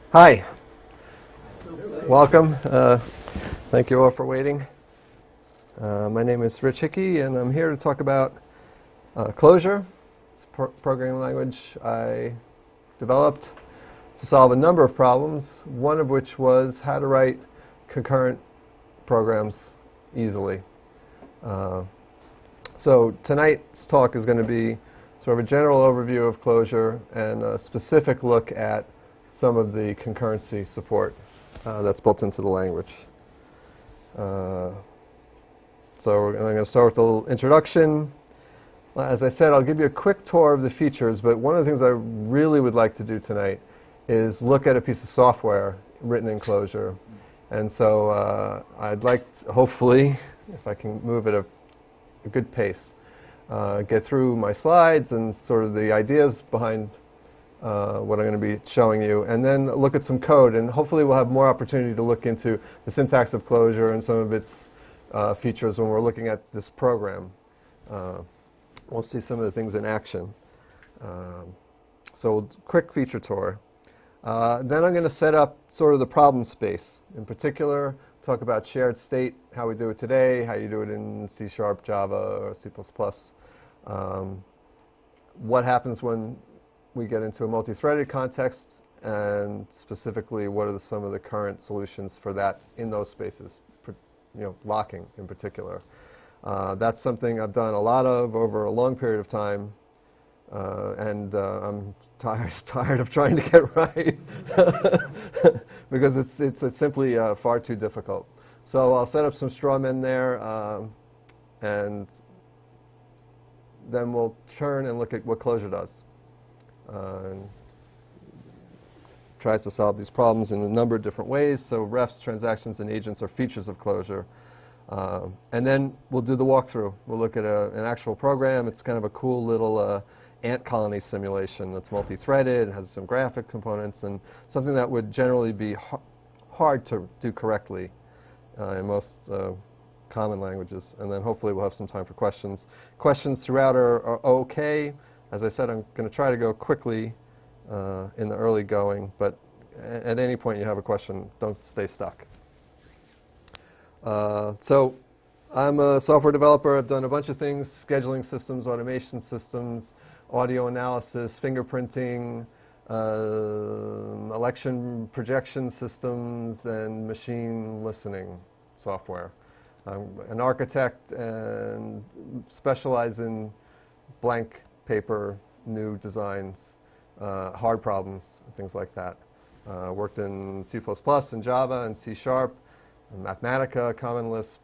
Hi. Welcome. Thank you all for waiting. My name is Rich Hickey, and I'm here to talk about Clojure. It's a programming language I developed to solve a number of problems, one of which was how to write concurrent programs easily. So tonight's talk is going to be sort of a general overview of Clojure and a specific look at some of the concurrency support that's built into the language. So I'm going to start with a little introduction. As I said, I'll give you a quick tour of the features, but one of the things I really would like to do tonight is look at a piece of software written in Clojure. And so I'd like to, hopefully, if I can move at a good pace, get through my slides and sort of the ideas behind what I'm going to be showing you, and then look at some code, and hopefully we'll have more opportunity to look into the syntax of Clojure and some of its features when we're looking at this program. We'll see some of the things in action. So quick feature tour. Then I'm going to set up sort of the problem space. In particular, talk about shared state, how we do it today, how you do it in C#, Java, or C++. What happens when we get into a multi-threaded context, and specifically what are some of the current solutions for that in those spaces, locking in particular. That's something I've done a lot of over a long period of time, and I'm tired of trying to get right because it's simply far too difficult. So I'll set up some straw men there, and then we'll turn and look at what Clojure does. And tries to solve these problems in a number of different ways. So refs, transactions, and agents are features of Clojure. And then we'll do the walkthrough. We'll look at an actual program. It's kind of a cool little ant colony simulation that's multi-threaded, has some graphic components, and something that would generally be hard to do correctly in most common languages. And then hopefully we'll have some time for questions. Questions throughout are okay. As I said, I'm going to try to go quickly in the early going, but at any point you have a question, don't stay stuck. So I'm a software developer. I've done a bunch of things: scheduling systems, automation systems, audio analysis, fingerprinting, election projection systems, and machine listening software. I'm an architect and specialize in blank paper, new designs, hard problems, things like that. Worked in C++ and Java and C#, Mathematica, Common Lisp,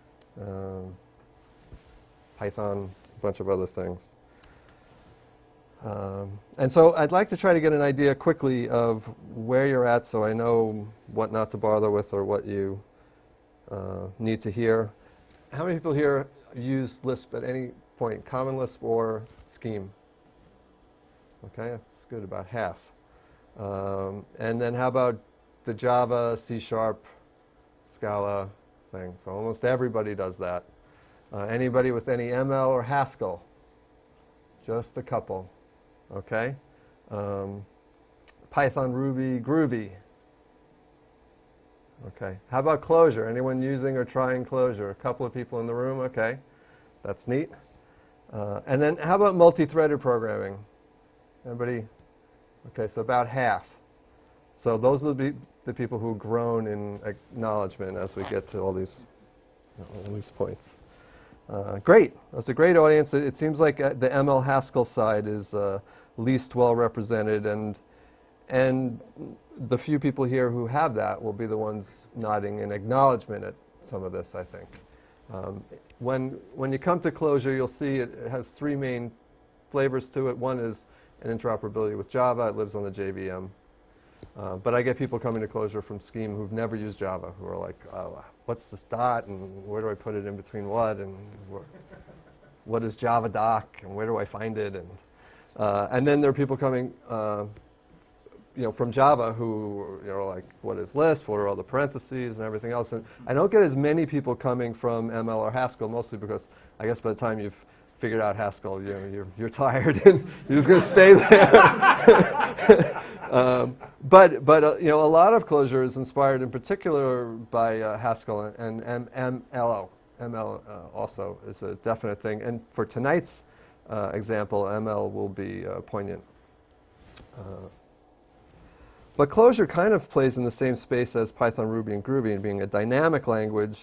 Python, a bunch of other things. And so I'd like to try to get an idea quickly of where you're at so I know what not to bother with or what you need to hear. How many people here use Lisp at any point, Common Lisp or Scheme? Okay, that's good, about half. And then how about the Java, C#, Scala thing? So almost everybody does that. Anybody with any ML or Haskell? Just a couple. Okay. Python, Ruby, Groovy. Okay. How about Clojure? Anyone using or trying Clojure? A couple of people in the room. Okay. That's neat. And then how about multi-threaded programming? Everybody? Okay, so about half. So those will be the people who've grown in acknowledgement as we get to all these points. Great. That's a great audience. It seems like the ML Haskell side is least well represented, and the few people here who have that will be the ones nodding in acknowledgement at some of this, I think. When you come to Clojure, you'll see it has three main flavors to it. One is an interoperability with Java. It lives on the JVM. But I get people coming to Clojure from Scheme who've never used Java, who are like, oh, what's this dot, and where do I put it in between what, and what is Java doc, and where do I find it? And then there are people coming from Java who are like, what is Lisp? What are all the parentheses and everything else? And I don't get as many people coming from ML or Haskell, mostly because I guess by the time you've figured out Haskell, you're tired and you're just going to stay there. You know, a lot of Clojure is inspired in particular by Haskell and ML. ML also is a definite thing. And for tonight's example, ML will be poignant. But Clojure kind of plays in the same space as Python, Ruby, and Groovy in being a dynamic language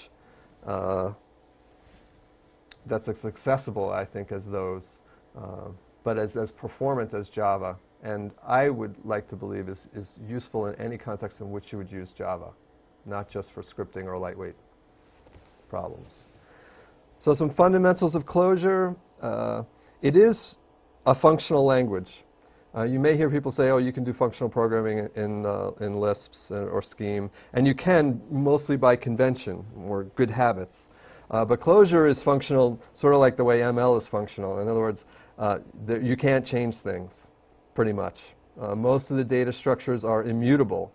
that's as accessible, I think, as those, but as performant as Java. And I would like to believe is useful in any context in which you would use Java, not just for scripting or lightweight problems. So some fundamentals of Clojure. It is a functional language. You may hear people say, oh, you can do functional programming in Lisps or Scheme. And you can, mostly by convention or good habits. But Clojure is functional sort of like the way ML is functional. In other words, you can't change things, pretty much. Most of the data structures are immutable.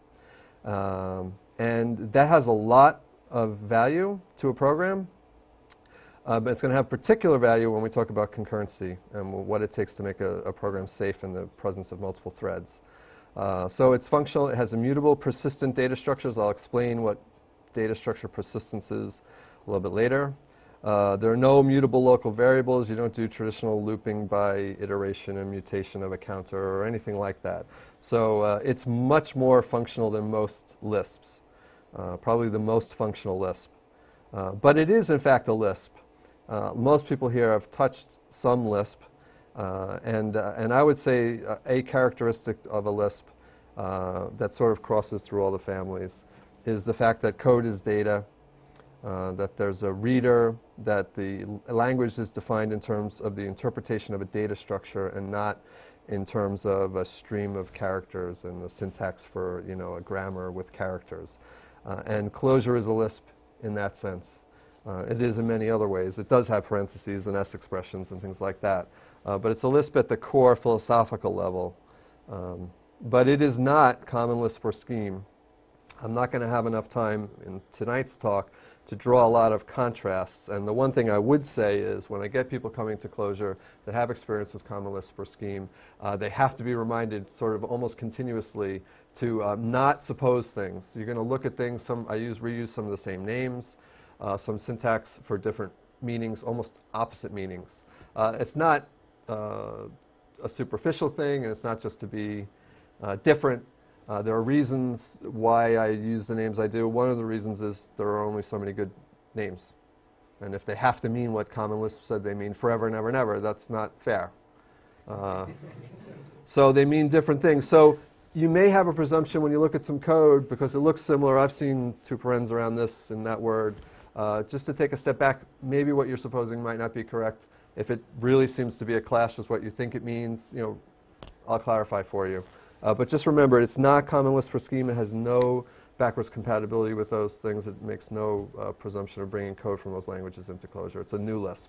And that has a lot of value to a program. But it's going to have particular value when we talk about concurrency and what it takes to make a program safe in the presence of multiple threads. So it's functional. It has immutable, persistent data structures. I'll explain what data structure persistence is a little bit later. There are no mutable local variables. You don't do traditional looping by iteration and mutation of a counter or anything like that. So it's much more functional than most Lisps, probably the most functional Lisp. But it is, in fact, a Lisp. Most people here have touched some Lisp, and I would say a characteristic of a Lisp that sort of crosses through all the families is the fact that code is data, that there's a reader, that the language is defined in terms of the interpretation of a data structure and not in terms of a stream of characters and the syntax for, you know, a grammar with characters. And Clojure is a Lisp in that sense. It is in many other ways. It does have parentheses and S expressions and things like that. But it's a Lisp at the core philosophical level. But it is not Common Lisp or Scheme. I'm not going to have enough time in tonight's talk to draw a lot of contrasts. And the one thing I would say is when I get people coming to Clojure that have experience with Common Lisp or Scheme, they have to be reminded sort of almost continuously to not suppose things. You're going to look at things. Reuse some of the same names. Some syntax for different meanings, almost opposite meanings. It's not a superficial thing, and it's not just to be different. There are reasons why I use the names I do. One of the reasons is there are only so many good names. And if they have to mean what Common Lisp said they mean, forever and ever and ever, that's not fair. So they mean different things. So you may have a presumption when you look at some code, because it looks similar. I've seen two parens around this and that word. Just to take a step back, maybe what you're supposing might not be correct. If it really seems to be a clash with what you think it means, you know, I'll clarify for you. But just remember, it's not Common Lisp for Scheme. It has no backwards compatibility with those things. It makes no presumption of bringing code from those languages into Clojure. It's a new Lisp.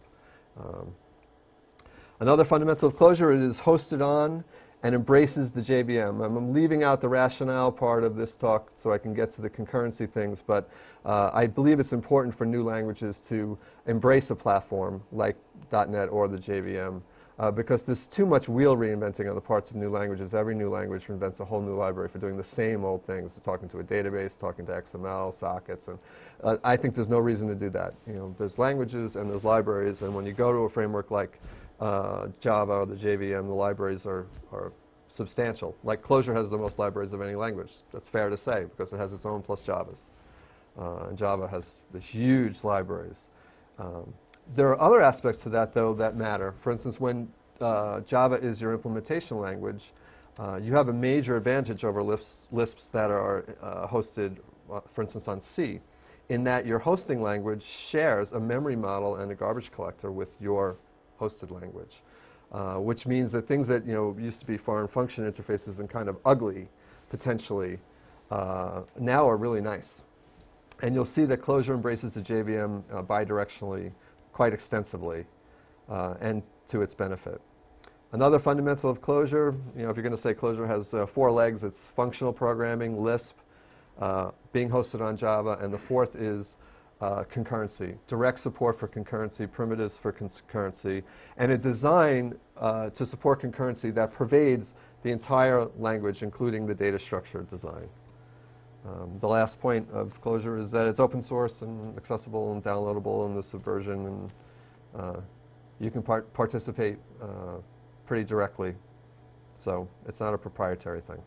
Another fundamental of Clojure, it is hosted on and embraces the JVM. I'm leaving out the rationale part of this talk so I can get to the concurrency things, but I believe it's important for new languages to embrace a platform like .NET or the JVM because there's too much wheel reinventing on the parts of new languages. Every new language invents a whole new library for doing the same old things, talking to a database, talking to XML, sockets, and I think there's no reason to do that. You know, there's languages and there's libraries, and when you go to a framework like Java or the JVM, the libraries are substantial. Like Clojure has the most libraries of any language. That's fair to say because it has its own plus Javas. And Java has the huge libraries. There are other aspects to that, though, that matter. For instance, when Java is your implementation language, you have a major advantage over Lisps that are hosted, for instance, on C, in that your hosting language shares a memory model and a garbage collector with your hosted language, which means that things that used to be foreign function interfaces and kind of ugly, potentially, now are really nice. And you'll see that Clojure embraces the JVM bidirectionally quite extensively and to its benefit. Another fundamental of Clojure, if you're going to say Clojure has 4 legs, it's functional programming, Lisp, being hosted on Java, and the fourth is concurrency, direct support for concurrency, primitives for concurrency, and a design to support concurrency that pervades the entire language, including the data structure design. The last point of Clojure is that it's open source and accessible and downloadable in the subversion, and you can participate pretty directly. So it's not a proprietary thing.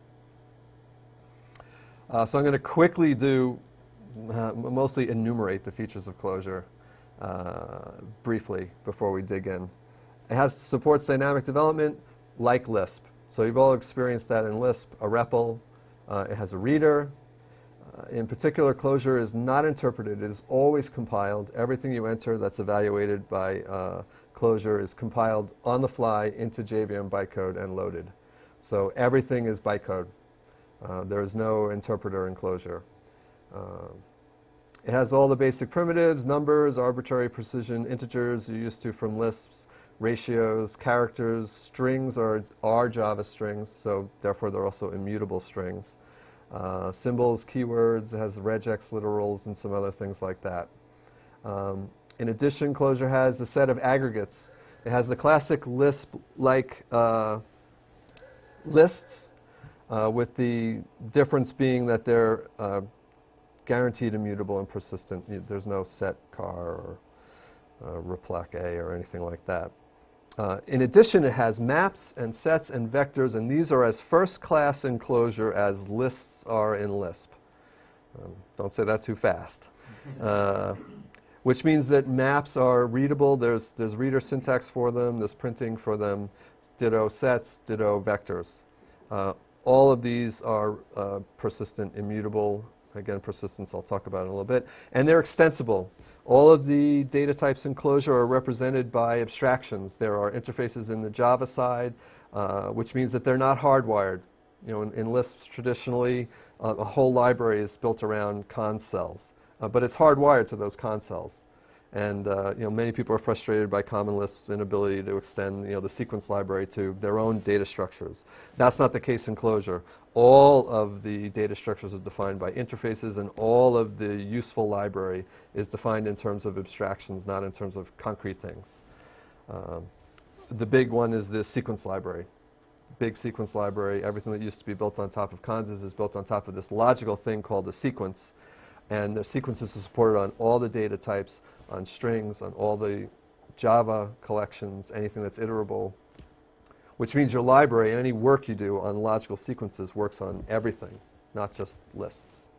So I'm going to quickly mostly enumerate the features of Clojure briefly before we dig in. It supports dynamic development like Lisp. So you've all experienced that in Lisp, a REPL. It has a reader. In particular, Clojure is not interpreted. It is always compiled. Everything you enter that's evaluated by Clojure is compiled on the fly into JVM bytecode and loaded. So everything is bytecode. There is no interpreter in Clojure. It has all the basic primitives, numbers, arbitrary precision integers you're used to from Lisps, ratios, characters. Strings are Java strings, so therefore they're also immutable strings. Symbols, keywords, it has regex literals and some other things like that. In addition, Clojure has a set of aggregates. It has the classic Lisp-like lists, with the difference being that they're guaranteed immutable and persistent. There's no set car or replac A or anything like that. In addition, it has maps and sets and vectors, and these are as first class in Clojure as lists are in Lisp. Don't say that too fast. Which means that maps are readable. There's reader syntax for them. There's printing for them. Ditto sets, ditto vectors. All of these are persistent, immutable. Again, persistence I'll talk about in a little bit. And they're extensible. All of the data types in Clojure are represented by abstractions. There are interfaces in the Java side, which means that they're not hardwired. You know, in Lisp, traditionally, a whole library is built around const cells. But it's hardwired to those const cells. And you know, many people are frustrated by Common Lisp's inability to extend the sequence library to their own data structures. That's not the case in Clojure. All of the data structures are defined by interfaces, and all of the useful library is defined in terms of abstractions, not in terms of concrete things. The big one is the sequence library. Big sequence library. Everything that used to be built on top of consts is built on top of this logical thing called the sequence. And the sequences are supported on all the data types, on strings, on all the Java collections, anything that's iterable, which means your library, any work you do on logical sequences works on everything, not just lists.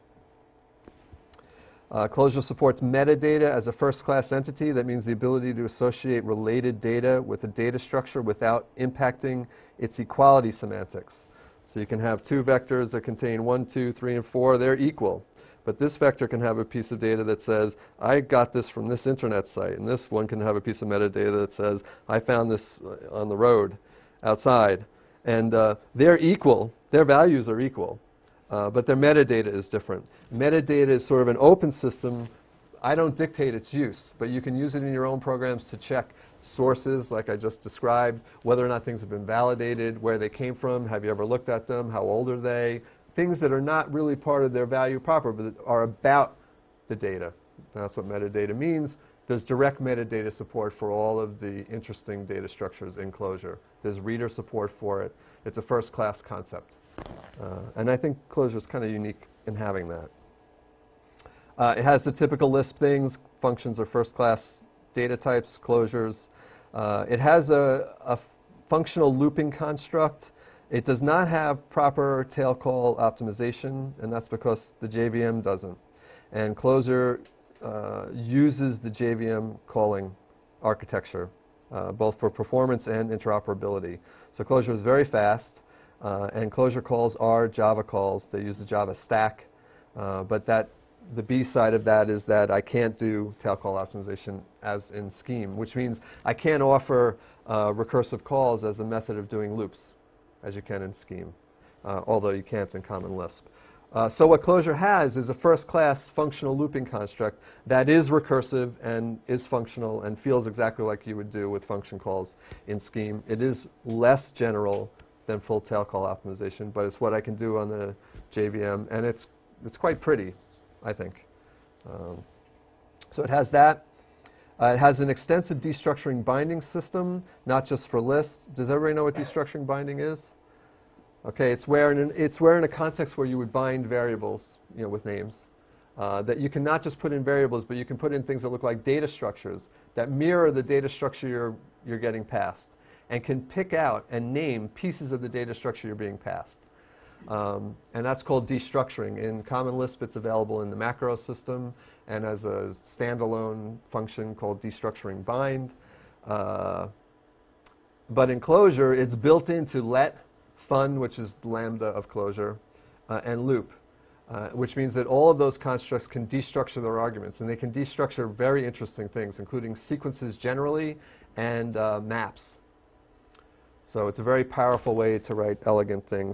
Clojure supports metadata as a first-class entity. That means the ability to associate related data with a data structure without impacting its equality semantics. So you can have two vectors that contain 1, 2, 3, and 4. They're equal. But this vector can have a piece of data that says, I got this from this internet site. And this one can have a piece of metadata that says, I found this on the road outside. And they're equal. Their values are equal. But their metadata is different. Metadata is sort of an open system. I don't dictate its use. But you can use it in your own programs to check sources, like I just described, whether or not things have been validated, where they came from, have you ever looked at them, how old are they, things that are not really part of their value proper, but are about the data. That's what metadata means. There's direct metadata support for all of the interesting data structures in Clojure. There's reader support for it. It's a first-class concept. And I think Clojure is kind of unique in having that. It has the typical Lisp things. Functions are first-class data types, closures. It has a functional looping construct. It does not have proper tail call optimization, and that's because the JVM doesn't. And Clojure uses the JVM calling architecture, both for performance and interoperability. So Clojure is very fast, and Clojure calls are Java calls. They use the Java stack, but the B side of that is that I can't do tail call optimization as in Scheme, which means I can't offer recursive calls as a method of doing loops, as you can in Scheme, although you can't in Common Lisp. So what Clojure has is a first-class functional looping construct that is recursive and is functional and feels exactly like you would do with function calls in Scheme. It is less general than full tail call optimization, but it's what I can do on the JVM, and it's quite pretty, I think. So it has that. It has an extensive destructuring binding system, not just for lists. Does everybody know what destructuring binding is? Okay, it's where in a context where you would bind variables, with names, that you can not just put in variables, but you can put in things that look like data structures that mirror the data structure you're getting passed, and can pick out and name pieces of the data structure you're being passed. And that's called destructuring. In Common Lisp, it's available in the macro system and as a standalone function called destructuring bind. But in Clojure, it's built into let, fun, which is lambda of Clojure, and loop, which means that all of those constructs can destructure their arguments. And they can destructure very interesting things, including sequences generally and maps. So it's a very powerful way to write elegant things.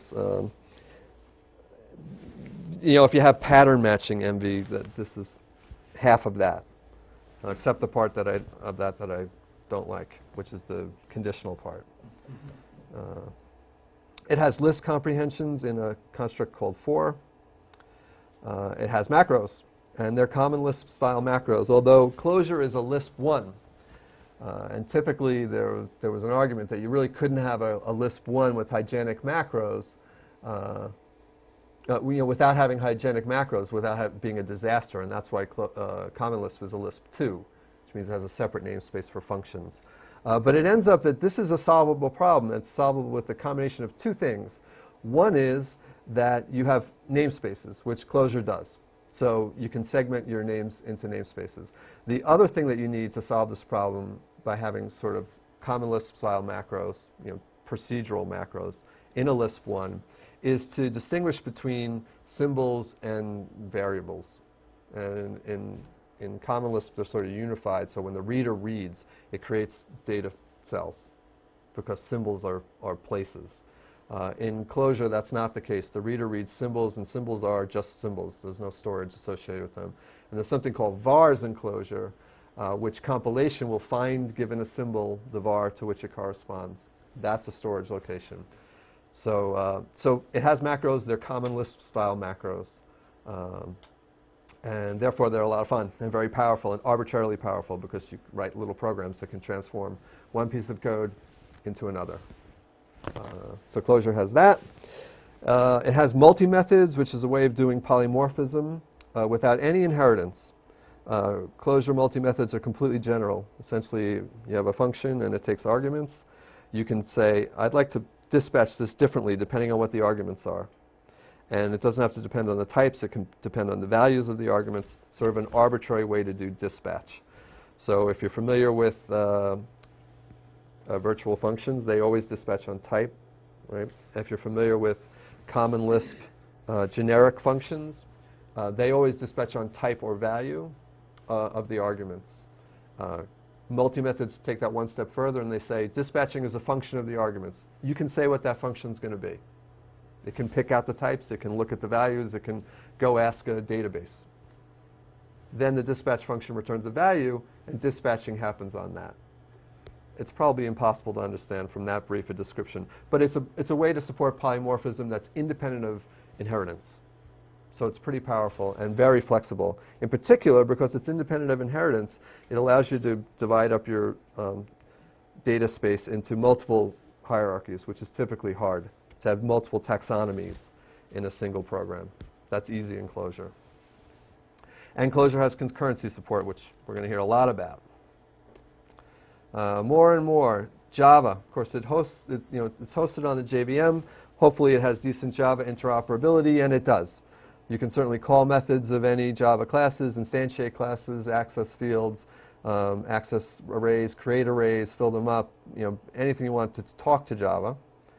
If you have pattern matching MV, this is half of that, except the part that I don't like, which is the conditional part. It has list comprehensions in a construct called for. It has macros, and they're Common Lisp style macros, although Clojure is a Lisp 1. And typically there was an argument that you really couldn't have a Lisp 1 with hygienic macros, without having hygienic macros, without being a disaster, and that's why Common Lisp is a Lisp 2, which means it has a separate namespace for functions. But it ends up that this is a solvable problem. It's solvable with a combination of two things. One is that you have namespaces, which Clojure does. So you can segment your names into namespaces. The other thing that you need to solve this problem by having sort of Common Lisp style macros, procedural macros, in a Lisp 1, is to distinguish between symbols and variables. And in Common Lisp, they're sort of unified, so when the reader reads, it creates data cells, because symbols are places. In Clojure, that's not the case. The reader reads symbols, and symbols are just symbols. There's no storage associated with them. And there's something called vars in Clojure, which compilation will find, given a symbol, the var to which it corresponds. That's a storage location. So it has macros. They're Common Lisp style macros. And therefore, they're a lot of fun and very powerful, and arbitrarily powerful, because you write little programs that can transform one piece of code into another. So Clojure has that. It has multi-methods, which is a way of doing polymorphism without any inheritance. Clojure multi-methods are completely general. Essentially, you have a function and it takes arguments. You can say, I'd like to dispatch this differently depending on what the arguments are. And it doesn't have to depend on the types. It can depend on the values of the arguments. Sort of an arbitrary way to do dispatch. So if you're familiar with virtual functions, they always dispatch on type, right? If you're familiar with Common Lisp generic functions, they always dispatch on type or value of the arguments. Multi-methods take that one step further, and they say dispatching is a function of the arguments. You can say what that function is going to be. It can pick out the types, it can look at the values, it can go ask a database. Then the dispatch function returns a value, and dispatching happens on that. It's probably impossible to understand from that brief a description, but it's a way to support polymorphism that's independent of inheritance. So it's pretty powerful and very flexible. In particular, because it's independent of inheritance, it allows you to divide up your data space into multiple hierarchies, which is typically hard, to have multiple taxonomies in a single program. That's easy in Clojure. And Clojure has concurrency support, which we're going to hear a lot about. More and more, Java. Of course, it's hosted on the JVM. Hopefully, it has decent Java interoperability, and it does. You can certainly call methods of any Java classes, instantiate classes, access fields, access arrays, create arrays, fill them up, anything you want to talk to Java.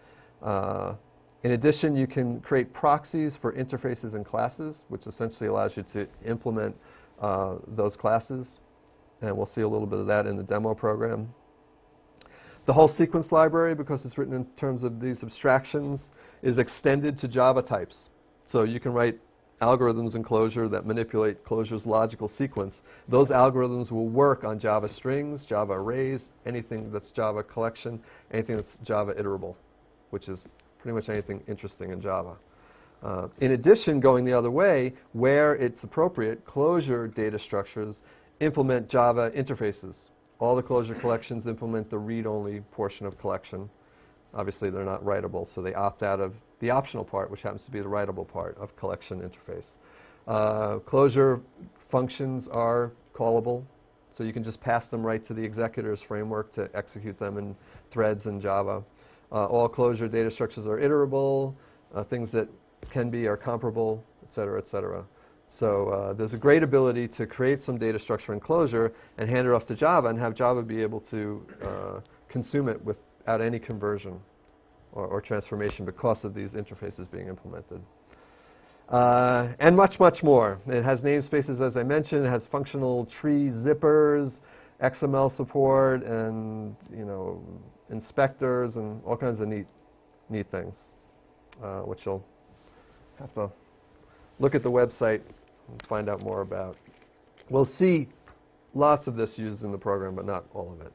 In addition, you can create proxies for interfaces and classes, which essentially allows you to implement those classes. And we'll see a little bit of that in the demo program. The whole sequence library, because it's written in terms of these abstractions, is extended to Java types. So you can write algorithms in Clojure that manipulate Clojure's logical sequence. Those algorithms will work on Java strings, Java arrays, anything that's Java collection, anything that's Java iterable, which is pretty much anything interesting in Java. In addition, going the other way, where it's appropriate, Clojure data structures implement Java interfaces. All the Clojure collections implement the read-only portion of collection. Obviously, they're not writable, so they opt out of the optional part, which happens to be the writable part of collection interface. Clojure functions are callable, so you can just pass them right to the executors framework to execute them in threads in Java. All Clojure data structures are iterable. Things that can be are comparable, et cetera, et cetera. So there's a great ability to create some data structure in Clojure and hand it off to Java and have Java be able to consume it without any conversion or transformation because of these interfaces being implemented. And much, much more. It has namespaces, as I mentioned. It has functional tree zippers, XML support, and inspectors, and all kinds of neat things, which you'll have to look at the website and find out more about. We'll see lots of this used in the program, but not all of it.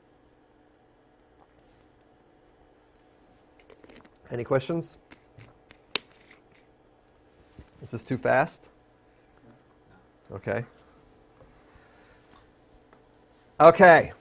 Any questions? Is this too fast? Okay. Okay.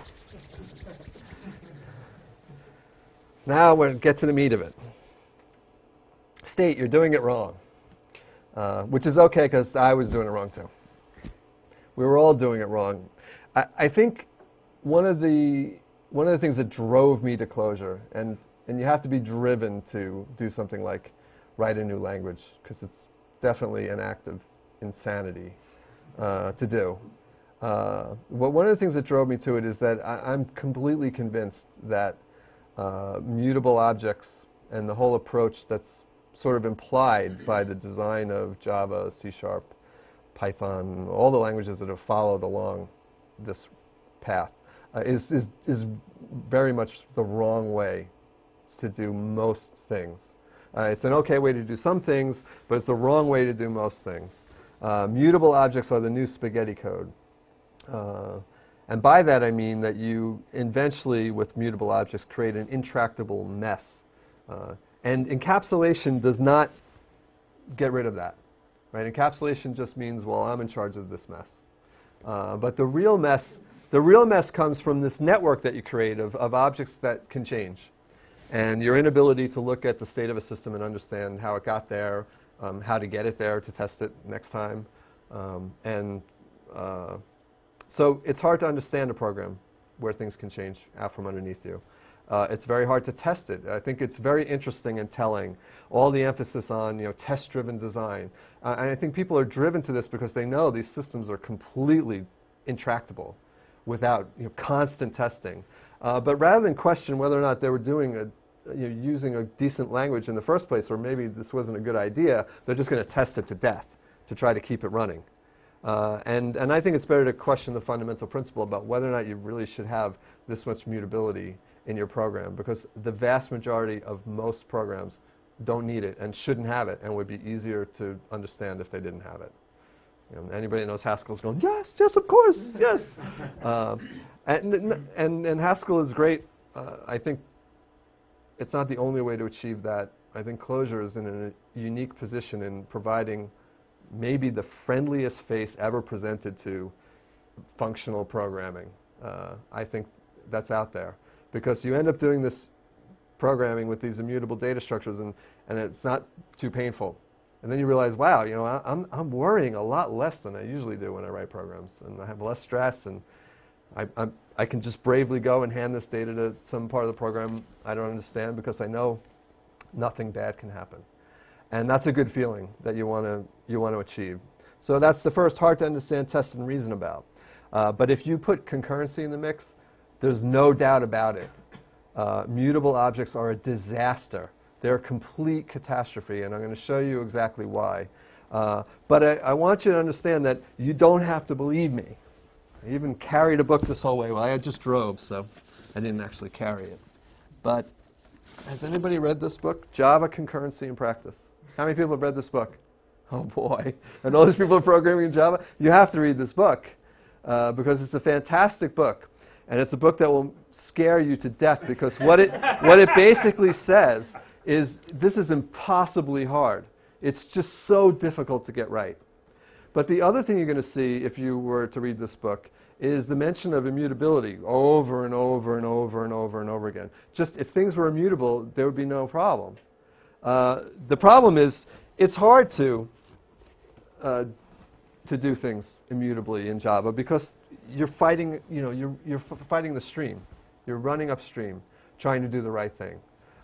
Now we'll get to the meat of it. State, you're doing it wrong. Which is okay, because I was doing it wrong too. We were all doing it wrong. I think one of the things that drove me to Clojure, and you have to be driven to do something like write a new language, because it's definitely an act of insanity to do. But one of the things that drove me to it is that I'm completely convinced that mutable objects and the whole approach that's sort of implied by the design of Java, C#, Python, all the languages that have followed along this path is very much the wrong way to do most things. It's an okay way to do some things, but it's the wrong way to do most things. Mutable objects are the new spaghetti code. And by that I mean that you eventually, with mutable objects, create an intractable mess. And encapsulation does not get rid of that. Right? Encapsulation just means, well, I'm in charge of this mess. But the real mess comes from this network that you create of objects that can change. And your inability to look at the state of a system and understand how it got there, how to get it there to test it next time. So it's hard to understand a program where things can change out from underneath you. It's very hard to test it. I think it's very interesting and telling. All the emphasis on test-driven design. And I think people are driven to this because they know these systems are completely intractable without constant testing. But rather than question whether or not they were doing using a decent language in the first place, or maybe this wasn't a good idea, they're just going to test it to death to try to keep it running. And I think it's better to question the fundamental principle about whether or not you really should have this much mutability in your program, because the vast majority of most programs don't need it and shouldn't have it, and would be easier to understand if they didn't have it. Anybody that knows Haskell is going, yes, yes, of course, yes. And Haskell is great. I think it's not the only way to achieve that. I think Clojure is in a unique position in providing maybe the friendliest face ever presented to functional programming. I think that's out there. Because you end up doing this programming with these immutable data structures, and it's not too painful. And then you realize, wow, I'm worrying a lot less than I usually do when I write programs, and I have less stress, and I can just bravely go and hand this data to some part of the program I don't understand, because I know nothing bad can happen. And that's a good feeling that you want to achieve. So that's the first, hard to understand, test, and reason about. But if you put concurrency in the mix, there's no doubt about it. Mutable objects are a disaster. They're a complete catastrophe, and I'm going to show you exactly why. But I want you to understand that you don't have to believe me. I even carried a book this whole way. Well, I just drove, so I didn't actually carry it. But has anybody read this book, Java Concurrency in Practice? How many people have read this book? Oh, boy. And all these people are programming in Java? You have to read this book, because it's a fantastic book. And it's a book that will scare you to death, because what it basically says is this is impossibly hard. It's just so difficult to get right. But the other thing you're going to see if you were to read this book is the mention of immutability over and over and over and over and over again. Just if things were immutable, there would be no problem. The problem is it's hard to do things immutably in Java because you're fighting, you're fighting the stream. You're running upstream, trying to do the right thing.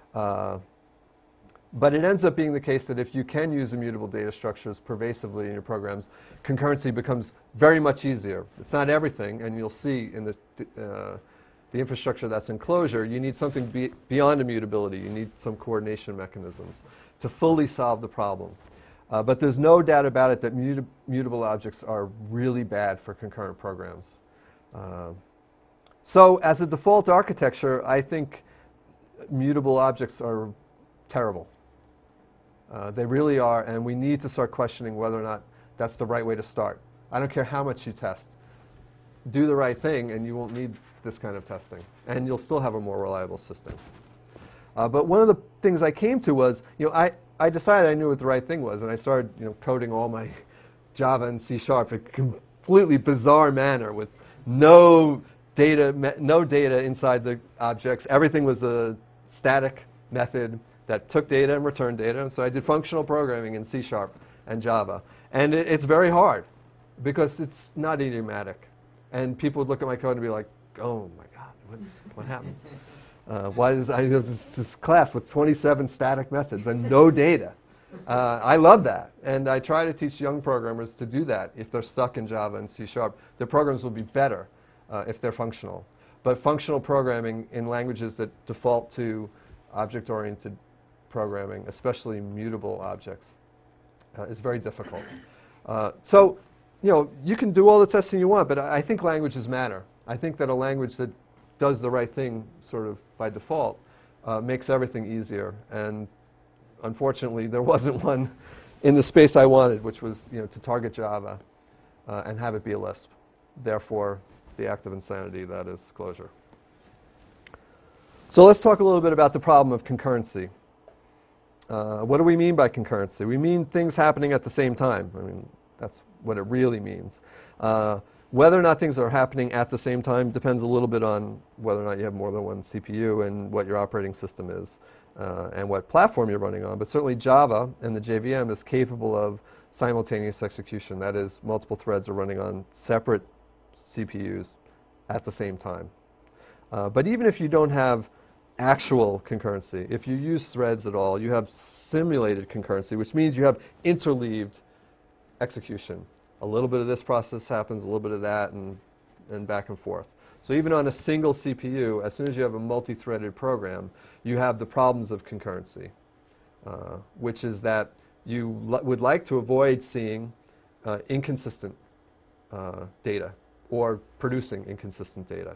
But it ends up being the case that if you can use immutable data structures pervasively in your programs, concurrency becomes very much easier. It's not everything, and you'll see in the infrastructure that's in Clojure, you need something beyond immutability. You need some coordination mechanisms to fully solve the problem. But there's no doubt about it that mutable objects are really bad for concurrent programs. So as a default architecture, I think mutable objects are terrible. They really are, and we need to start questioning whether or not that's the right way to start. I don't care how much you test. Do the right thing, and you won't need this kind of testing. And you'll still have a more reliable system. But one of the things I came to was, I decided I knew what the right thing was, and I started coding all my Java and C# in a completely bizarre manner with no data inside the objects. Everything was a static method that took data and returned data. And so I did functional programming in C# and Java. And it's very hard because it's not idiomatic. And people would look at my code and be like, oh my God, what happened? Why is this class with 27 static methods and no data? I love that. And I try to teach young programmers to do that. If they're stuck in Java and C#, their programs will be better if they're functional. But functional programming in languages that default to object-oriented programming, especially mutable objects, is very difficult. So, you can do all the testing you want, but I think languages matter. I think that a language that does the right thing sort of by default makes everything easier. And unfortunately, there wasn't one in the space I wanted, which was to target Java and have it be a Lisp. Therefore, the act of insanity that is Clojure. So let's talk a little bit about the problem of concurrency. What do we mean by concurrency? We mean things happening at the same time. I mean, that's what it really means. Whether or not things are happening at the same time depends a little bit on whether or not you have more than one CPU and what your operating system is and what platform you're running on. But certainly Java and the JVM is capable of simultaneous execution. That is, multiple threads are running on separate CPUs at the same time. But even if you don't have actual concurrency, if you use threads at all, you have simulated concurrency, which means you have interleaved execution. A little bit of this process happens, a little bit of that, and back and forth. So even on a single CPU, as soon as you have a multi-threaded program, you have the problems of concurrency, which is that you would like to avoid seeing inconsistent data or producing inconsistent data.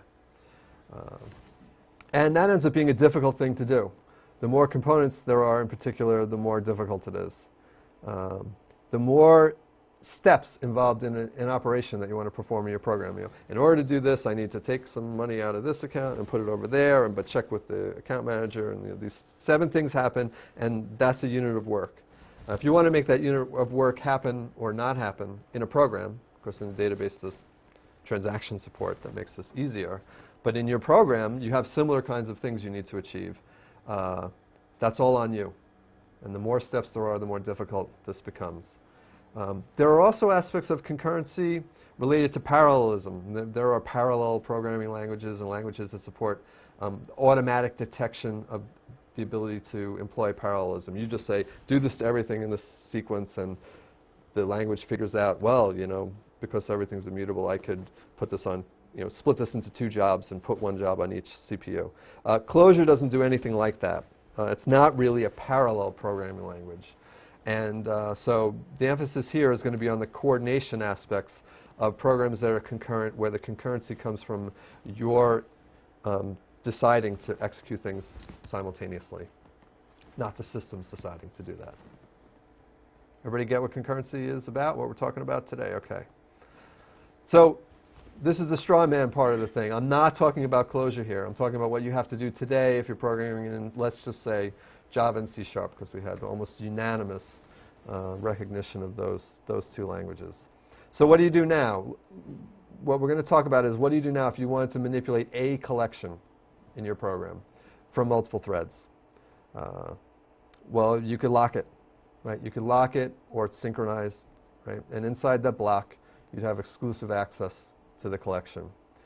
And that ends up being a difficult thing to do. The more components there are in particular, the more difficult it is. The more steps involved in an operation that you want to perform in your program. In order to do this, I need to take some money out of this account and put it over there, but check with the account manager, and these 7 things happen, and that's a unit of work. If you want to make that unit of work happen or not happen in a program, of course in the database there's transaction support that makes this easier, but in your program you have similar kinds of things you need to achieve. That's all on you. And the more steps there are, the more difficult this becomes. There are also aspects of concurrency related to parallelism. There are parallel programming languages and languages that support automatic detection of the ability to employ parallelism. You just say, do this to everything in this sequence, and the language figures out, well, because everything's immutable, I could put this on, split this into 2 jobs and put 1 job on each CPU. Clojure doesn't do anything like that. It's not really a parallel programming language. And so the emphasis here is going to be on the coordination aspects of programs that are concurrent, where the concurrency comes from your deciding to execute things simultaneously, not the systems deciding to do that. Everybody get what concurrency is about, what we're talking about today? Okay. So this is the straw man part of the thing. I'm not talking about Clojure here. I'm talking about what you have to do today if you're programming in, let's just say, Java and C#, because we had almost unanimous recognition of those 2 languages. So what do you do now? What we're going to talk about is what do you do now if you wanted to manipulate a collection in your program from multiple threads? Well, you could lock it, right? You could lock it or it's synchronized, right? And inside that block, you'd have exclusive access to the collection.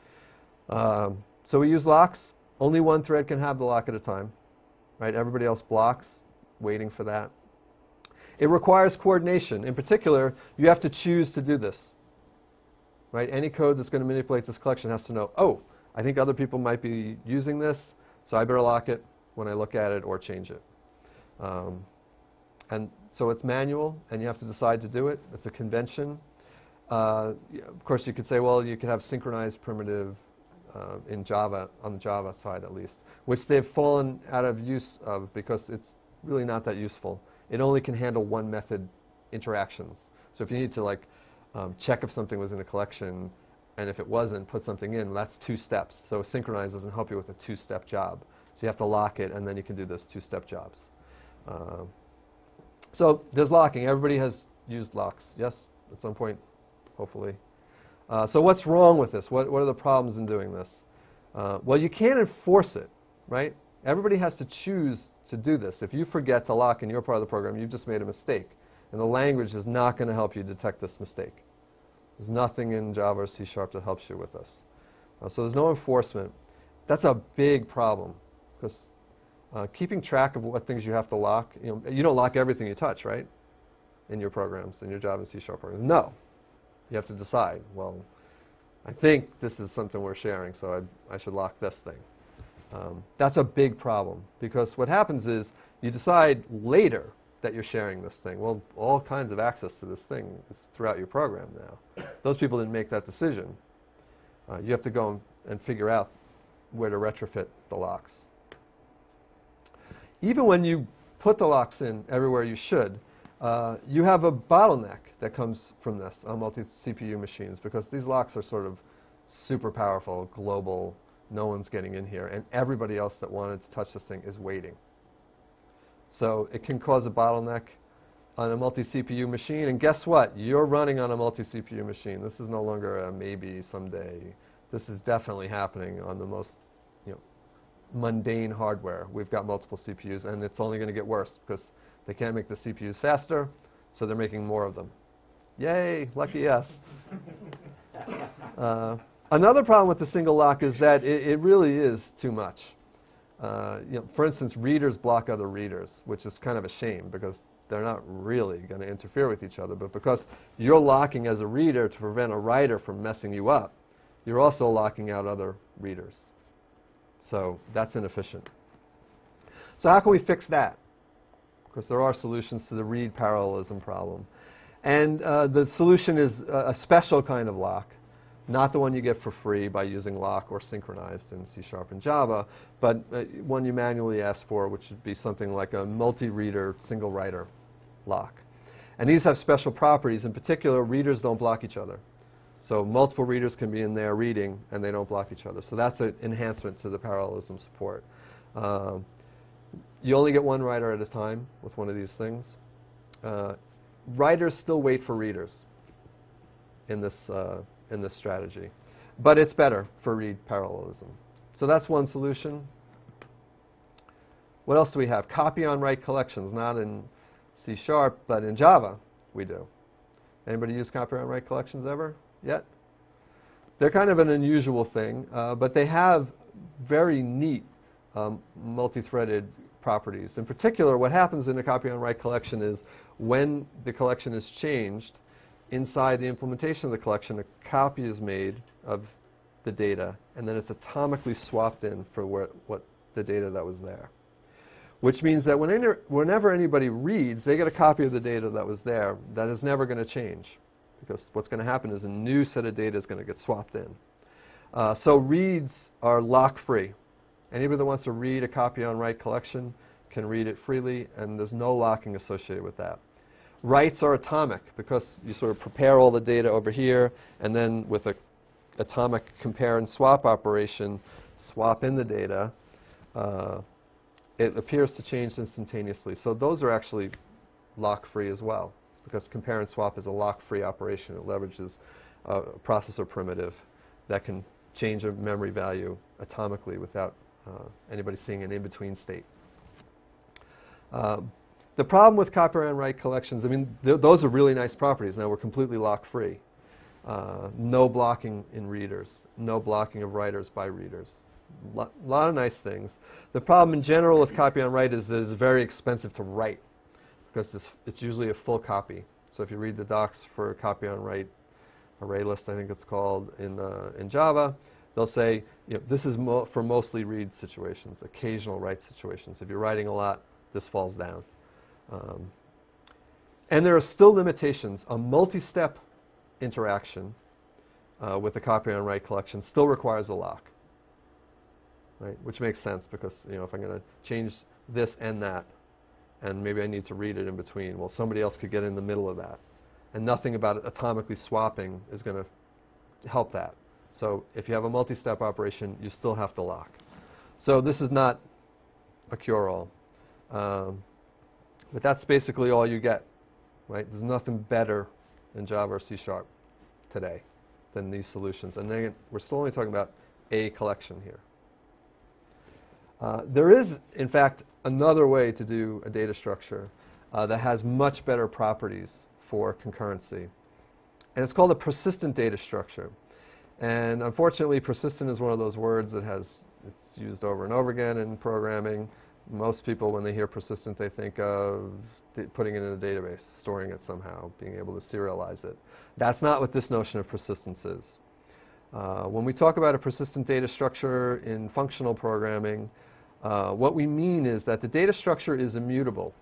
So we use locks. Only one thread can have the lock at a time, right? Everybody else blocks, waiting for that. It requires coordination. In particular, you have to choose to do this, right? Any code that's going to manipulate this collection has to know, oh, I think other people might be using this, so I better lock it when I look at it or change it. And so it's manual, and you have to decide to do it. It's a convention. Of course, you could say, well, you could have synchronized primitive in Java, on the Java side at least, which they've fallen out of use of because it's really not that useful. It only can handle one method interactions. So if you need to like check if something was in a collection, and if it wasn't, put something in, that's 2 steps. So synchronize doesn't help you with a 2-step job. So you have to lock it, and then you can do those 2-step jobs. So there's locking. Everybody has used locks, yes, at some point, hopefully. So what's wrong with this? What are the problems in doing this? Well, you can't enforce it, right? Everybody has to choose to do this. If you forget to lock in your part of the program, you've just made a mistake. And the language is not going to help you detect this mistake. There's nothing in Java or C# that helps you with this. So there's no enforcement. That's a big problem, because keeping track of what things you have to lock, you don't lock everything you touch, right? In your programs, in your Java and C# programs. No. You have to decide, well, I think this is something we're sharing, so I should lock this thing. That's a big problem, because what happens is you decide later that you're sharing this thing. Well, all kinds of access to this thing is throughout your program now. Those people didn't make that decision. You have to go and figure out where to retrofit the locks. Even when you put the locks in everywhere you should, you have a bottleneck that comes from this on multi-CPU machines, because these locks are sort of super powerful, global, no one's getting in here, and everybody else that wanted to touch this thing is waiting. So it can cause a bottleneck on a multi-CPU machine, and guess what? You're running on a multi-CPU machine. This is no longer a maybe someday. This is definitely happening on the most mundane hardware. We've got multiple CPUs, and it's only going to get worse because they can't make the CPUs faster, so they're making more of them. Yay, lucky us. Another problem with the single lock is that it really is too much. For instance, readers block other readers, which is kind of a shame because they're not really going to interfere with each other. But because you're locking as a reader to prevent a writer from messing you up, you're also locking out other readers. So that's inefficient. So how can we fix that? Of course, there are solutions to the read parallelism problem. And the solution is a special kind of lock, not the one you get for free by using lock or synchronized in C# and Java, but one you manually ask for, which would be something like a multi-reader, single-writer lock. And these have special properties. In particular, readers don't block each other. So multiple readers can be in there reading, and they don't block each other. So that's an enhancement to the parallelism support. You only get one writer at a time with one of these things. Writers still wait for readers in this strategy. But it's better for read parallelism. So that's one solution. What else do we have? Copy on write collections, not in C#, but in Java we do. Anybody use copy on write collections ever yet? They're kind of an unusual thing, but they have very neat multi-threaded properties. In particular, what happens in a copy on write collection is when the collection is changed, inside the implementation of the collection, a copy is made of the data, and then it's atomically swapped in for what the data that was there. Which means that whenever anybody reads, they get a copy of the data that was there. That is never going to change, because what's going to happen is a new set of data is going to get swapped in. So reads are lock-free. Anybody that wants to read a copy on write collection can read it freely, and there's no locking associated with that. Writes are atomic, because you sort of prepare all the data over here, and then with an atomic compare and swap operation, swap in the data. It appears to change instantaneously. So those are actually lock-free as well, because compare and swap is a lock-free operation. It leverages a processor primitive that can change a memory value atomically without anybody seeing an in-between state. The problem with copyright and write collections, I mean, those are really nice properties. Now we're completely lock-free. No blocking in readers. No blocking of writers by readers. Lot of nice things. The problem in general with copy on write is that it's very expensive to write because it's usually a full copy. So if you read the docs for copy on write array list, I think it's called in Java, they'll say, you know, this is for mostly read situations, occasional write situations. If you're writing a lot, this falls down. And there are still limitations. A multi-step interaction with a copy on write collection still requires a lock, right? Which makes sense because, you know, if I'm going to change this and that, and maybe I need to read it in between, well, somebody else could get in the middle of that. And nothing about it atomically swapping is going to help that. So if you have a multi-step operation, you still have to lock. So this is not a cure-all. But that's basically all you get, right? There's nothing better in Java or C# today than these solutions. And then we're still only talking about a collection here. There is, in fact, another way to do a data structure that has much better properties for concurrency. And it's called a persistent data structure. And unfortunately, persistent is one of those words that it's used over and over again in programming. Most people, when they hear persistent, they think of putting it in a database, storing it somehow, being able to serialize it. That's not what this notion of persistence is. When we talk about a persistent data structure in functional programming, what we mean is that the data structure is immutable.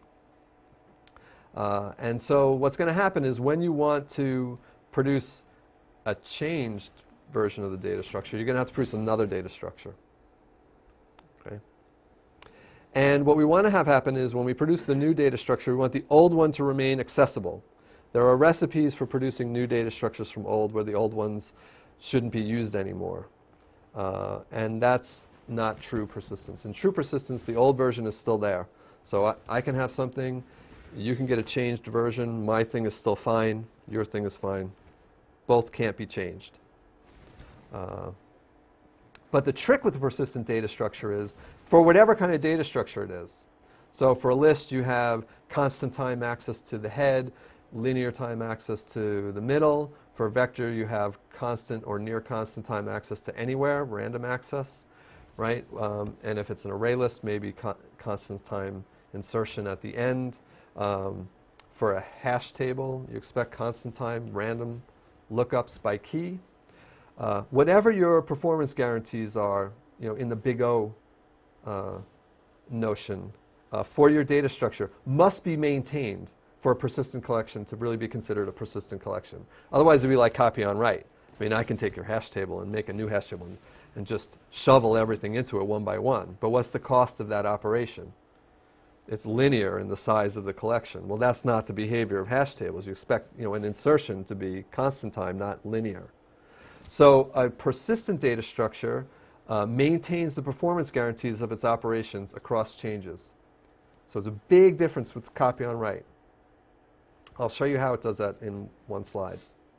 And so what's going to happen is when you want to produce a changed version of the data structure, you're going to have to produce another data structure. Okay? And what we want to have happen is when we produce the new data structure, we want the old one to remain accessible. There are recipes for producing new data structures from old where the old ones shouldn't be used anymore. And that's not true persistence. In true persistence, the old version is still there. So I can have something, you can get a changed version, my thing is still fine, your thing is fine. Both can't be changed. But the trick with the persistent data structure is, for whatever kind of data structure it is. So for a list, you have constant time access to the head, linear time access to the middle. For a vector, you have constant or near constant time access to anywhere, random access, right? And if it's an array list, maybe constant time insertion at the end. For a hash table, you expect constant time, random lookups by key. Whatever your performance guarantees are, you know, in the big O notion for your data structure must be maintained for a persistent collection to really be considered a persistent collection. Otherwise, it'd be like copy on write. I mean, I can take your hash table and make a new hash table and just shovel everything into it one by one. But what's the cost of that operation? It's linear in the size of the collection. Well, that's not the behavior of hash tables. You expect, you know, an insertion to be constant time, not linear. So a persistent data structure maintains the performance guarantees of its operations across changes. So it's a big difference with copy on write. I'll show you how it does that in one slide.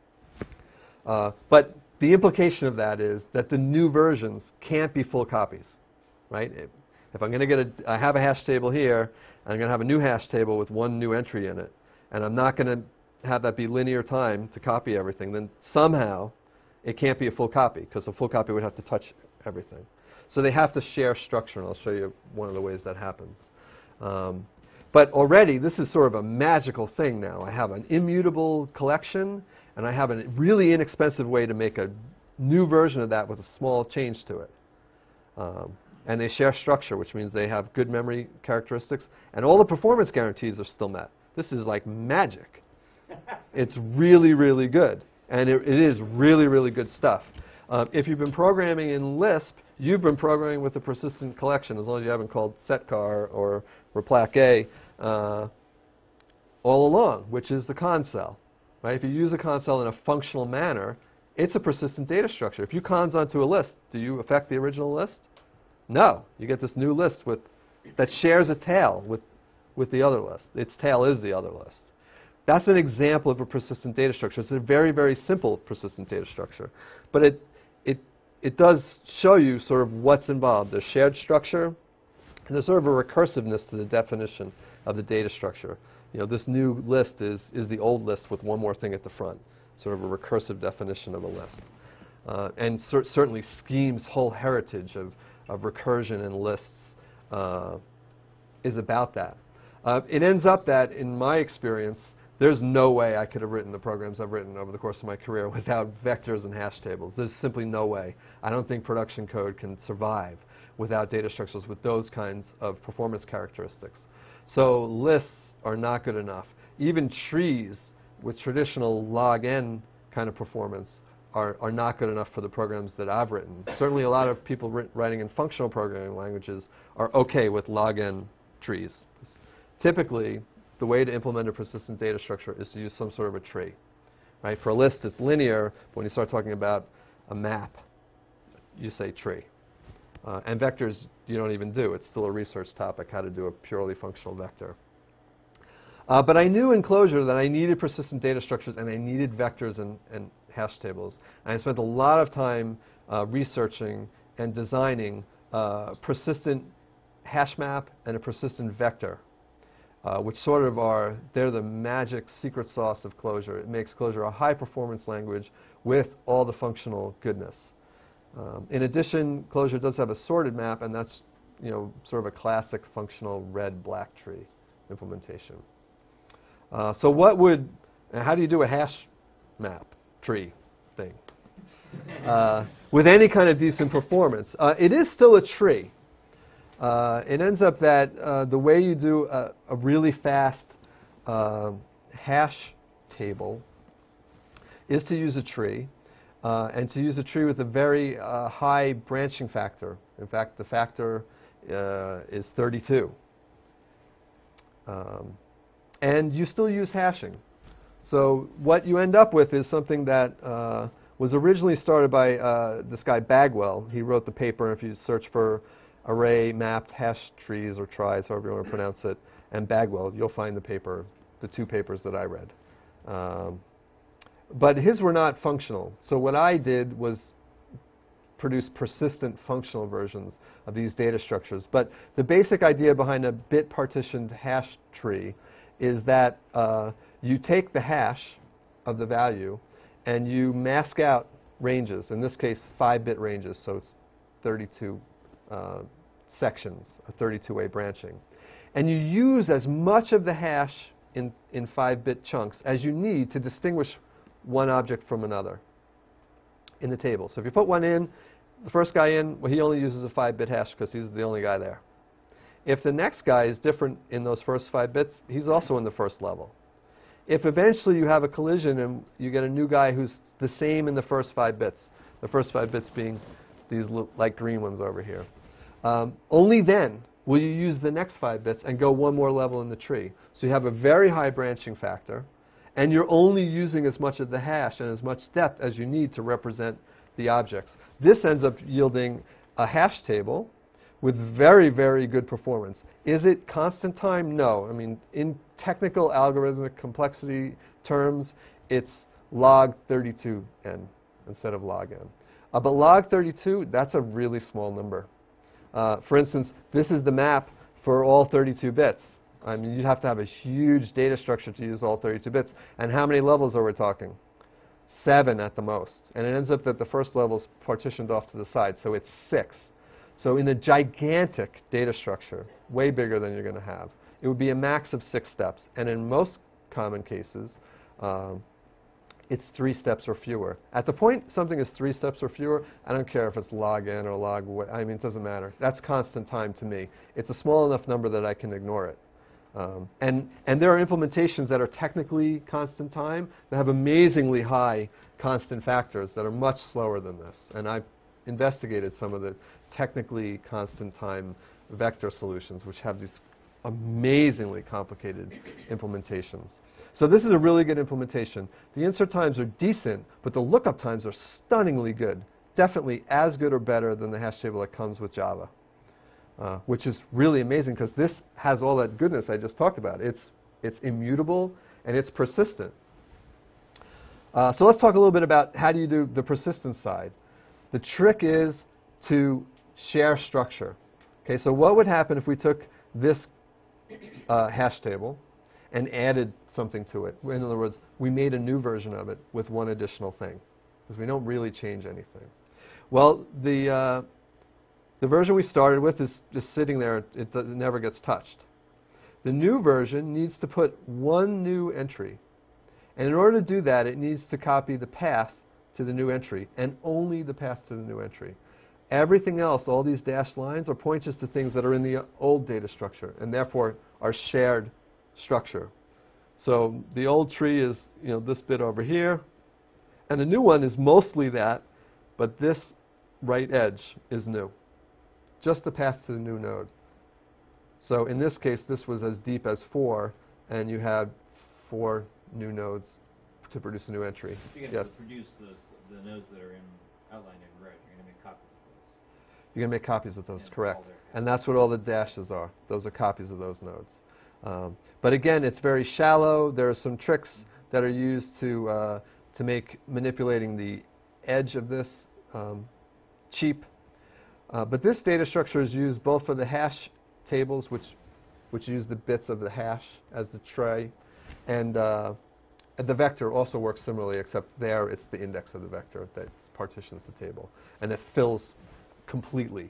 But the implication of that is that the new versions can't be full copies, right? If I'm going to I have a hash table here, and I'm going to have a new hash table with one new entry in it, and I'm not going to have that be linear time to copy everything, then somehow it can't be a full copy, because a full copy would have to touch everything. So they have to share structure, and I'll show you one of the ways that happens. But already, this is sort of a magical thing now. I have an immutable collection, and I have a really inexpensive way to make a new version of that with a small change to it. And they share structure, which means they have good memory characteristics, and all the performance guarantees are still met. This is like magic. It's really, really good. And it is really, really good stuff. If you've been programming in Lisp, you've been programming with a persistent collection, as long as you haven't called setcar or replac A all along, which is the console. Right? If you use a console in a functional manner, it's a persistent data structure. If you cons onto a list, do you affect the original list? No. You get this new list that shares a tail with the other list. Its tail is the other list. That's an example of a persistent data structure. It's a very, very simple persistent data structure. But it does show you sort of what's involved. There's shared structure, and there's sort of a recursiveness to the definition of the data structure. You know, this new list is the old list with one more thing at the front, sort of a recursive definition of a list. And certainly Scheme's whole heritage of recursion and lists is about that. It ends up that, in my experience, there's no way I could have written the programs I've written over the course of my career without vectors and hash tables. There's simply no way. I don't think production code can survive without data structures with those kinds of performance characteristics. So lists are not good enough. Even trees with traditional log n kind of performance are not good enough for the programs that I've written. Certainly a lot of people writing in functional programming languages are okay with log n trees. Typically, the way to implement a persistent data structure is to use some sort of a tree. Right? For a list, it's linear, but when you start talking about a map, you say tree. And vectors, you don't even do. It's still a research topic, how to do a purely functional vector. But I knew in Clojure that I needed persistent data structures and I needed vectors and hash tables. And I spent a lot of time researching and designing a persistent hash map and a persistent vector, which sort of they're the magic secret sauce of Clojure. It makes Clojure a high-performance language with all the functional goodness. In addition, Clojure does have a sorted map, and that's, you know, sort of a classic functional red-black tree implementation. So how do you do a hash map tree thing with any kind of decent performance? It is still a tree. It ends up that the way you do a really fast hash table is to use a tree, and to use a tree with a very high branching factor. In fact, the factor is 32. And you still use hashing. So what you end up with is something that was originally started by this guy Bagwell. He wrote the paper. If you search for array mapped hash trees or tries, however you want to pronounce it, and Bagwell, you'll find the paper, the two papers that I read. But his were not functional. So what I did was produce persistent functional versions of these data structures. But the basic idea behind a bit partitioned hash tree is that you take the hash of the value and you mask out ranges, in this case 5-bit ranges, so it's 32 sections, a 32-way branching. And you use as much of the hash in 5-bit chunks as you need to distinguish one object from another in the table. So if you put one in, the first guy in, well, he only uses a 5-bit hash because he's the only guy there. If the next guy is different in those first 5 bits, he's also in the first level. If eventually you have a collision and you get a new guy who's the same in the first 5 bits, the first 5 bits being these light green ones over here, only then will you use the next 5 bits and go one more level in the tree. So you have a very high branching factor, and you're only using as much of the hash and as much depth as you need to represent the objects. This ends up yielding a hash table with very, very good performance. Is it constant time? No. I mean, in technical algorithmic complexity terms, it's log 32n instead of log n. But log 32, that's a really small number. For instance, this is the map for all 32 bits. I mean, you'd have to have a huge data structure to use all 32 bits. And how many levels are we talking? 7 at the most. And it ends up that the first level is partitioned off to the side, so it's 6. So in a gigantic data structure, way bigger than you're going to have, it would be a max of 6 steps. And in most common cases, it's 3 steps or fewer. At the point something is 3 steps or fewer, I don't care if it's log n or log what, I mean, it doesn't matter. That's constant time to me. It's a small enough number that I can ignore it. And there are implementations that are technically constant time that have amazingly high constant factors that are much slower than this. And I've investigated some of the technically constant time vector solutions, which have these amazingly complicated implementations. So this is a really good implementation. The insert times are decent, but the lookup times are stunningly good. Definitely as good or better than the hash table that comes with Java, which is really amazing because this has all that goodness I just talked about. It's immutable and it's persistent. So let's talk a little bit about how do you do the persistent side. The trick is to share structure. Okay, so what would happen if we took this hash table and added something to it. In other words, we made a new version of it with one additional thing, because we don't really change anything. Well, the version we started with is just sitting there. It never gets touched. The new version needs to put one new entry. And in order to do that, it needs to copy the path to the new entry, and only the path to the new entry. Everything else, all these dashed lines, are pointers to things that are in the old data structure, and therefore are shared structure. So the old tree is, this bit over here, and the new one is mostly that, but this right edge is new. Just the path to the new node. So in this case, this was as deep as 4, and you had 4 new nodes to produce a new entry. So you're going to produce the nodes that are outlined in red. You're going to make copies of those. You're going to make copies of those, correct. And that's what all the dashes are. Those are copies of those nodes. But again, it's very shallow. There are some tricks that are used to make manipulating the edge of this cheap. But this data structure is used both for the hash tables, which use the bits of the hash as the tray, and the vector also works similarly, except there it's the index of the vector that partitions the table, and it fills completely.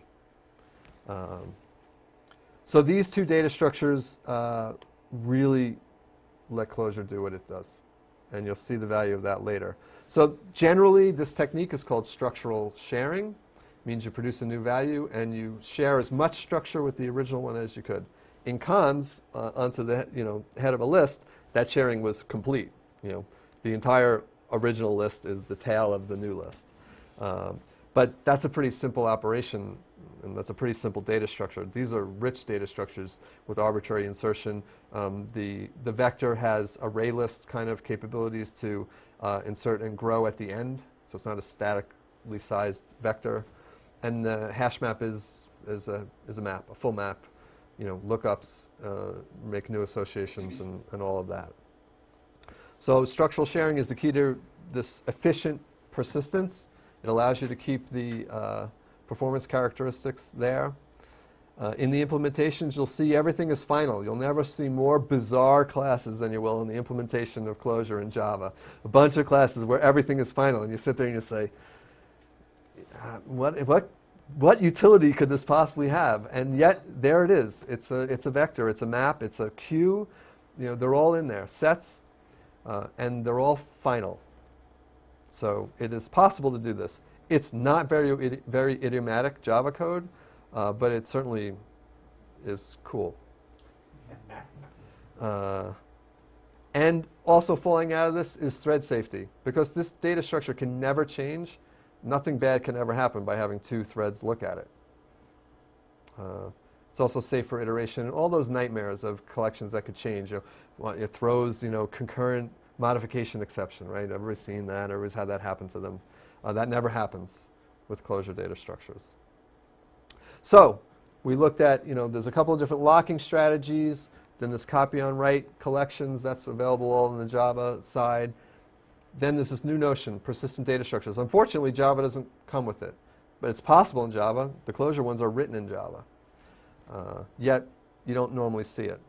So these two data structures really let Clojure do what it does, and you'll see the value of that later. So generally, this technique is called structural sharing. Means you produce a new value and you share as much structure with the original one as you could. In cons, onto the head of a list, that sharing was complete. The entire original list is the tail of the new list. But that's a pretty simple operation, and that's a pretty simple data structure. These are rich data structures with arbitrary insertion. The vector has array list kind of capabilities to insert and grow at the end, so it's not a statically sized vector. And the hash map is a map, a full map. Lookups, make new associations, and all of that. So structural sharing is the key to this efficient persistence. It allows you to keep the performance characteristics there. In the implementations, you'll see everything is final. You'll never see more bizarre classes than you will in the implementation of Clojure in Java. A bunch of classes where everything is final, and you sit there and you say, what utility could this possibly have? And yet, there it is. It's a vector. It's a map. It's a queue. They're all in there. Sets, and they're all final. So it is possible to do this. It's not very idiomatic Java code, but it certainly is cool. And also falling out of this is thread safety, because this data structure can never change. Nothing bad can ever happen by having 2 threads look at it. It's also safe for iteration and all those nightmares of collections that could change. It throws, concurrent modification exception, right? Everybody's seen that. Everybody's had that happen to them. That never happens with Clojure data structures. So we looked at, there's a couple of different locking strategies. Then this copy on write collections, that's available all on the Java side. Then there's this new notion, persistent data structures. Unfortunately, Java doesn't come with it. But it's possible in Java. The Clojure ones are written in Java. Yet, you don't normally see it.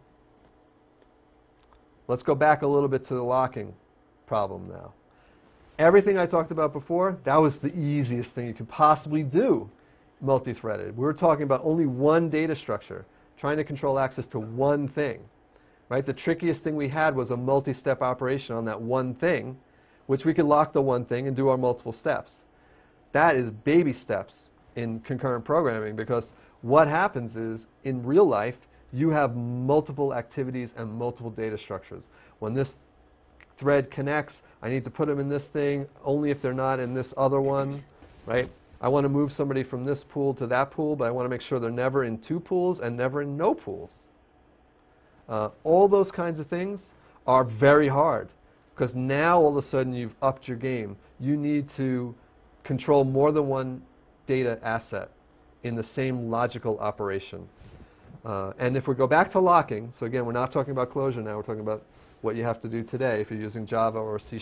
Let's go back a little bit to the locking problem now. Everything I talked about before, that was the easiest thing you could possibly do, multi-threaded. We were talking about only one data structure, trying to control access to one thing. Right? The trickiest thing we had was a multi-step operation on that one thing, which we could lock the one thing and do our multiple steps. That is baby steps in concurrent programming, because what happens is, in real life, you have multiple activities and multiple data structures. When this thread connects, I need to put them in this thing only if they're not in this other one, right? I want to move somebody from this pool to that pool, but I want to make sure they're never in 2 pools and never in no pools. All those kinds of things are very hard, because now all of a sudden you've upped your game. You need to control more than one data asset in the same logical operation. And if we go back to locking, so again, we're not talking about Clojure now, we're talking about what you have to do today if you're using Java or C#.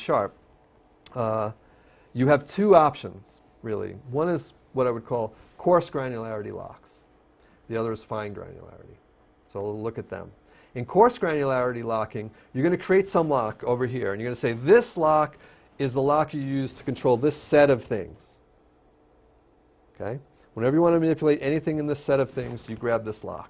You have 2 options, really. One is what I would call coarse granularity locks. The other is fine granularity. So we'll look at them. In coarse granularity locking, you're going to create some lock over here, and you're going to say this lock is the lock you use to control this set of things. Okay? Whenever you want to manipulate anything in this set of things, you grab this lock.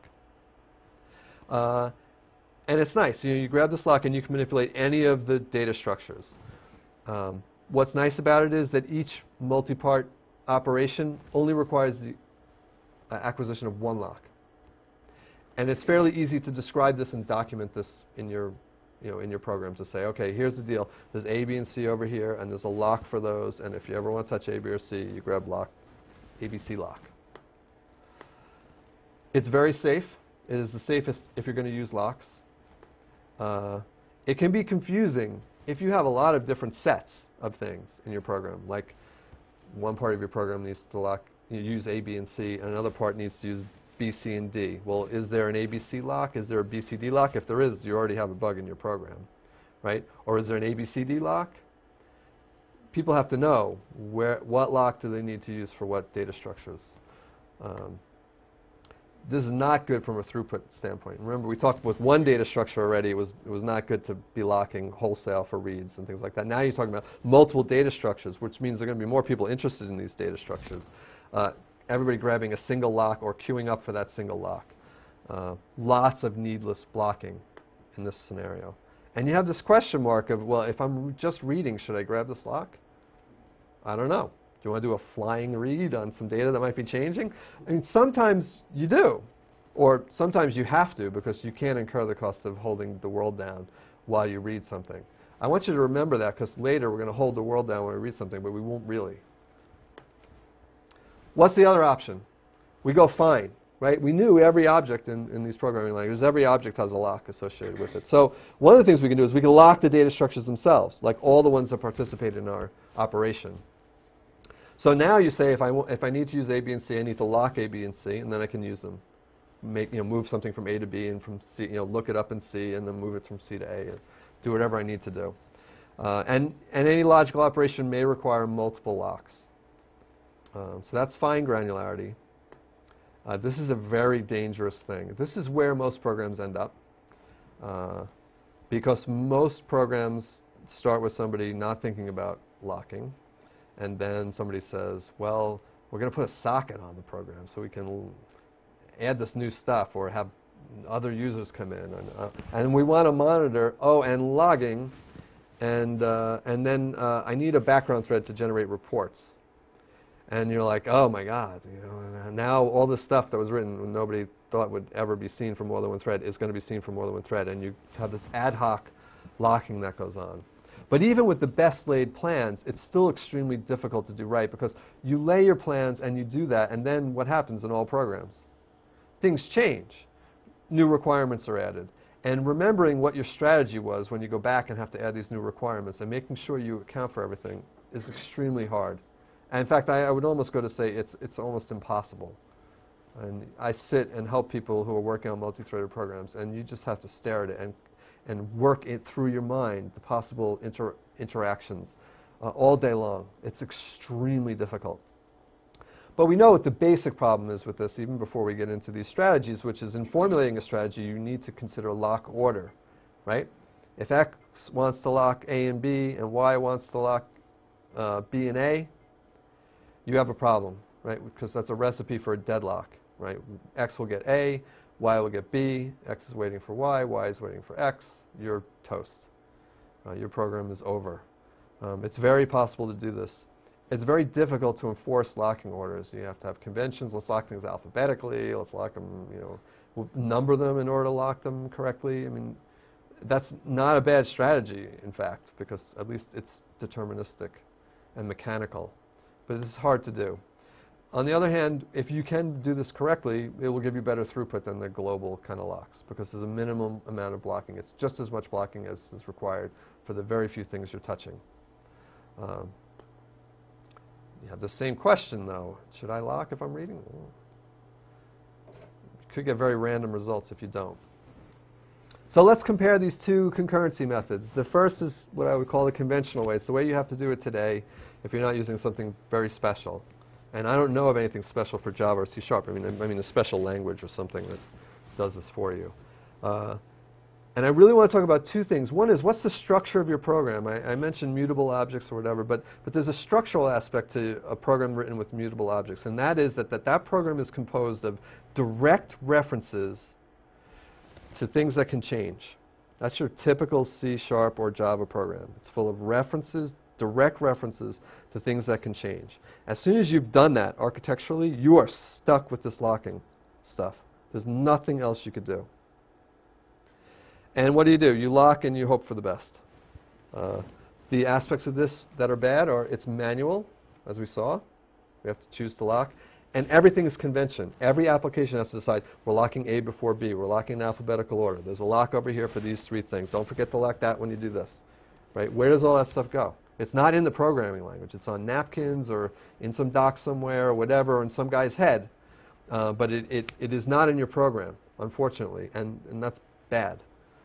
And it's nice. You grab this lock and you can manipulate any of the data structures. What's nice about it is that each multi-part operation only requires the acquisition of one lock. And it's fairly easy to describe this and document this in your, in your program to say, okay, here's the deal. There's A, B, and C over here, and there's a lock for those. And if you ever want to touch A, B, or C, you grab lock, ABC lock. It's very safe. It is the safest if you're going to use locks. It can be confusing if you have a lot of different sets of things in your program. Like one part of your program needs to lock, use A, B, and C, and another part needs to use B, C, and D. Well, is there an ABC lock? Is there a BCD lock? If there is, you already have a bug in your program, right? Or is there an ABCD lock? People have to know what lock do they need to use for what data structures. This is not good from a throughput standpoint. Remember, we talked with one data structure already. It was not good to be locking wholesale for reads and things like that. Now you're talking about multiple data structures, which means there are going to be more people interested in these data structures. Everybody grabbing a single lock or queuing up for that single lock. Lots of needless blocking in this scenario. And you have this question mark of, well, if I'm just reading, should I grab this lock? I don't know. Do you want to do a flying read on some data that might be changing? I mean, sometimes you do. Or sometimes you have to because you can't incur the cost of holding the world down while you read something. I want you to remember that because later we're going to hold the world down when we read something, but we won't really. What's the other option? We go fine, right? We knew every object in these programming languages, every object has a lock associated with it. So one of the things we can do is we can lock the data structures themselves, like all the ones that participate in our operation. So now you say, if I need to use A, B, and C, I need to lock A, B, and C, and then I can use them. Move something from A to B and from C, look it up in C, and then move it from C to A, and do whatever I need to do. And any logical operation may require multiple locks. So that's fine granularity. This is a very dangerous thing. This is where most programs end up. Because most programs start with somebody not thinking about locking. And then somebody says, well, we're going to put a socket on the program so we can add this new stuff or have other users come in. And we want to monitor, and logging. And then I need a background thread to generate reports. And you're like, oh my God, now all this stuff that was written when nobody thought would ever be seen from more than one thread is going to be seen from more than one thread. And you have this ad hoc locking that goes on. But even with the best laid plans, it's still extremely difficult to do right because you lay your plans and you do that, and then what happens in all programs? Things change. New requirements are added. And remembering what your strategy was when you go back and have to add these new requirements and making sure you account for everything is extremely hard. And in fact, I would almost go to say it's almost impossible. And I sit and help people who are working on multi-threaded programs, and you just have to stare at it and work it through your mind, the possible interactions all day long. It's extremely difficult. But we know what the basic problem is with this, even before we get into these strategies, which is in formulating a strategy, you need to consider lock order, right? If X wants to lock A and B, and Y wants to lock B and A, you have a problem, right? Because that's a recipe for a deadlock, right? X will get A, Y will get B, X is waiting for Y is waiting for X, you're toast. Your program is over. It's very possible to do this. It's very difficult to enforce locking orders. You have to have conventions. Let's lock things alphabetically. Let's lock them, we'll number them in order to lock them correctly. I mean, that's not a bad strategy, in fact, because at least it's deterministic and mechanical. But it's hard to do. On the other hand, if you can do this correctly, it will give you better throughput than the global kind of locks because there's a minimum amount of blocking. It's just as much blocking as is required for the very few things you're touching. You have the same question, though. Should I lock if I'm reading? You could get very random results if you don't. So let's compare these two concurrency methods. The first is what I would call the conventional way. It's the way you have to do it today if you're not using something very special. And I don't know of anything special for Java or C#. I mean a special language or something that does this for you. And I really want to talk about two things. One is, what's the structure of your program? I mentioned mutable objects or whatever, but there's a structural aspect to a program written with mutable objects, and that is that program is composed of direct references to things that can change. That's your typical C# or Java program. It's full of references, direct references to things that can change. As soon as you've done that architecturally, you are stuck with this locking stuff. There's nothing else you could do. And what do? You lock and you hope for the best. The aspects of this that are bad are it's manual, as we saw. We have to choose to lock. And everything is convention. Every application has to decide, we're locking A before B. We're locking in alphabetical order. There's a lock over here for these three things. Don't forget to lock that when you do this. Right? Where does all that stuff go? It's not in the programming language. It's on napkins or in some doc somewhere or whatever, or in some guy's head. But it is not in your program, unfortunately, and that's bad.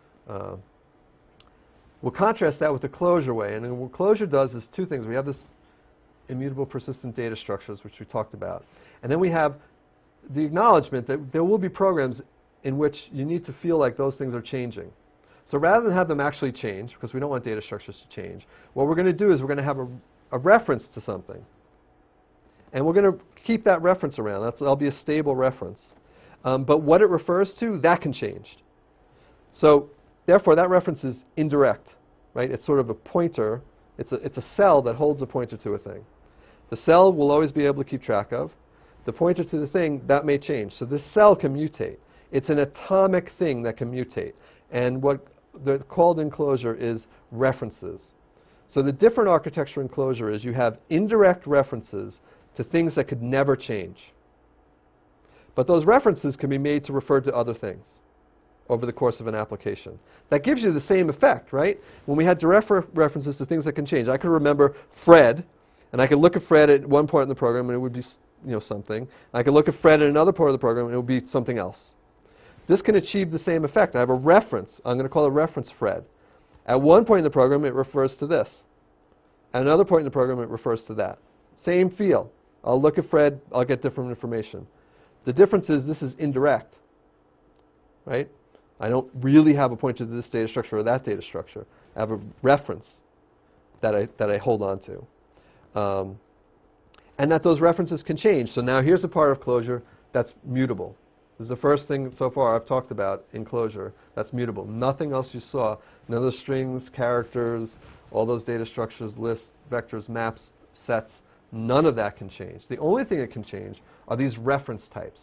We'll contrast that with the Clojure way. And then what Clojure does is two things. We have this immutable persistent data structures, which we talked about. And then we have the acknowledgement that there will be programs in which you need to feel like those things are changing. So rather than have them actually change, because we don't want data structures to change, what we're going to do is we're going to have a reference to something. And we're going to keep that reference around. That'll be a stable reference. But what it refers to, that can change. So therefore, that reference is indirect. Right? It's sort of a pointer. It's a cell that holds a pointer to a thing. The cell will always be able to keep track of. The pointer to the thing, that may change. So this cell can mutate. It's an atomic thing that can mutate. And what they're called in Clojure is references. So the different architecture in Clojure is you have indirect references to things that could never change. But those references can be made to refer to other things over the course of an application. That gives you the same effect, right? When we had direct references to things that can change, I could remember Fred, and I could look at Fred at one point in the program, and it would be something. I could look at Fred at another part of the program, and it would be something else. This can achieve the same effect. I have a reference. I'm going to call it reference Fred. At one point in the program, it refers to this. At another point in the program, it refers to that. Same feel. I'll look at Fred. I'll get different information. The difference is this is indirect, right? I don't really have a pointer to this data structure or that data structure. I have a reference that I hold on to. And that those references can change. So now here's a part of Clojure that's mutable. This is the first thing so far I've talked about in Clojure that's mutable. Nothing else you saw. None of the strings, characters, all those data structures, lists, vectors, maps, sets, none of that can change. The only thing that can change are these reference types.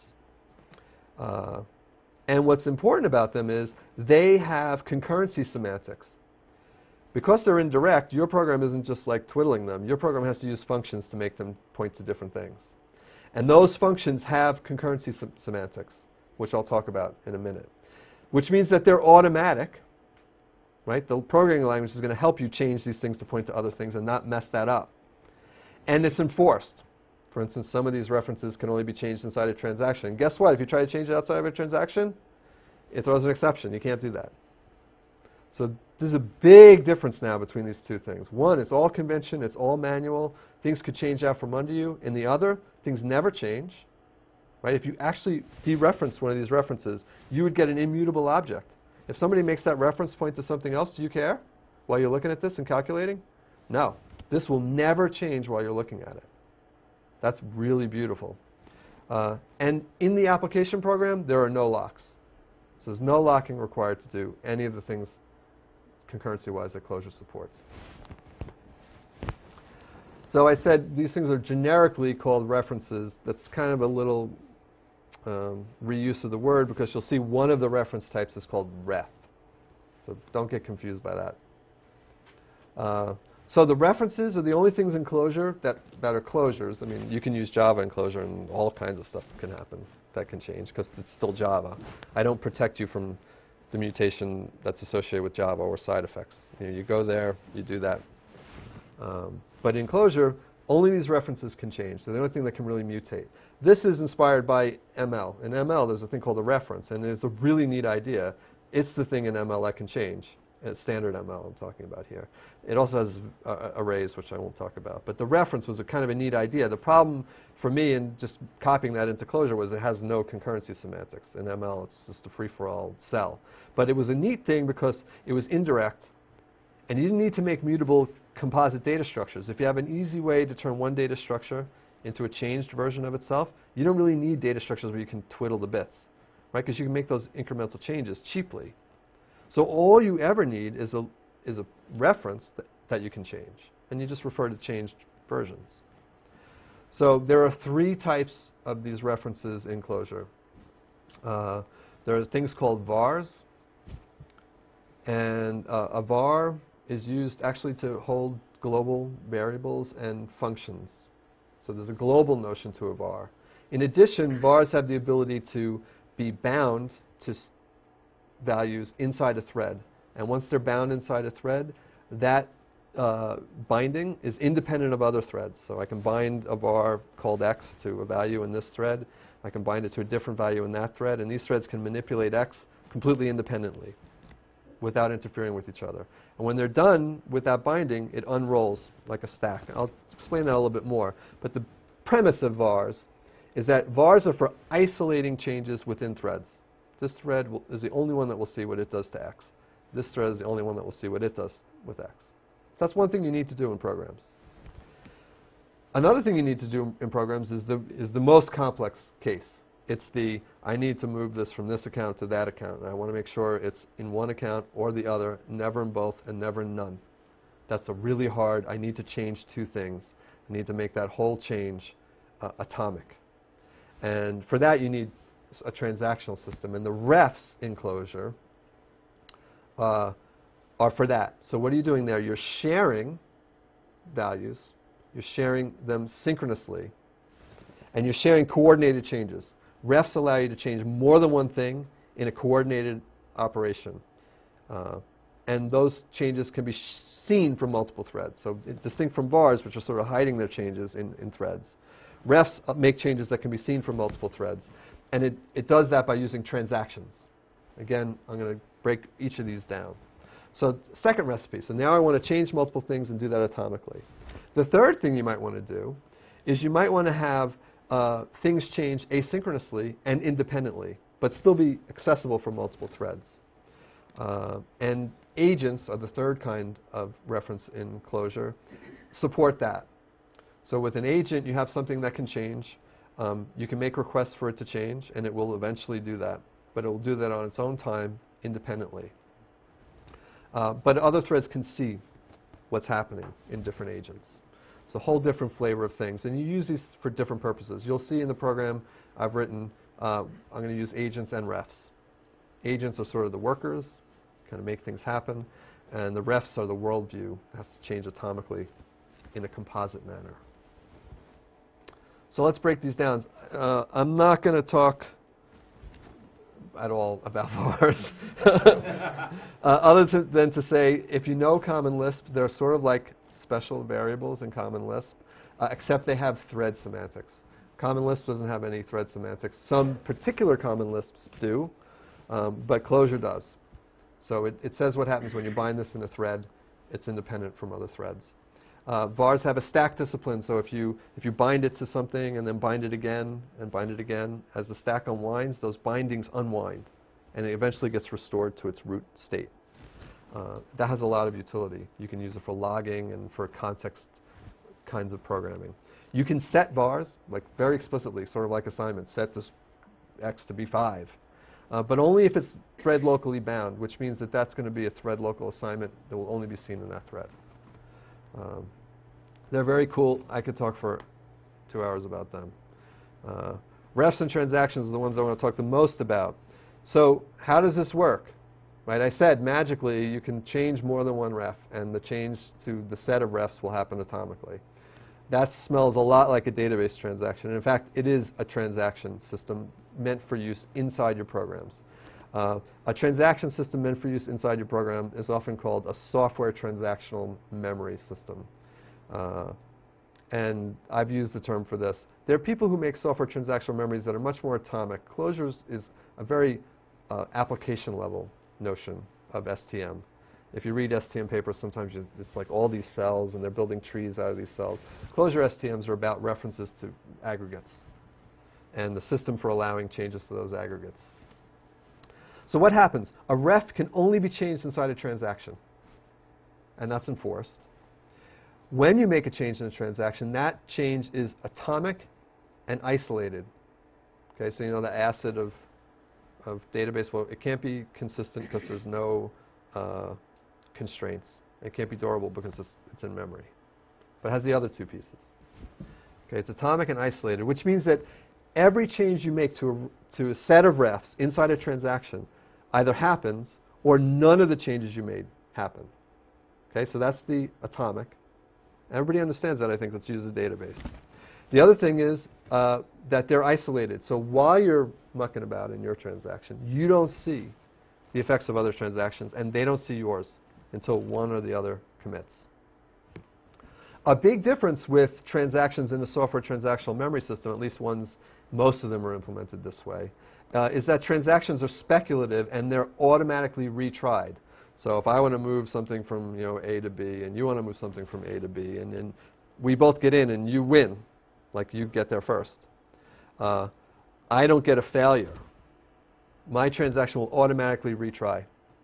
And what's important about them is they have concurrency semantics. Because they're indirect, your program isn't just like twiddling them. Your program has to use functions to make them point to different things. And those functions have concurrency semantics, which I'll talk about in a minute. Which means that they're automatic. Right? The programming language is going to help you change these things to point to other things and not mess that up. And it's enforced. For instance, some of these references can only be changed inside a transaction. And guess what? If you try to change it outside of a transaction, it throws an exception. You can't do that. So there's a big difference now between these two things. One, it's all convention. It's all manual. Things could change out from under you. In the other, things never change. Right? If you actually dereference one of these references, you would get an immutable object. If somebody makes that reference point to something else, do you care while you're looking at this and calculating? No. This will never change while you're looking at it. That's really beautiful. And in the application program, there are no locks. So there's no locking required to do any of the things concurrency-wise that Clojure supports. So I said these things are generically called references. That's kind of a little reuse of the word because you'll see one of the reference types is called ref. So don't get confused by that. So the references are the only things in Clojure that are closures. I mean, you can use Java in Clojure and all kinds of stuff can happen that can change because it's still Java. I don't protect you from the mutation that's associated with Java or side effects. You go there, you do that. But in Clojure, only these references can change. So the only thing that can really mutate. This is inspired by ML. In ML, there's a thing called a reference, and it's a really neat idea. It's the thing in ML that can change. Standard ML I'm talking about here. It also has arrays, which I won't talk about. But the reference was a kind of a neat idea. The problem for me in just copying that into Clojure was it has no concurrency semantics. In ML, it's just a free-for-all cell. But it was a neat thing because it was indirect, and you didn't need to make mutable composite data structures. If you have an easy way to turn one data structure into a changed version of itself, you don't really need data structures where you can twiddle the bits, right? Because you can make those incremental changes cheaply. So all you ever need is a reference that you can change, and you just refer to changed versions. So there are 3 types of these references in Clojure. There are things called vars, and a var is used actually to hold global variables and functions. So there's a global notion to a var. In addition, vars have the ability to be bound to values inside a thread. And once they're bound inside a thread, that binding is independent of other threads. So I can bind a var called x to a value in this thread. I can bind it to a different value in that thread. And these threads can manipulate x completely independently without interfering with each other. And when they're done with that binding, it unrolls like a stack. I'll explain that a little bit more. But the premise of vars is that vars are for isolating changes within threads. This thread is the only one that will see what it does to x. This thread is the only one that will see what it does with x. So that's one thing you need to do in programs. Another thing you need to do in programs is the most complex case. It's the, I need to move this from this account to that account, and I want to make sure it's in one account or the other, never in both, and never in none. That's a really hard, I need to change 2 things. I need to make that whole change atomic. And for that, you need a transactional system. And the refs in Clojure are for that. So what are you doing there? You're sharing values. You're sharing them synchronously. And you're sharing coordinated changes. Refs allow you to change more than one thing in a coordinated operation. And those changes can be seen from multiple threads. So distinct from vars, which are sort of hiding their changes in threads. Refs make changes that can be seen from multiple threads. And it does that by using transactions. Again, I'm going to break each of these down. So second recipe. So now I want to change multiple things and do that atomically. The third thing you might want to do is you might want to have things change asynchronously and independently, but still be accessible for multiple threads. And agents are the third kind of reference in Clojure, support that. So with an agent, you have something that can change. You can make requests for it to change, and it will eventually do that. But it will do that on its own time, independently. But other threads can see what's happening in different agents. It's a whole different flavor of things. And you use these for different purposes. You'll see in the program I've written, I'm going to use agents and refs. Agents are sort of the workers, kind of make things happen. And the refs are the worldview. It has to change atomically in a composite manner. So let's break these down. I'm not going to talk at all about vars. Other than to say, if you know Common Lisp, they're sort of like special variables in Common Lisp, except they have thread semantics. Common Lisp doesn't have any thread semantics. Some particular Common Lisps do, but Clojure does. So it says what happens when you bind this in a thread. It's independent from other threads. Vars have a stack discipline, so if you bind it to something and then bind it again and bind it again, as the stack unwinds, those bindings unwind, and it eventually gets restored to its root state. That has a lot of utility. You can use it for logging and for context kinds of programming. You can set vars, like very explicitly, sort of like assignments, set this x to be 5. But only if it's thread locally bound, which means that that's going to be a thread local assignment that will only be seen in that thread. They're very cool. I could talk for 2 hours about them. Refs and transactions are the ones I want to talk the most about. So how does this work? Right, I said magically you can change more than one ref, and the change to the set of refs will happen atomically. That smells a lot like a database transaction. In fact, it is a transaction system meant for use inside your programs. A transaction system meant for use inside your program is often called a software transactional memory system. And I've used the term for this. There are people who make software transactional memories that are much more atomic. Clojure is a very application level notion of STM. If you read STM papers, sometimes it's like all these cells, and they're building trees out of these cells. Clojure STMs are about references to aggregates and the system for allowing changes to those aggregates. So what happens? A ref can only be changed inside a transaction, and that's enforced. When you make a change in a transaction, that change is atomic and isolated. Okay, so you know the acid of database, well, it can't be consistent because there's no constraints. It can't be durable because it's in memory. But it has the other two pieces. Okay, it's atomic and isolated, which means that every change you make to a set of refs inside a transaction either happens or none of the changes you made happen. Okay, so that's the atomic. Everybody understands that, I think, that's used as a database. The other thing is that they're isolated. So while you're mucking about in your transaction, you don't see the effects of other transactions, and they don't see yours until one or the other commits. A big difference with transactions in the software transactional memory system, at least most of them are implemented this way, is that transactions are speculative and they're automatically retried. So if I want to move something from A to B, and you want to move something from A to B, and then we both get in and you win, like you get there first, I don't get a failure. My transaction will automatically retry.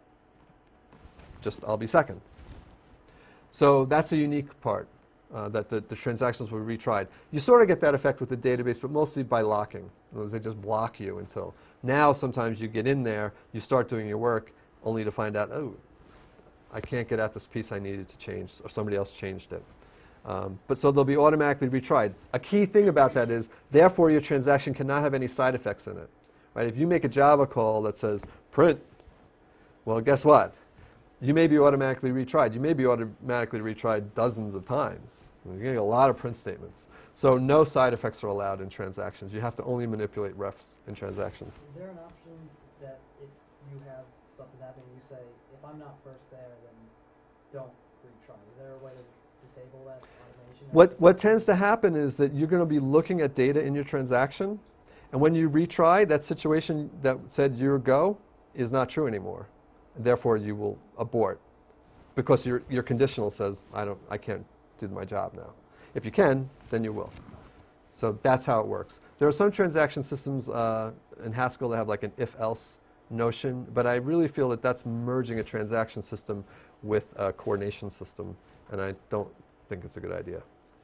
I'll be second. So that's a unique part, that the transactions will be retried. You sort of get that effect with the database, but mostly by locking. In other words, they just block you until. Now sometimes you get in there, you start doing your work, only to find out, oh, I can't get at this piece I needed to change, or somebody else changed it. But so they'll be automatically retried. A key thing about that is, therefore, your transaction cannot have any side effects in it. Right? If you make a Java call that says print, well, guess what? You may be automatically retried. You may be automatically retried dozens of times. You're getting a lot of print statements. So no side effects are allowed in transactions. You have to only manipulate refs in transactions. Is there an option that if you have something happening, you say, if I'm not first there, then don't retry? Is there a way to disable that automation? What tends to happen is that you're going to be looking at data in your transaction, and when you retry, that situation that said your go is not true anymore. And therefore, you will abort because your conditional says, I can't do my job now. If you can, then you will. So that's how it works. There are some transaction systems in Haskell that have like an if-else notion, but I really feel that that's merging a transaction system with a coordination system, and I don't think it's a good idea.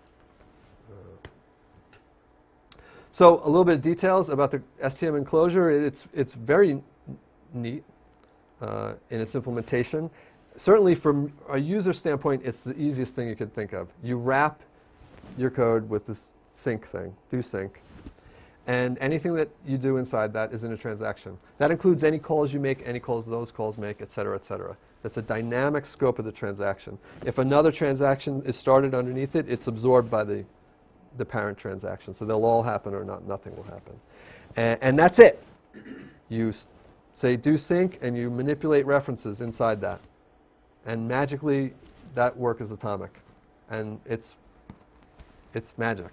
So a little bit of details about the STM enclosure. It's very neat in its implementation. Certainly from a user standpoint, it's the easiest thing you could think of. You wrap your code with this sync thing, do sync. And anything that you do inside that is in a transaction. That includes any calls you make, any calls those calls make, et cetera, et cetera. That's a dynamic scope of the transaction. If another transaction is started underneath it, it's absorbed by the parent transaction. So they'll all happen or nothing will happen. And that's it. You say do sync, and you manipulate references inside that. And magically, that work is atomic. And it's magic.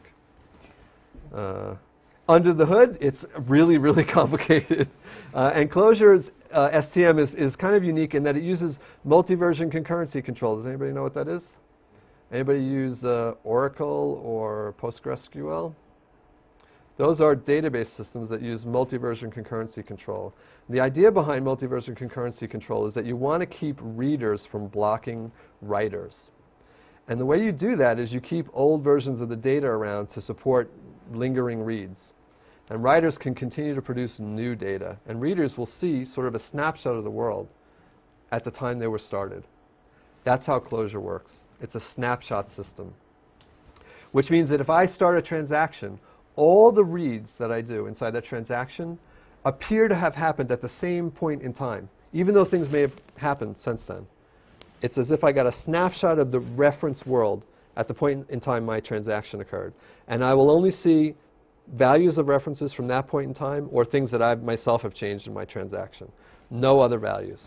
Under the hood, it's really, really complicated. And Clojure's STM is kind of unique in that it uses multi-version concurrency control. Does anybody know what that is? Anybody use Oracle or PostgreSQL? Those are database systems that use multi-version concurrency control. The idea behind multi-version concurrency control is that you want to keep readers from blocking writers. And the way you do that is you keep old versions of the data around to support lingering reads. And writers can continue to produce new data. And readers will see sort of a snapshot of the world at the time they were started. That's how Clojure works. It's a snapshot system. Which means that if I start a transaction, all the reads that I do inside that transaction appear to have happened at the same point in time, even though things may have happened since then. It's as if I got a snapshot of the reference world at the point in time my transaction occurred. And I will only see values of references from that point in time or things that I myself have changed in my transaction. No other values.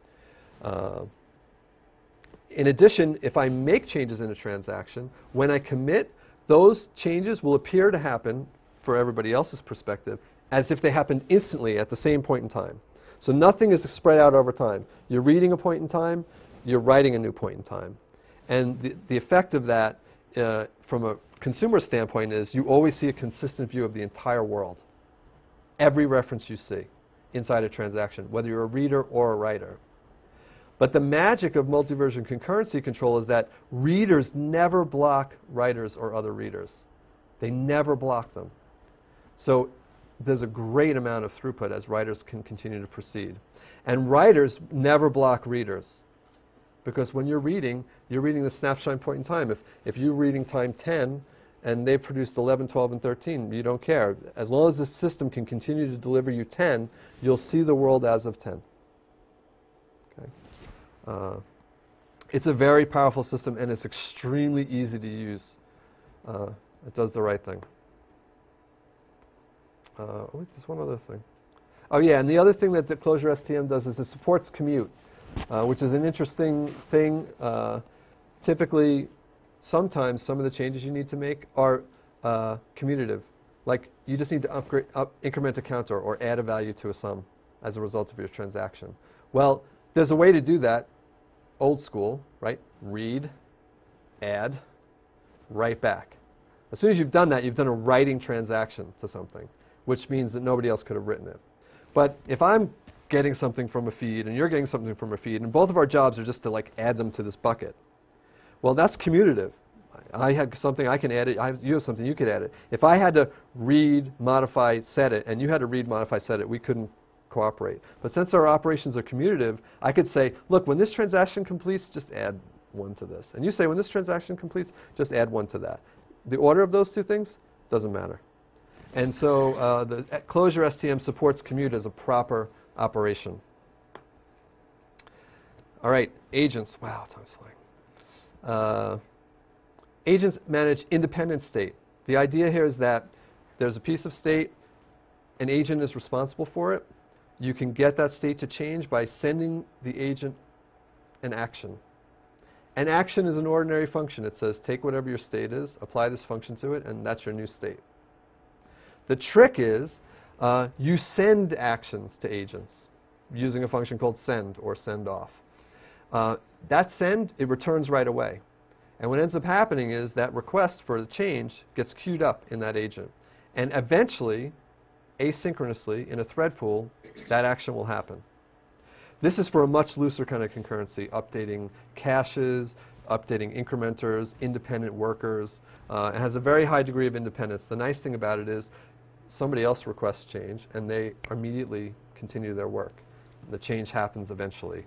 In addition, if I make changes in a transaction, when I commit, those changes will appear to happen, for everybody else's perspective, as if they happened instantly at the same point in time. So nothing is spread out over time. You're reading a point in time, you're writing a new point in time. And the effect of that from a consumer standpoint is you always see a consistent view of the entire world. Every reference you see inside a transaction, whether you're a reader or a writer. But the magic of multi-version concurrency control is that readers never block writers or other readers. They never block them. So there's a great amount of throughput as writers can continue to proceed. And writers never block readers. Because when you're reading the snapshot point in time. If you're reading time 10 and they've produced 11, 12, and 13, you don't care. As long as the system can continue to deliver you 10, you'll see the world as of 10. Okay? It's a very powerful system, and it's extremely easy to use. It does the right thing. There's one other thing. Oh yeah, and the other thing that the Clojure STM does is it supports commute, which is an interesting thing. Typically, sometimes some of the changes you need to make are commutative. Like you just need to increment a counter or add a value to a sum as a result of your transaction. Well, there's a way to do that, old school, right? Read, add, write back. As soon as you've done that, you've done a writing transaction to something, which means that nobody else could have written it. But if I'm getting something from a feed and you're getting something from a feed, and both of our jobs are just to like add them to this bucket, well, that's commutative. I have something, I can add it. You have something, you could add it. If I had to read, modify, set it, and you had to read, modify, set it, we couldn't cooperate. But since our operations are commutative, I could say, look, when this transaction completes, just add 1 to this. And you say, when this transaction completes, just add 1 to that. The order of those two things doesn't matter. And so the Clojure STM supports commute as a proper operation. All right, agents. Wow, time's flying. Agents manage independent state. The idea here is that there's a piece of state, an agent is responsible for it. You can get that state to change by sending the agent an action. An action is an ordinary function. It says take whatever your state is, apply this function to it, and that's your new state. The trick is you send actions to agents using a function called send or send off. That send, it returns right away. And what ends up happening is that request for the change gets queued up in that agent. And eventually, asynchronously, in a thread pool, that action will happen. This is for a much looser kind of concurrency, updating caches, updating incrementers, independent workers. It has a very high degree of independence. The nice thing about it is somebody else requests change, and they immediately continue their work. The change happens eventually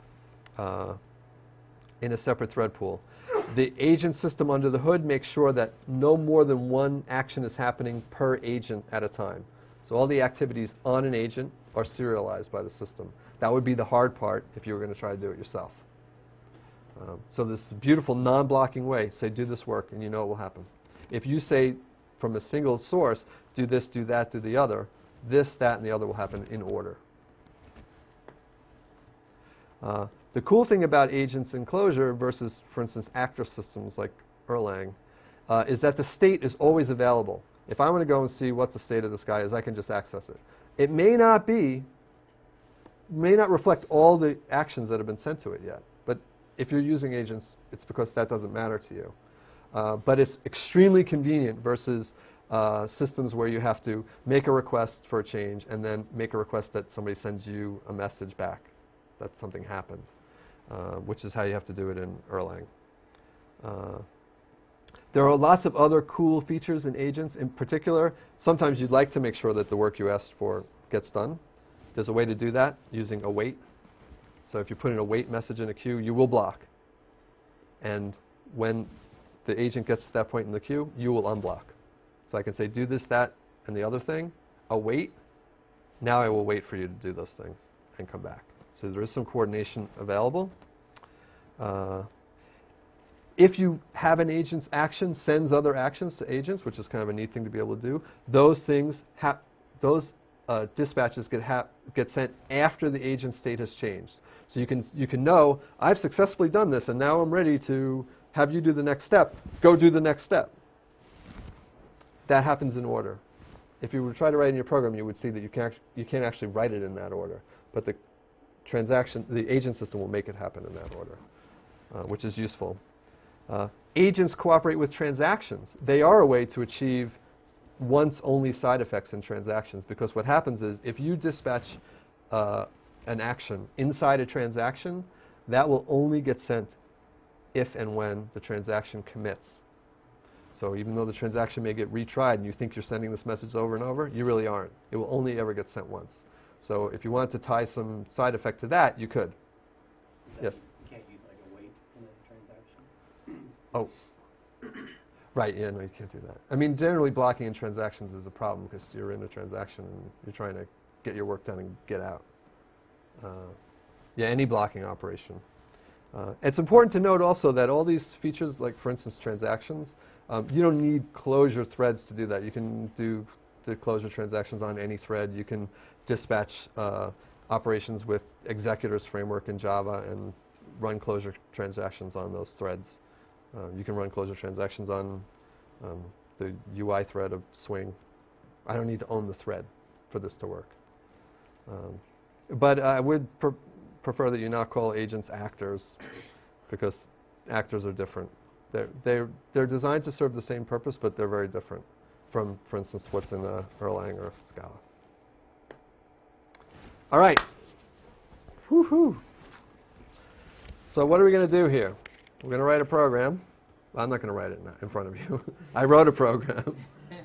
in a separate thread pool. The agent system under the hood makes sure that no more than one action is happening per agent at a time. So all the activities on an agent are serialized by the system. That would be the hard part if you were going to try to do it yourself. So this beautiful non-blocking way, say do this work, and you know it will happen. If you say from a single source, do this, do that, do the other, this, that, and the other will happen in order. The cool thing about agents in Clojure versus, for instance, actor systems like Erlang is that the state is always available. If I want to go and see what the state of this guy is, I can just access it. It may not reflect all the actions that have been sent to it yet. But if you're using agents, it's because that doesn't matter to you. But it's extremely convenient versus systems where you have to make a request for a change and then make a request that somebody sends you a message back that something happened, which is how you have to do it in Erlang. There are lots of other cool features in agents. In particular, sometimes you'd like to make sure that the work you asked for gets done. There's a way to do that using await. So if you put in a wait message in a queue, you will block. And when the agent gets to that point in the queue, you will unblock. So I can say, do this, that, and the other thing, await. Now I will wait for you to do those things and come back. So there is some coordination available. If you have an agent's action sends other actions to agents, which is kind of a neat thing to be able to do, those things, dispatches get sent after the agent state has changed. So you can know, I've successfully done this, and now I'm ready to have you do the next step. Go do the next step. That happens in order. If you were to try to write in your program, you would see that you can't actually write it in that order. But the agent system will make it happen in that order. which is useful. Agents cooperate with transactions. They are a way to achieve once-only side effects in transactions, because what happens is if you dispatch an action inside a transaction, that will only get sent if and when the transaction commits. So even though the transaction may get retried and you think you're sending this message over and over, you really aren't. It will only ever get sent once. So if you want to tie some side effect to that, you could. Yes? You can't use like a wait in a transaction. Oh. Right, yeah, no, you can't do that. I mean, generally blocking in transactions is a problem because you're in a transaction and you're trying to get your work done and get out. Yeah, any blocking operation. It's important to note also that all these features, like for instance transactions, you don't need Clojure threads to do that. You can do the Clojure transactions on any thread. You can dispatch operations with executors framework in Java and run Clojure transactions on those threads. You can run Clojure transactions on the UI thread of Swing. I don't need to own the thread for this to work. But I would prefer that you not call agents actors, because actors are different. They're designed to serve the same purpose, but they're very different from, for instance, what's in Erlang or Scala. All right. Woohoo! So what are we going to do here? We're going to write a program. Well, I'm not going to write it in front of you. I wrote a program.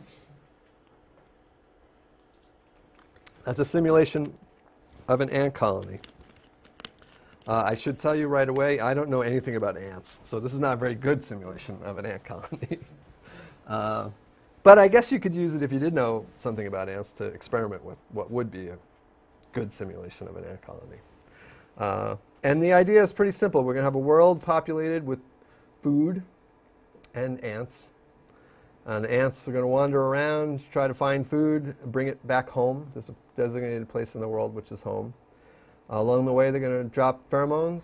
That's a simulation of an ant colony. I should tell you right away, I don't know anything about ants, so this is not a very good simulation of an ant colony. But I guess you could use it if you did know something about ants to experiment with what would be a good simulation of an ant colony. And the idea is pretty simple. We're going to have a world populated with food and ants. And the ants are going to wander around, try to find food, bring it back home. There's a designated place in the world which is home. Along the way, they're going to drop pheromones.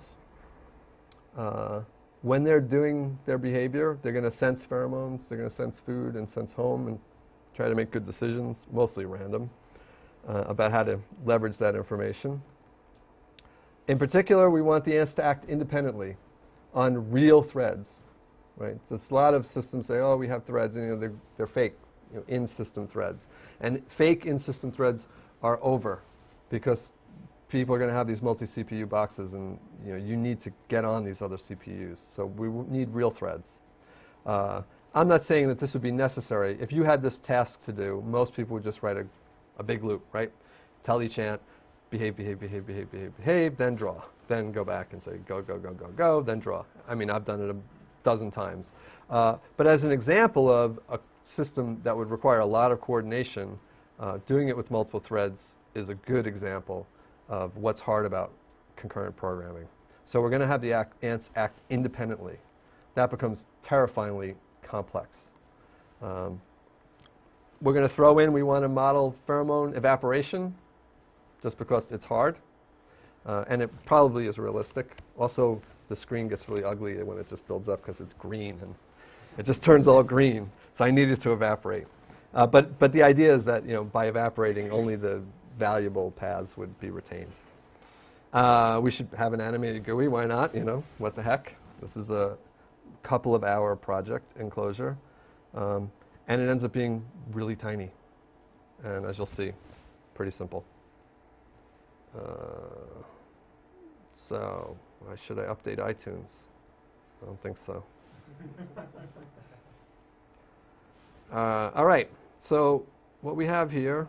When they're doing their behavior, they're going to sense pheromones. They're going to sense food and sense home and try to make good decisions, mostly random, about how to leverage that information. In particular, we want the ants to act independently on real threads. Right? So a lot of systems say, oh, we have threads, and they're fake, in-system threads. And fake in-system threads are over, because people are going to have these multi-CPU boxes, and you need to get on these other CPUs. So we need real threads. I'm not saying that this would be necessary. If you had this task to do, most people would just write a big loop, right? Tell each ant, behave, behave, behave, behave, behave, behave, then draw. Then go back and say, go, go, go, go, go, then draw. I mean, I've done it a dozen times. But as an example of a system that would require a lot of coordination, doing it with multiple threads is a good example of what's hard about concurrent programming. So we're going to have the ants act independently. That becomes terrifyingly complex. We're going to throw in, we want to model pheromone evaporation, just because it's hard. And it probably is realistic. Also, the screen gets really ugly when it just builds up because it's green, and it just turns all green. So I need it to evaporate. But the idea is that by evaporating, only the valuable paths would be retained. We should have an animated GUI. Why not? What the heck? This is a couple of hour project in Clojure. And it ends up being really tiny. And as you'll see, pretty simple. So why should I update iTunes? I don't think so. All right. So what we have here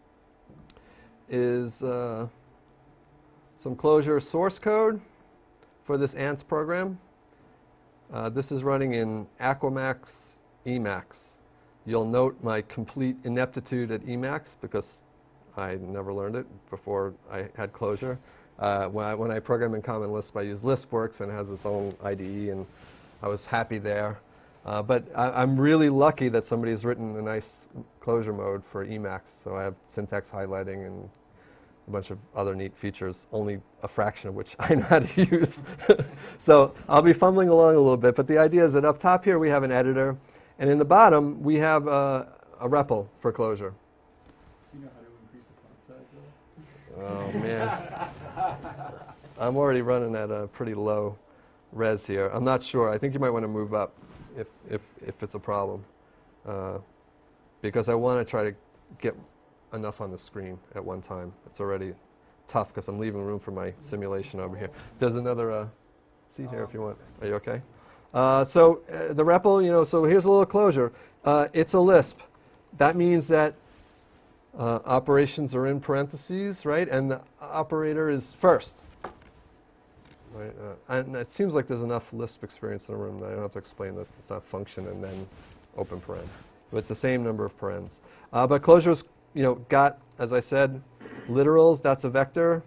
is some Clojure source code for this ants program. This is running in Aquamax Emacs. You'll note my complete ineptitude at Emacs because I never learned it before I had Clojure. When I program in Common Lisp, I use LispWorks, and it has its own IDE, and I was happy there. But I'm really lucky that somebody's written a nice Clojure mode for Emacs. So I have syntax highlighting and a bunch of other neat features, only a fraction of which I know how to use. So I'll be fumbling along a little bit, but the idea is that up top here we have an editor, and in the bottom we have a REPL for Clojure. You know how to increase the font size, though? Oh, man. I'm already running at a pretty low res here. I'm not sure. I think you might want to move up if it's a problem, because I want to try to get enough on the screen at one time. It's already tough because I'm leaving room for my simulation over here. There's another seat here if you want. Are you okay? So the REPL, you know, so here's a little Clojure. It's a Lisp. That means that operations are in parentheses, right? And the operator is first. Right? And it seems like there's enough Lisp experience in the room that I don't have to explain that it's not function and then open paren. But it's the same number of parens. But Clojure's, you know, got, as I said, literals. That's a vector.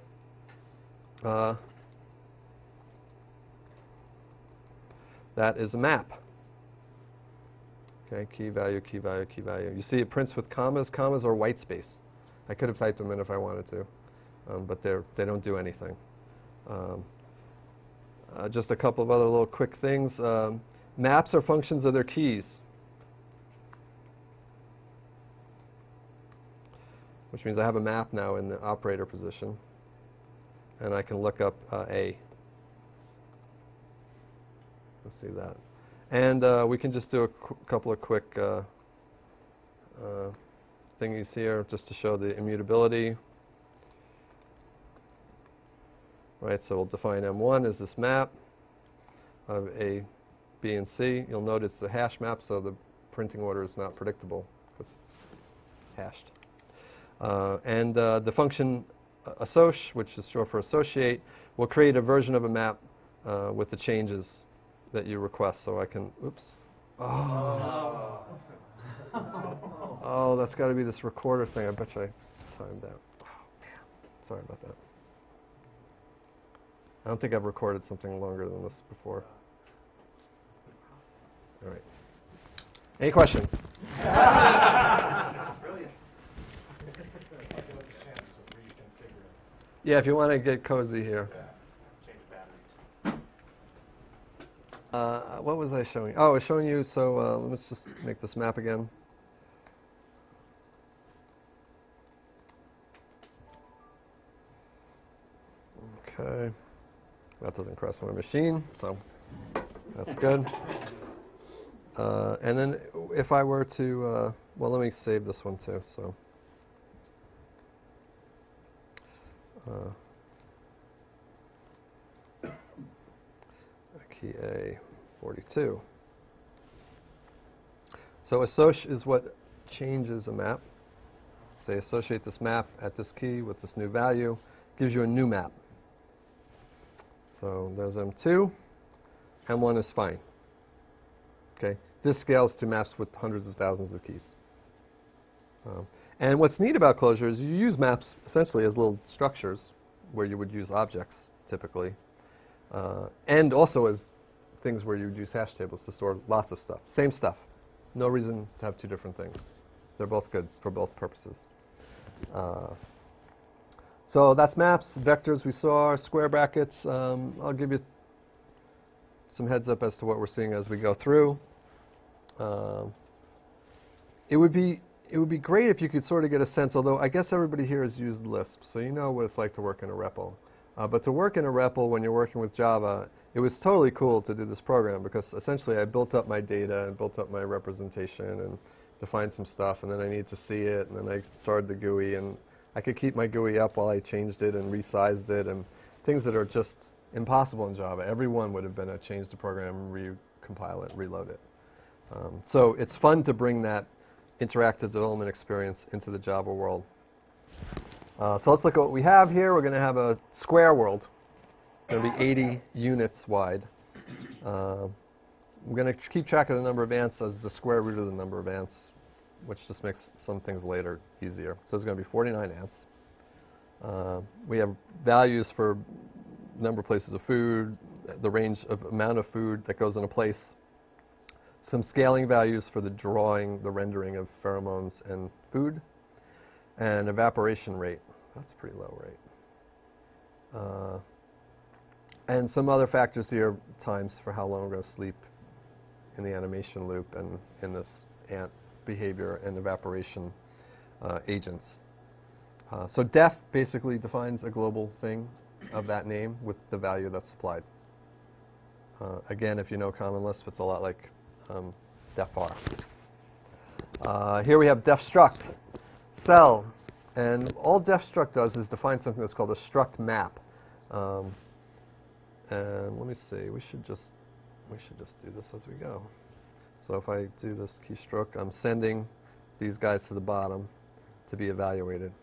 That is a map. Okay, key value, key value, key value. You see it prints with commas. Commas are white space. I could have typed them in if I wanted to, but they don't do anything. Just a couple of other little quick things. Maps are functions of their keys, which means I have a map now in the operator position, and I can look up A. Let's see that. And we can just do a couple of quick thingies here just to show the immutability. Right, so we'll define M1 as this map of A, B, and C. You'll note it's a hash map, so the printing order is not predictable because it's hashed. And the function assoc, which is short for associate, will create a version of a map with the changes that you request. So I can, oops. Oh, oh, that's got to be this recorder thing. I bet you I timed out. Oh, man. Sorry about that. I don't think I've recorded something longer than this before. All right. Any questions? Yeah, if you want to get cozy here. What was I showing? Oh, I was showing you, so let's just make this map again. Okay. That doesn't cross my machine, so that's good. And then if I were to, well, let me save this one too. So key A 42. So assoc is what changes a map. Say associate this map at this key with this new value, gives you a new map. So there's M2. M1 is fine. Okay, this scales to maps with hundreds of thousands of keys. And what's neat about Clojure is you use maps essentially as little structures where you would use objects typically, and also as things where you would use hash tables to store lots of stuff. Same stuff. No reason to have two different things. They're both good for both purposes. So that's maps, vectors we saw, square brackets. I'll give you some heads up as to what we're seeing as we go through. It would be great if you could sort of get a sense, although I guess everybody here has used Lisp, so you know what it's like to work in a REPL. But to work in a REPL when you're working with Java, it was totally cool to do this program because essentially I built up my data and built up my representation and defined some stuff, and then I needed to see it, and then I started the GUI, and I could keep my GUI up while I changed it and resized it, and things that are just impossible in Java. Everyone would have been a change the program, recompile it, reload it. So it's fun to bring that interactive development experience into the Java world. So let's look at what we have here. We're going to have a square world. It's going to be 80 units wide. We're going to keep track of the number of ants as the square root of the number of ants, which just makes some things later easier. So it's going to be 49 ants. We have values for number of places of food, the range of amount of food that goes in a place, some scaling values for the drawing, the rendering of pheromones and food, and evaporation rate. That's a pretty low rate. And some other factors here, times for how long we're going to sleep in the animation loop and in this ant behavior and evaporation agents. So def basically defines a global thing of that name with the value that's supplied. Again, if you know Common Lisp, it's a lot like defr. Here we have def struct, cell. And all def struct does is define something that's called a struct map. And let me see, we should just do this as we go. So if I do this keystroke, I'm sending these guys to the bottom to be evaluated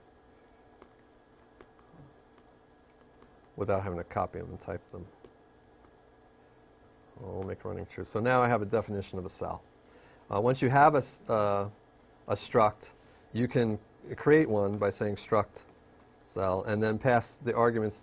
without having to copy them and type them. We'll make running true. So now I have a definition of a cell. Once you have a struct, you can create one by saying struct cell and then pass the arguments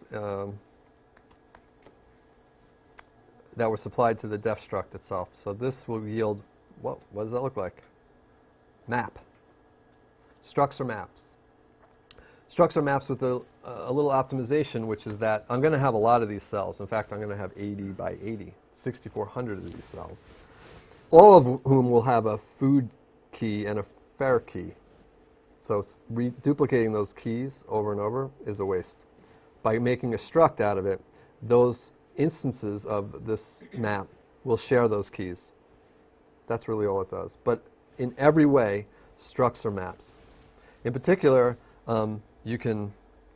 that were supplied to the def struct itself. So this will yield, what does that look like? Map. Structs are maps. Structs are maps with a little optimization, which is that I'm going to have a lot of these cells. In fact, I'm going to have 80 by 80, 6,400 of these cells, all of whom will have a food key and a fare key. So duplicating those keys over and over is a waste. By making a struct out of it, those instances of this map will share those keys. That's really all it does. But in every way, structs are maps. In particular, you can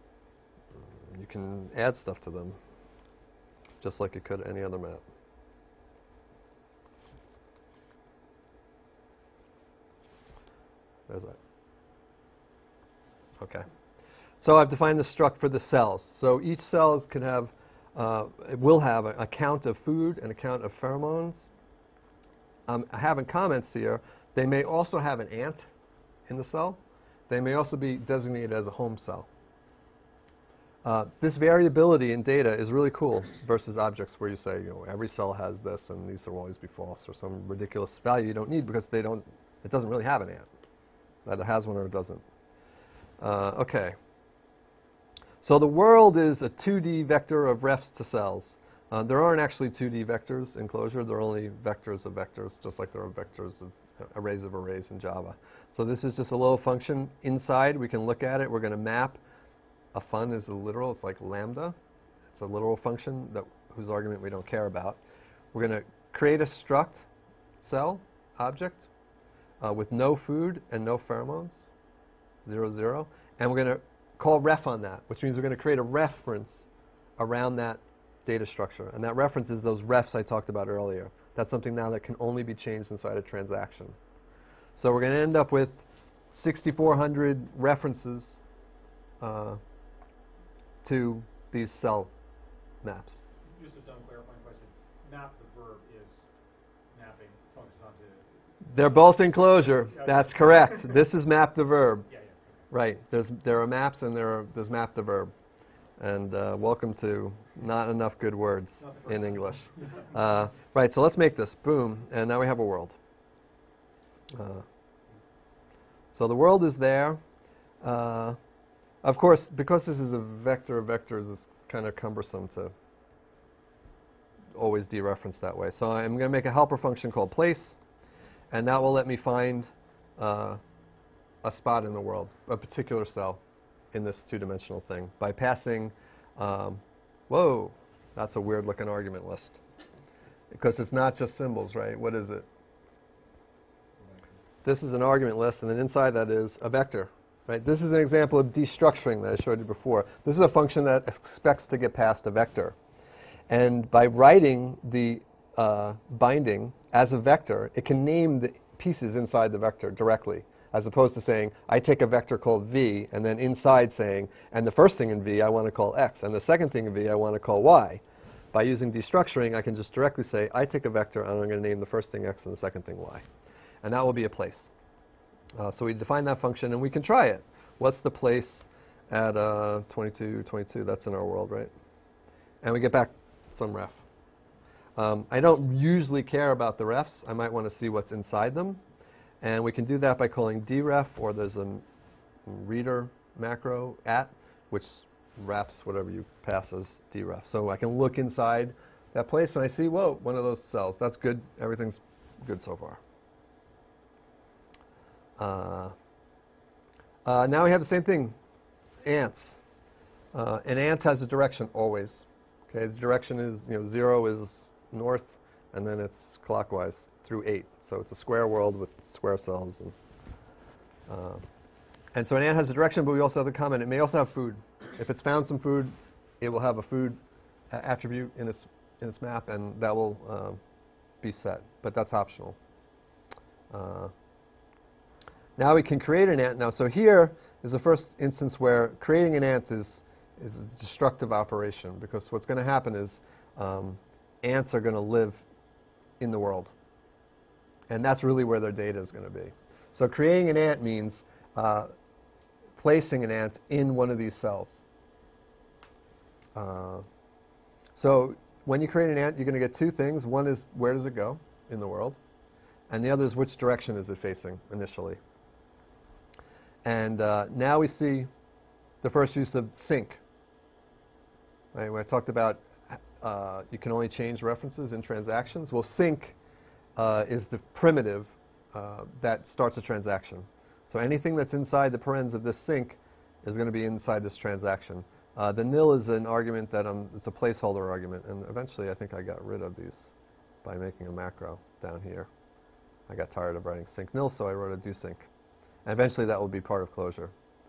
add stuff to them, just like you could any other map. There's that. Okay. So I've defined the struct for the cells. So each cell could have, it will have a count of food and a count of pheromones. I have in comments here, they may also have an ant in the cell. They may also be designated as a home cell. This variability in data is really cool versus objects where you say, you know, every cell has this and these will always be false, or some ridiculous value you don't need because it doesn't really have an ant. Either has one or it doesn't. Okay. So the world is a 2D vector of refs to cells. There aren't actually 2D vectors in Clojure. There are only vectors of vectors, just like there are vectors of arrays in Java. So this is just a little function inside. We can look at it. We're going to map. A fun is a literal. It's like lambda. It's a literal function whose argument we don't care about. We're going to create a struct cell object with no food and no pheromones, 0, 0. And we're going to call ref on that, which means we're going to create a reference around that data structure. And that reference is those refs I talked about earlier. That's something now that can only be changed inside a transaction. So we're going to end up with 6,400 references to these cell maps. Just a dumb clarifying question. Map the verb is mapping functions onto... They're both in Clojure. That's correct. This is map the verb. Yeah, yeah. Right. There are maps and there's map the verb. And welcome to not enough good words in English. Right, so let's make this. Boom. And now we have a world. So the world is there. Of course, because this is a vector of vectors, it's kind of cumbersome to always dereference that way. So I'm going to make a helper function called place. And that will let me find a spot in the world, a particular cell in this two-dimensional thing by passing, whoa, that's a weird-looking argument list. Because it's not just symbols, right? What is it? This is an argument list, and then inside that is a vector, right? This is an example of destructuring that I showed you before. This is a function that expects to get past a vector. And by writing the binding as a vector, it can name the pieces inside the vector directly, as opposed to saying, I take a vector called v, and then inside saying, and the first thing in v I want to call x, and the second thing in v I want to call y. By using destructuring, I can just directly say, I take a vector, and I'm going to name the first thing x and the second thing y. And that will be a place. So we define that function, and we can try it. What's the place at 22, 22? That's in our world, right? And we get back some ref. I don't usually care about the refs. I might want to see what's inside them. And we can do that by calling dref, or there's a reader macro at, which wraps whatever you pass as dref. So I can look inside that place, and I see, whoa, one of those cells. That's good. Everything's good so far. Now we have the same thing, ants. An ant has a direction always. Okay, the direction is, 0 is north, and then it's clockwise through 8. So it's a square world with square cells. And so an ant has a direction, but we also have the comment. It may also have food. If it's found some food, it will have a food attribute in its map, and that will be set. But that's optional. Now we can create an ant. Now, so here is the first instance where creating an ant is a destructive operation, because what's going to happen is ants are going to live in the world. And that's really where their data is going to be. So creating an ant means placing an ant in one of these cells. So when you create an ant, you're going to get two things. One is where does it go in the world? And the other is which direction is it facing initially. And now we see the first use of sync. Right, when I talked about you can only change references in transactions. Well, sync is the primitive that starts a transaction. So anything that's inside the parens of this sync is going to be inside this transaction. The nil is an argument that it's a placeholder argument, and eventually I think I got rid of these by making a macro down here. I got tired of writing sync nil, so I wrote a do sync. And eventually that will be part of Clojure.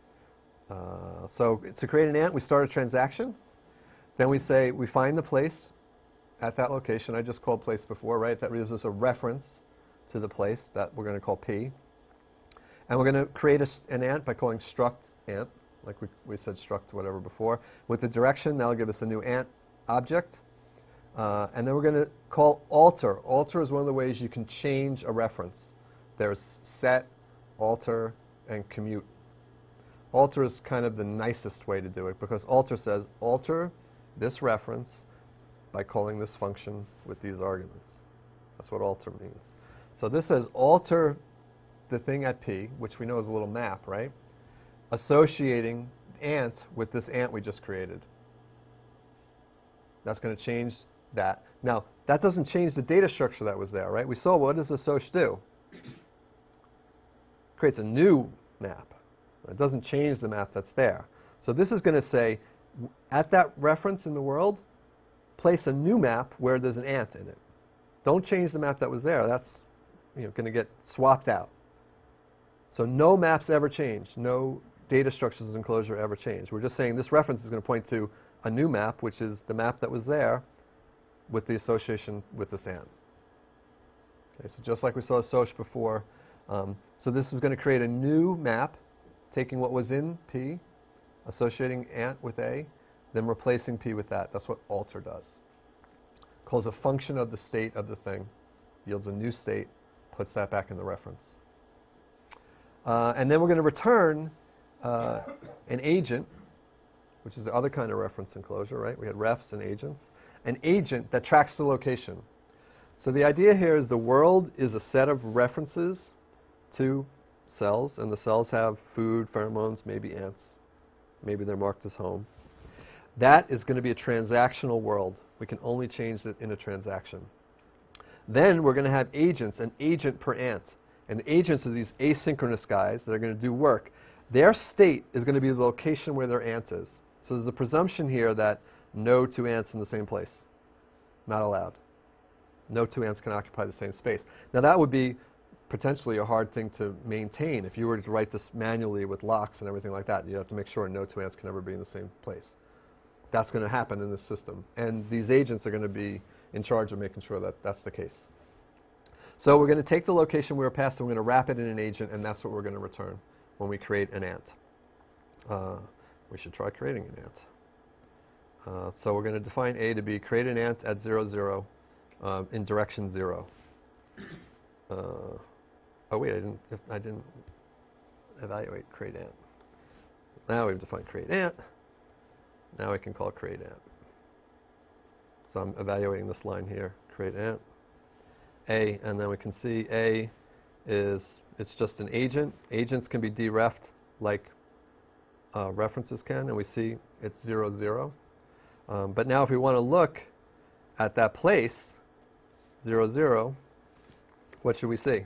So to create an ant, we start a transaction. Then we say we find the place at that location. I just called place before, right? That gives us a reference to the place that we're going to call P. And we're going to create an ant by calling struct ant, like we said struct whatever before. With the direction, that'll give us a new ant object. And then we're going to call alter. Alter is one of the ways you can change a reference. There's set, alter, and commute. Alter is kind of the nicest way to do it, because alter says alter this reference by calling this function with these arguments. That's what alter means. So this says alter the thing at P, which we know is a little map, right? Associating ant with this ant we just created. That's going to change that. Now, that doesn't change the data structure that was there, right? We saw, what does assoc do? Creates a new map. It doesn't change the map that's there. So this is going to say, at that reference in the world, place a new map where there's an ant in it. Don't change the map that was there. That's going to get swapped out. So no maps ever change. No data structures in Clojure ever change. We're just saying this reference is going to point to a new map, which is the map that was there with the association with this ant. Okay, so just like we saw assoc before. So this is going to create a new map, taking what was in P, associating ant with A, then replacing P with that. That's what alter does. Calls a function of the state of the thing, yields a new state, puts that back in the reference. And then we're going to return an agent, which is the other kind of reference in Clojure, right? We had refs and agents. An agent that tracks the location. So the idea here is the world is a set of references to cells, and the cells have food, pheromones, maybe ants. Maybe they're marked as home. That is going to be a transactional world. We can only change it in a transaction. Then we're going to have agents, an agent per ant. And the agents are these asynchronous guys that are going to do work. Their state is going to be the location where their ant is. So there's a presumption here that no two ants in the same place. Not allowed. No two ants can occupy the same space. Now that would be potentially a hard thing to maintain. If you were to write this manually with locks and everything like that, you have to make sure no two ants can ever be in the same place. That's going to happen in this system. And these agents are going to be in charge of making sure that that's the case. So we're going to take the location we were passed and we're going to wrap it in an agent, and that's what we're going to return when we create an ant. We should try creating an ant. So we're going to define A to be create an ant at 0, 0 in direction 0. Oh wait, I didn't evaluate create ant. Now we've defined create ant. Now we can call create ant. So I'm evaluating this line here, create ant. A, and then we can see A is, it's just an agent. Agents can be derefed like references can, and we see it's 0, 0. But now if we want to look at that place, 0, 0, what should we see?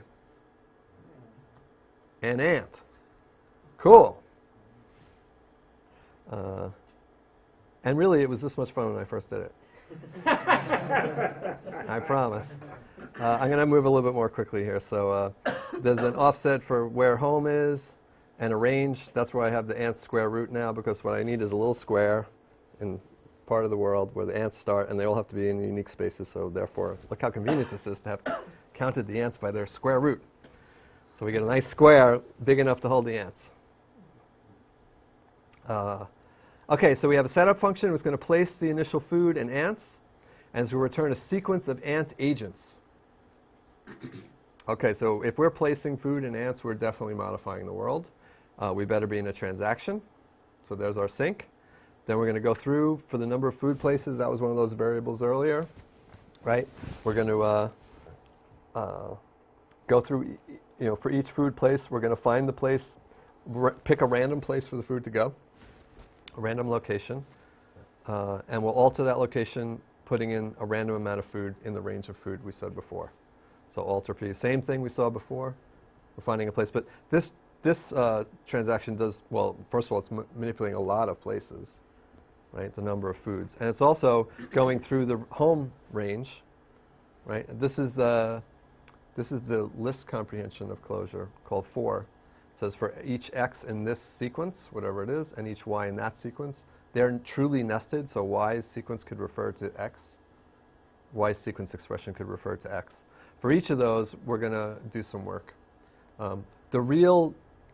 An ant. Cool. And really, it was this much fun when I first did it. I promise. I'm going to move a little bit more quickly here. So there's an offset for where home is and a range. That's where I have the ants square root now, because what I need is a little square in part of the world where the ants start, and they all have to be in unique spaces. So therefore, look how convenient this is to have counted the ants by their square root. So we get a nice square big enough to hold the ants. Okay, so we have a setup function which is going to place the initial food and ants, and it's going to return a sequence of ant agents. Okay, so if we're placing food and ants, we're definitely modifying the world. We better be in a transaction. So there's our sink. Then we're going to go through for the number of food places. That was one of those variables earlier, right? We're going to go through, for each food place, we're going to find the place, pick a random place for the food to go, a random location, and we'll alter that location, putting in a random amount of food in the range of food we said before. So alter P, same thing we saw before. We're finding a place, but this transaction does, well, first of all, it's manipulating a lot of places, right? The number of foods, and it's also going through the home range, right? And this is the list comprehension of Clojure called for. It says for each x in this sequence, whatever it is, and each y in that sequence, they're truly nested. So y's sequence could refer to x. Y's sequence expression could refer to x. For each of those, we're going to do some work. The real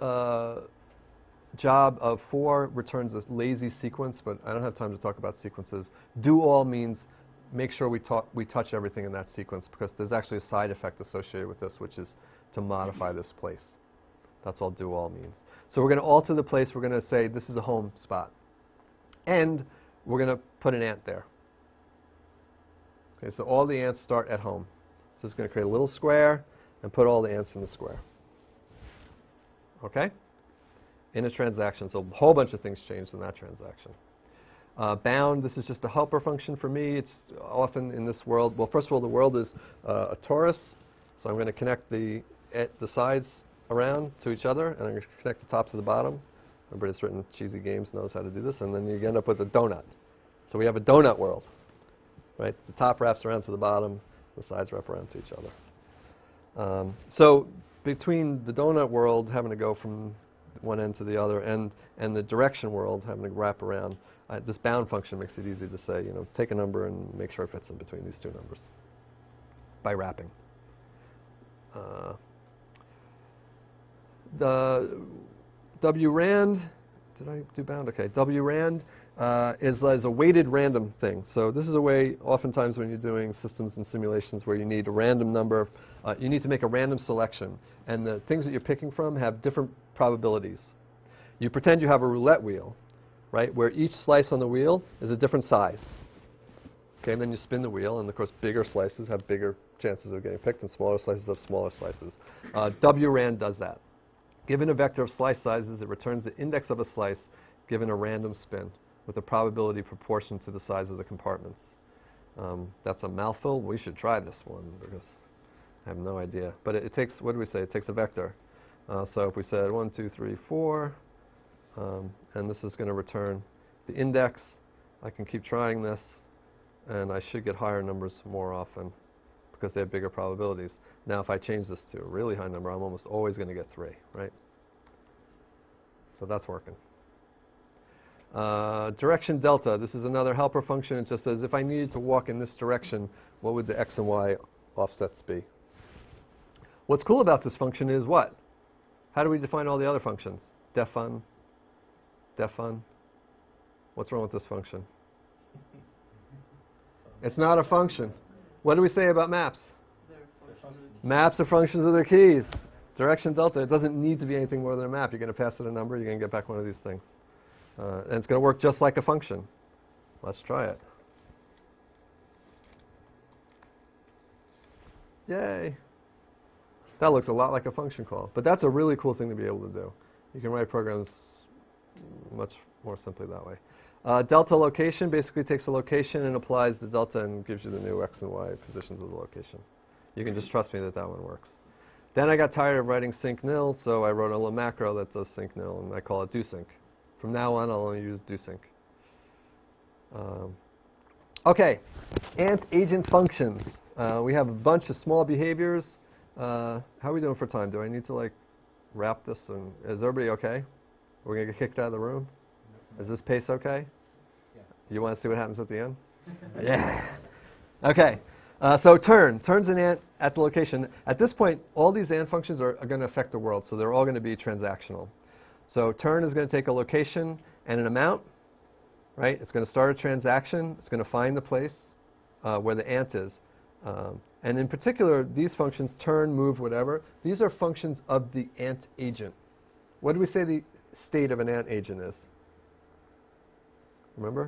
job of for returns a lazy sequence, but I don't have time to talk about sequences. Do all means make sure we touch everything in that sequence, because there's actually a side effect associated with this, which is to modify this place. That's all do all means. So we're going to alter the place. We're going to say this is a home spot. And we're going to put an ant there. Okay, so all the ants start at home. So it's going to create a little square and put all the ants in the square. Okay? In a transaction. So a whole bunch of things changed in that transaction. Bound, this is just a helper function for me. It's often in this world, well, first of all, the world is a torus. So I'm going to connect the sides around to each other, and I'm going to connect the top to the bottom. Everybody that's written cheesy games knows how to do this. And then you end up with a donut. So we have a donut world, right? The top wraps around to the bottom. The sides wrap around to each other. So between the donut world having to go from one end to the other and the direction world having to wrap around, this bound function makes it easy to say, take a number and make sure it fits in between these two numbers by wrapping. The WRAND, did I do bound? Okay, WRAND is a weighted random thing. So this is a way, oftentimes when you're doing systems and simulations where you need a random number, you need to make a random selection. And the things that you're picking from have different probabilities. You pretend you have a roulette wheel, right, where each slice on the wheel is a different size. Okay, and then you spin the wheel, and of course bigger slices have bigger chances of getting picked, and smaller slices have smaller slices. WRAND does that. Given a vector of slice sizes, it returns the index of a slice given a random spin with a probability proportion to the size of the compartments. That's a mouthful. We should try this one because I have no idea. But it takes, what do we say? It takes a vector. So if we said 1, 2, 3, 4, and this is going to return the index, I can keep trying this, and I should get higher numbers more often because they have bigger probabilities. Now if I change this to a really high number, I'm almost always going to get 3, right? So that's working. Direction delta, this is another helper function. It just says if I needed to walk in this direction, what would the x and y offsets be? What's cool about this function is what? How do we define all the other functions? Defun, defun. What's wrong with this function? It's not a function. What do we say about maps? Maps are functions of their keys. Direction delta, it doesn't need to be anything more than a map. You're going to pass it a number, you're going to get back one of these things. And it's going to work just like a function. Let's try it. Yay. That looks a lot like a function call. But that's a really cool thing to be able to do. You can write programs much more simply that way. Delta location basically takes a location and applies the delta and gives you the new x and y positions of the location. You can just trust me that that one works. Then I got tired of writing sync nil, so I wrote a little macro that does sync nil, and I call it do sync. From now on, I'll only use do sync. Okay, ant agent functions. We have a bunch of small behaviors. How are we doing for time? Do I need to like wrap this? And is everybody okay? We're gonna get kicked out of the room. Is this pace okay? Yes. You want to see what happens at the end? Yeah. Okay. So turns an ant at the location. At this point, all these ant functions are going to affect the world, so they're all going to be transactional. So turn is going to take a location and an amount, right? It's going to start a transaction. It's going to find the place where the ant is. And in particular, these functions, turn, move, whatever, these are functions of the ant agent. What do we say the state of an ant agent is? Remember?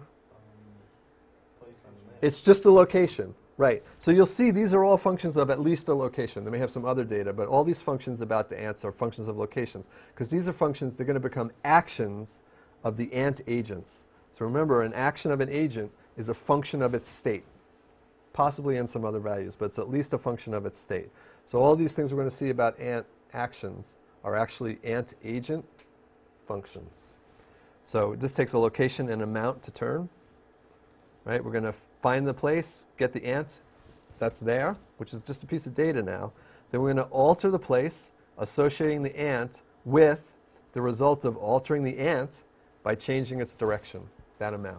It's just a location, right? So you'll see these are all functions of at least a location. They may have some other data, but all these functions about the ants are functions of locations, because these are functions, they're going to become actions of the ant agents. So remember, an action of an agent is a function of its state, possibly in some other values, but it's at least a function of its state. So all these things we're going to see about ant actions are actually ant agent functions. So this takes a location and amount to turn, right? We're going to find the place, get the ant that's there, which is just a piece of data now. Then we're going to alter the place, associating the ant with the result of altering the ant by changing its direction, that amount.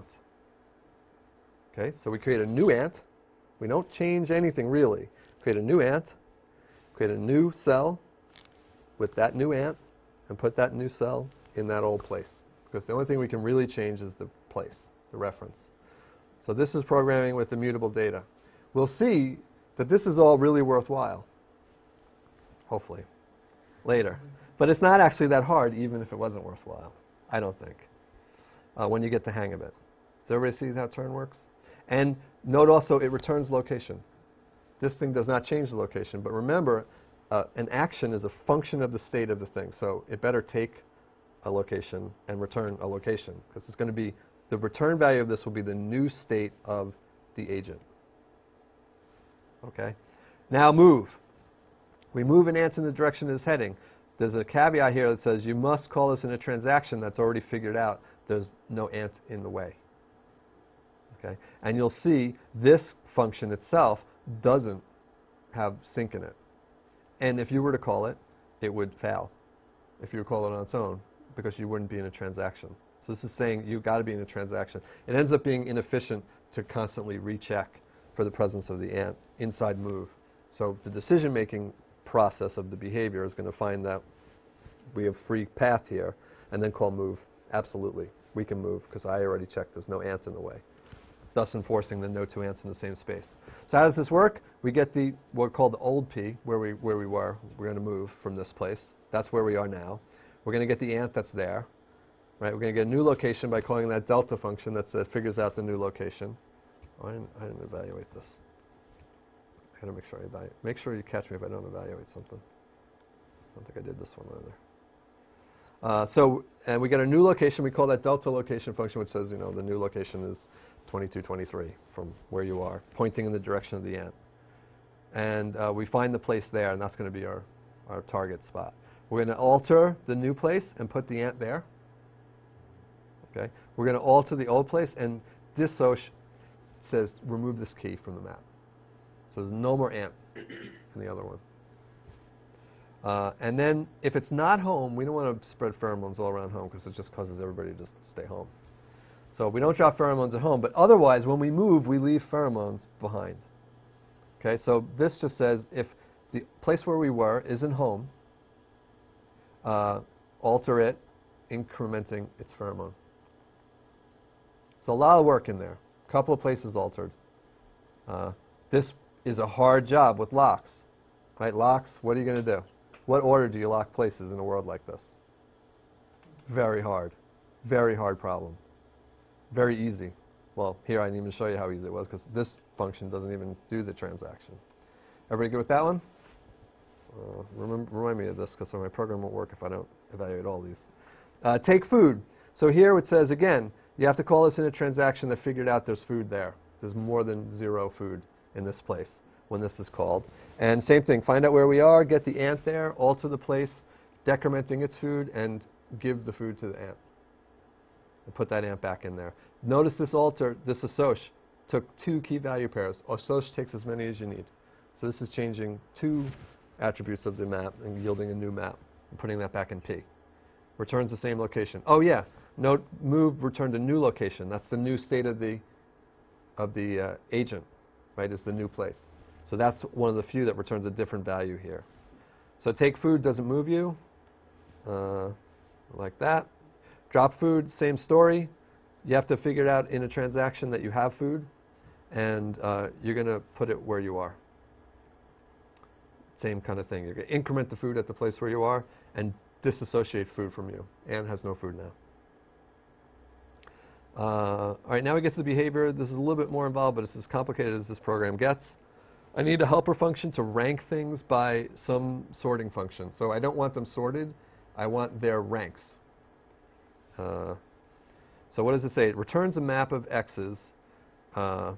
Okay, so we create a new ant. We don't change anything really. Create a new ant, create a new cell with that new ant, and put that new cell in that old place. Because the only thing we can really change is the place, the reference. So this is programming with immutable data. We'll see that this is all really worthwhile, hopefully, later. But it's not actually that hard, even if it wasn't worthwhile, I don't think, when you get the hang of it. Does everybody see how turn works? And note also, it returns location. This thing does not change the location. But remember, an action is a function of the state of the thing. So it better take a location and return a location, because it's going to be the return value of this will be the new state of the agent. Okay? Now move. We move an ant in the direction it's heading. There's a caveat here that says you must call this in a transaction that's already figured out there's no ant in the way. Okay? And you'll see this function itself doesn't have sync in it. And if you were to call it, it would fail if you were calling it on its own, because you wouldn't be in a transaction. So this is saying you've got to be in a transaction. It ends up being inefficient to constantly recheck for the presence of the ant inside move. So the decision-making process of the behavior is going to find that we have free path here, and then call move. Absolutely, we can move, because I already checked there's no ant in the way, thus enforcing the no two ants in the same space. So how does this work? We get the what we call the old P, where we were. We're going to move from this place. That's where we are now. We're going to get the ant that's there. Right, we're going to get a new location by calling that delta function that figures out the new location. Oh, I didn't evaluate this. I got to make sure I evaluate. Make sure you catch me if I don't evaluate something. I don't think I did this one either. And we get a new location. We call that delta location function, which says, the new location is 2223 from where you are, pointing in the direction of the ant. And we find the place there, and that's going to be our target spot. We're going to alter the new place and put the ant there. Okay. We're going to alter the old place, and disoc says remove this key from the map. So there's no more ant in the other one. And then if it's not home, we don't want to spread pheromones all around home, because it just causes everybody to just stay home. So we don't drop pheromones at home, but otherwise when we move, we leave pheromones behind. Okay, so this just says if the place where we were isn't home, alter it, incrementing its pheromone. So a lot of work in there. A couple of places altered. This is a hard job with locks. Right? Locks, what are you going to do? What order do you lock places in a world like this? Very hard. Very hard problem. Very easy. Well, here I didn't even show you how easy it was, because this function doesn't even do the transaction. Everybody good with that one? Remind me of this, because my program won't work if I don't evaluate all these. Take food. So here it says, again, you have to call this in a transaction that figured out there's food there. There's more than 0 food in this place when this is called. And same thing, find out where we are, get the ant there, alter the place, decrementing its food, and give the food to the ant. And put that ant back in there. Notice this alter, this assoc, took 2 key value pairs. Ossosh takes as many as you need. So this is changing 2 attributes of the map and yielding a new map and putting that back in P. Returns the same location. Oh yeah, note move returned a new location. That's the new state of the agent, right? Is the new place. So that's one of the few that returns a different value here. So take food doesn't move you, like that. Drop food, same story. You have to figure it out in a transaction that you have food, and you're going to put it where you are. Same kind of thing. You're going to increment the food at the place where you are and disassociate food from you. Anne has no food now. All right, now we get to the behavior. This is a little bit more involved, but it's as complicated as this program gets. I need a helper function to rank things by some sorting function. So I don't want them sorted. I want their ranks. So what does it say? It returns a map of x's, a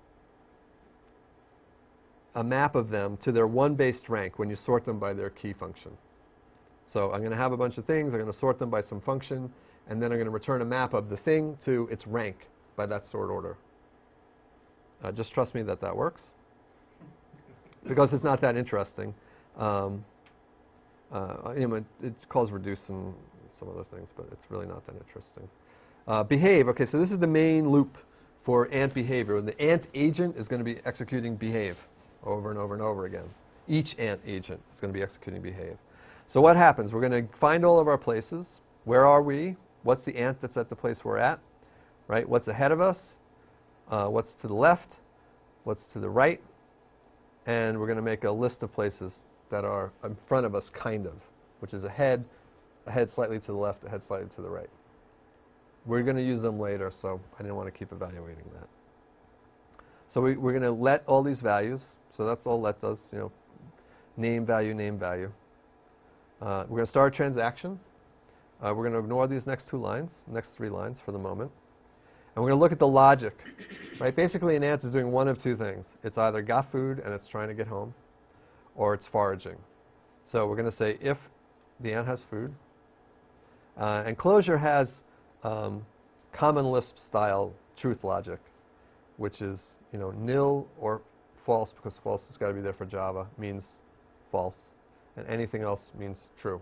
map of them to their one-based rank when you sort them by their key function. So I'm going to have a bunch of things. I'm going to sort them by some function, and then I'm going to return a map of the thing to its rank by that sort order. Just trust me that that works, because it's not that interesting. You know, it calls reduce and some other things, but it's really not that interesting. Behave. Okay, so this is the main loop for ant behavior. The ant agent is going to be executing behave over and over and over again. Each ant agent is going to be executing behave. So what happens? We're going to find all of our places. Where are we? What's the ant that's at the place we're at? Right? What's ahead of us? What's to the left? What's to the right? And we're going to make a list of places that are in front of us, kind of, which is ahead slightly to the left, ahead slightly to the right. We're going to use them later, so I didn't want to keep evaluating that. So we're going to let all these values. So that's all let does, you know, name, value, name, value. We're going to start a transaction. We're going to ignore these next 2 lines, next 3 lines for the moment. And we're going to look at the logic. Right? Basically, an ant is doing one of 2 things. It's either got food and it's trying to get home, or it's foraging. So we're going to say if the ant has food. And Clojure has common Lisp style truth logic, which is, you know, nil or false, because false has got to be there for Java, means false, and anything else means true.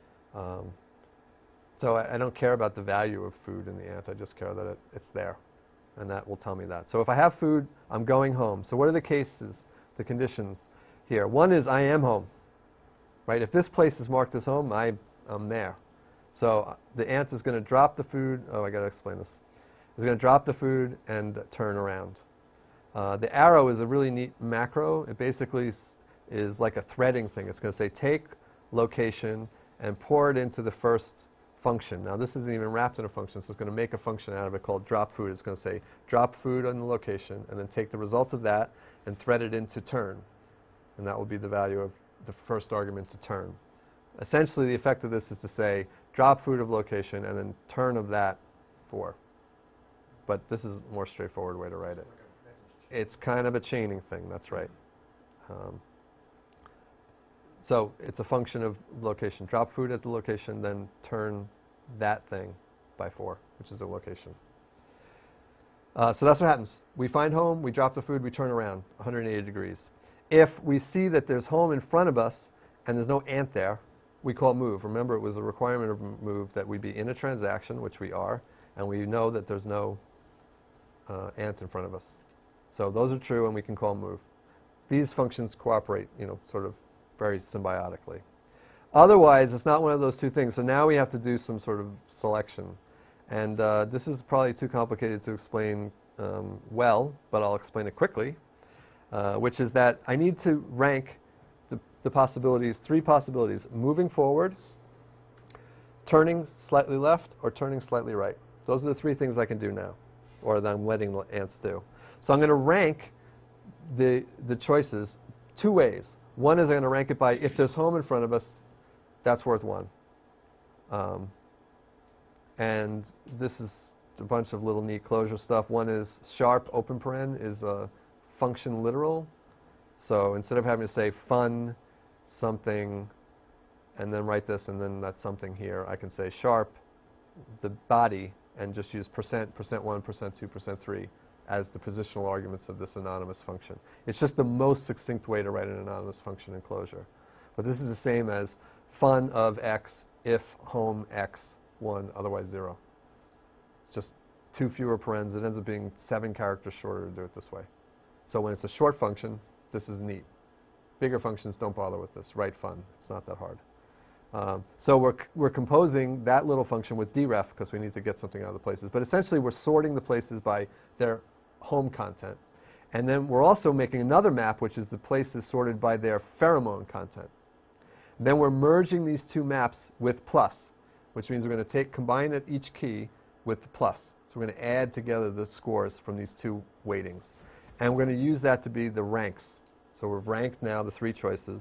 So I don't care about the value of food in the ant. I just care that it's there, and that will tell me that. So if I have food, I'm going home. So what are the cases, the conditions here? One is I am home, right? If this place is marked as home, I'm there. So the ant is going to drop the food. Oh, I got to explain this. It's going to drop the food and turn around. The arrow is a really neat macro. It basically is like a threading thing. It's going to say take location and pour it into the first function. Now this isn't even wrapped in a function, so it's going to make a function out of it called drop food. It's going to say drop food on the location and then take the result of that and thread it into turn. And that will be the value of the first argument to turn. Essentially, the effect of this is to say drop food of location and then turn of that for. But this is a more straightforward way to write it. It's kind of a chaining thing, that's right. So it's a function of location. Drop food at the location, then turn that thing by 4, which is the location. So that's what happens. We find home, we drop the food, we turn around 180 degrees. If we see that there's home in front of us and there's no ant there, we call move. Remember, it was a requirement of move that we be in a transaction, which we are, and we know that there's no ant in front of us. So those are true, and we can call move. These functions cooperate, you know, sort of very symbiotically. Otherwise, it's not one of those 2 things. So now we have to do some sort of selection. And this is probably too complicated to explain well, but I'll explain it quickly, which is that I need to rank the possibilities, 3 possibilities: moving forward, turning slightly left, or turning slightly right. Those are the 3 things I can do now, or that I'm letting the ants do. So I'm going to rank the choices 2 ways. One is I'm going to rank it by if there's home in front of us, that's worth 1. And this is a bunch of little neat Clojure stuff. One is sharp open paren is a function literal. So instead of having to say fun something and then write this and then that something here, I can say sharp the body and just use %, %1, %2, %3 as the positional arguments of this anonymous function. It's just the most succinct way to write an anonymous function in Clojure. But this is the same as fun of x if home x 1, otherwise 0. Just 2 fewer parens. It ends up being 7 characters shorter to do it this way. So when it's a short function, this is neat. Bigger functions don't bother with this. Write fun. It's not that hard. So we're composing that little function with deref because we need to get something out of the places. But essentially, we're sorting the places by their home content. And then we're also making another map, which is the places sorted by their pheromone content. Then we're merging these two maps with plus, which means we're going to combine at each key with the plus. So we're going to add together the scores from these two weightings. And we're going to use that to be the ranks. So we've ranked now the 3 choices.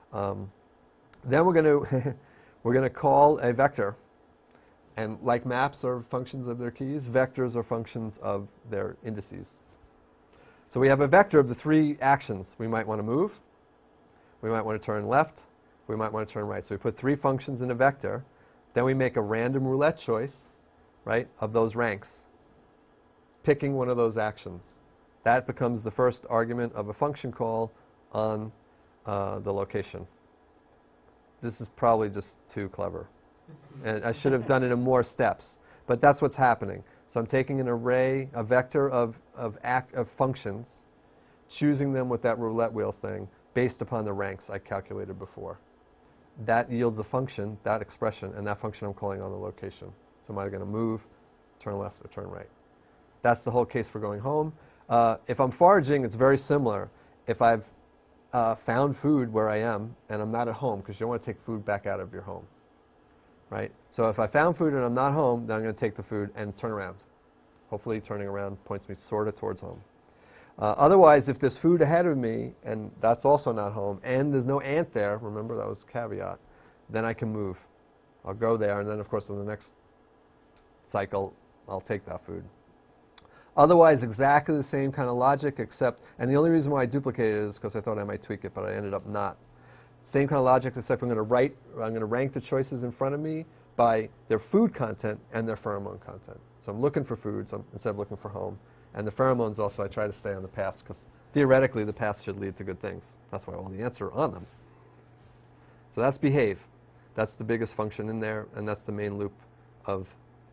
Then we're going to call a vector. And like maps are functions of their keys, vectors are functions of their indices. So we have a vector of the 3 actions. We might want to move. We might want to turn left. We might want to turn right. So we put 3 functions in a vector. Then we make a random roulette choice, right, of those ranks, picking one of those actions. That becomes the first argument of a function call on the location. This is probably just too clever. And I should have done it in more steps. But that's what's happening. So I'm taking an array, a vector of functions, choosing them with that roulette wheel thing based upon the ranks I calculated before. That yields a function, that expression, and that function I'm calling on the location. So am I going to move, turn left, or turn right? That's the whole case for going home. If I'm foraging, it's very similar. If I've found food where I am and I'm not at home, because you don't want to take food back out of your home, right? So if I found food and I'm not home, then I'm going to take the food and turn around. Hopefully turning around points me sort of towards home. Otherwise, if there's food ahead of me and that's also not home and there's no ant there, remember that was a caveat, then I can move. I'll go there, and then of course in the next cycle I'll take that food. Otherwise, exactly the same kind of logic, except, and the only reason why I duplicated it is because I thought I might tweak it, but I ended up not. Same kind of logic, except I'm going to rank the choices in front of me by their food content and their pheromone content. So I'm looking for food instead of looking for home. And the pheromones also, I try to stay on the paths because theoretically the paths should lead to good things. That's why all the ants are on them. So that's behave. That's the biggest function in there, and that's the main loop of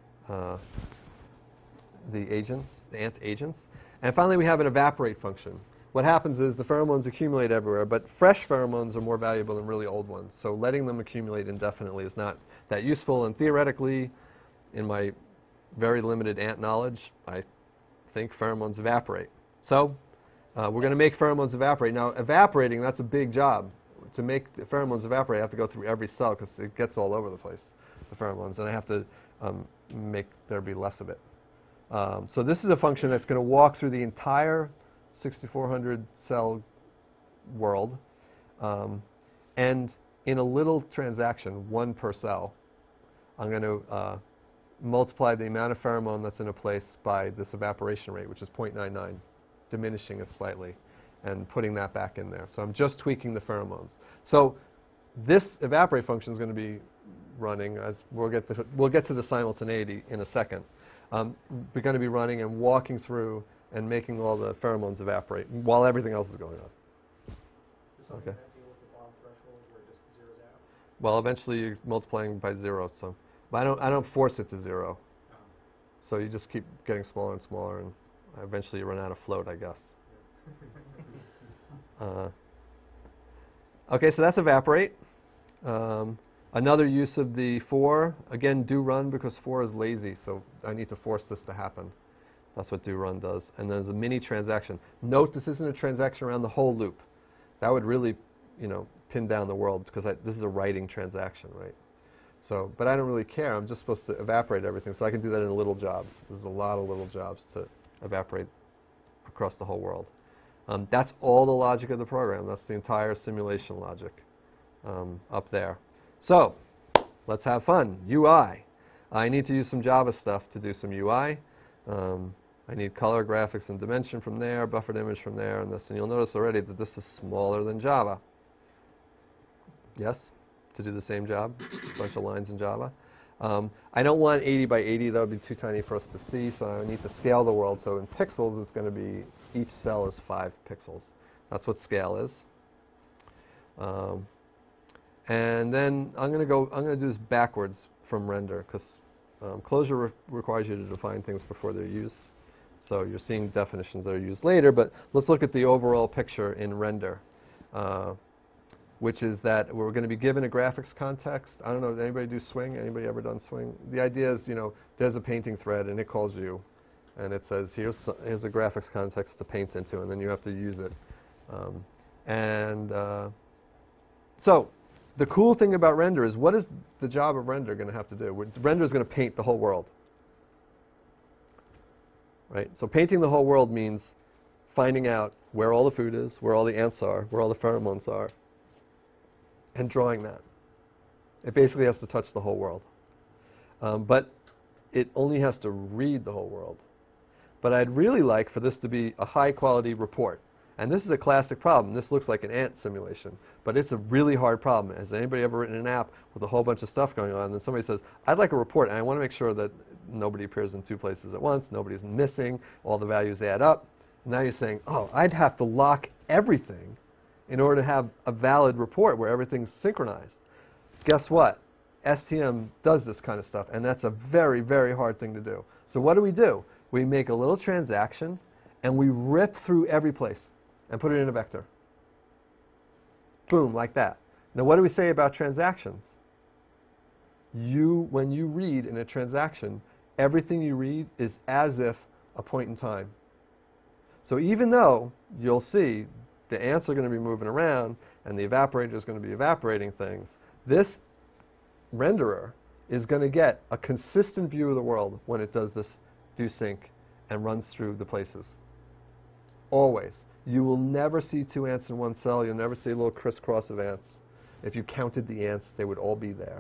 the agents, the ant agents. And finally, we have an evaporate function. What happens is the pheromones accumulate everywhere, but fresh pheromones are more valuable than really old ones. So letting them accumulate indefinitely is not that useful. And theoretically, in my very limited ant knowledge, I think pheromones evaporate. So we're going to make pheromones evaporate. Now, evaporating, that's a big job. To make the pheromones evaporate, I have to go through every cell because it gets all over the place, the pheromones, and I have to make there be less of it. So this is a function that's going to walk through the entire 6,400 cell world, and in a little transaction, 1 per cell, I'm going to multiply the amount of pheromone that's in a place by this evaporation rate, which is 0.99, diminishing it slightly, and putting that back in there. So I'm just tweaking the pheromones. So this evaporate function is going to be running, as we'll get to the simultaneity in a second. We're going to be running and walking through and making all the pheromones evaporate while everything else is going on. Does something Okay. that deal with the bottom threshold where it just zeroes out? Well, eventually you're multiplying by 0, so. But I don't force it to 0. So you just keep getting smaller and smaller, and eventually you run out of float, I guess. Okay, so that's evaporate. Another use of the for, again, do run, because for is lazy, so I need to force this to happen. That's what do run does. And then there's a mini transaction. Note this isn't a transaction around the whole loop. That would really, pin down the world, because this is a writing transaction, right? So, but I don't really care. I'm just supposed to evaporate everything, so I can do that in little jobs. There's a lot of little jobs to evaporate across the whole world. That's all the logic of the program. That's the entire simulation logic up there. So, let's have fun. UI. I need to use some Java stuff to do some UI. I need color, graphics, and dimension from there, buffered image from there, and this. And you'll notice already that this is smaller than Java. Yes? To do the same job, a bunch of lines in Java. I don't want 80 by 80. That would be too tiny for us to see, so I need to scale the world. So in pixels, it's going to be each cell is 5 pixels. That's what scale is. And then I'm going to do this backwards from render, because Clojure requires you to define things before they're used. So you're seeing definitions that are used later, but let's look at the overall picture in render, which is that we're going to be given a graphics context. I don't know, did anybody do Swing? Anybody ever done Swing? The idea is, there's a painting thread, and it calls you, and it says, here's a graphics context to paint into, and then you have to use it. So the cool thing about render is, what is the job of render going to have to do? Render is going to paint the whole world. Right? So painting the whole world means finding out where all the food is, where all the ants are, where all the pheromones are, and drawing that. It basically has to touch the whole world. But it only has to read the whole world. But I'd really like for this to be a high-quality report. And this is a classic problem. This looks like an ant simulation, but it's a really hard problem. Has anybody ever written an app with a whole bunch of stuff going on, and then somebody says, I'd like a report, and I want to make sure that nobody appears in 2 places at once, nobody's missing, all the values add up. And now you're saying, oh, I'd have to lock everything in order to have a valid report where everything's synchronized. Guess what? STM does this kind of stuff, and that's a very, very hard thing to do. So what do? We make a little transaction, and we rip through every place and put it in a vector. Boom, like that. Now, what do we say about transactions? When you read in a transaction, everything you read is as if a point in time. So even though you'll see the ants are going to be moving around and the evaporator is going to be evaporating things, this renderer is going to get a consistent view of the world when it does this do sync and runs through the places. Always. You will never see 2 ants in one cell. You'll never see a little crisscross of ants. If you counted the ants, they would all be there.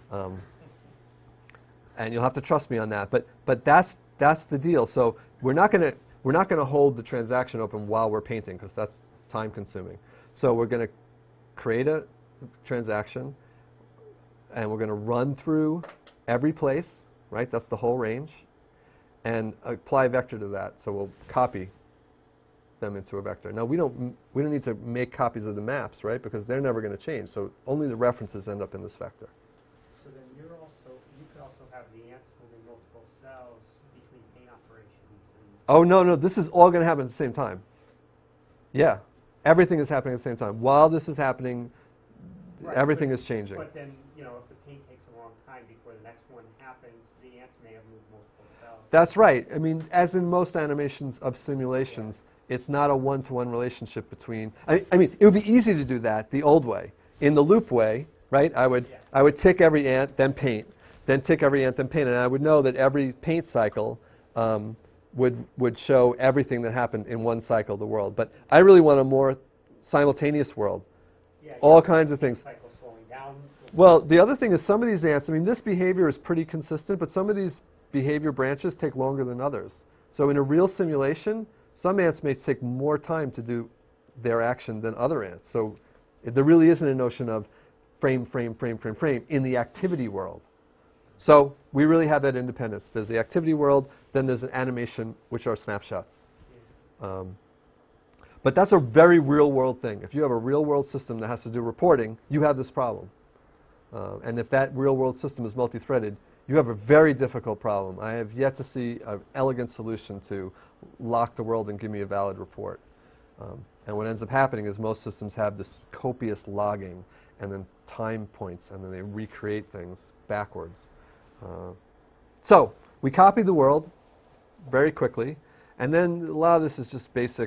And you'll have to trust me on that. But that's the deal. So we're not going to hold the transaction open while we're painting, because that's time consuming. So we're going to create a transaction, and we're going to run through every place, right? That's the whole range, and apply vector to that. So we'll copy them into a vector. Now we don't need to make copies of the maps, right? Because they're never going to change. So only the references end up in this vector. So then you could also have the ants moving multiple cells between paint operations. Oh no, this is all going to happen at the same time. Yeah, everything is happening at the same time. While this is happening, right, everything is changing. But then, if the paint takes a long time before the next one happens, the ants may have moved multiple cells. That's right. I mean, as in most animations of simulations, it's not a one-to-one relationship between. I mean, it would be easy to do that the old way. In the loop way, right? I would tick every ant, then paint, then tick every ant, then paint, and I would know that every paint cycle would show everything that happened in one cycle of the world. But I really want a more simultaneous world. Yeah, all kinds of things. Cycle slowing down. Well, the other thing is some of these ants, I mean, this behavior is pretty consistent, but some of these behavior branches take longer than others. So in a real simulation, some ants may take more time to do their action than other ants. So there really isn't a notion of frame, frame, frame, frame, frame in the activity world. So we really have that independence. There's the activity world, then there's an animation, which are snapshots. But that's a very real-world thing. If you have a real-world system that has to do reporting, you have this problem. And if that real-world system is multi-threaded, you have a very difficult problem. I have yet to see an elegant solution to lock the world and give me a valid report. And what ends up happening is most systems have this copious logging and then time points, and then they recreate things backwards. So we copy the world very quickly, and then a lot of this is just basic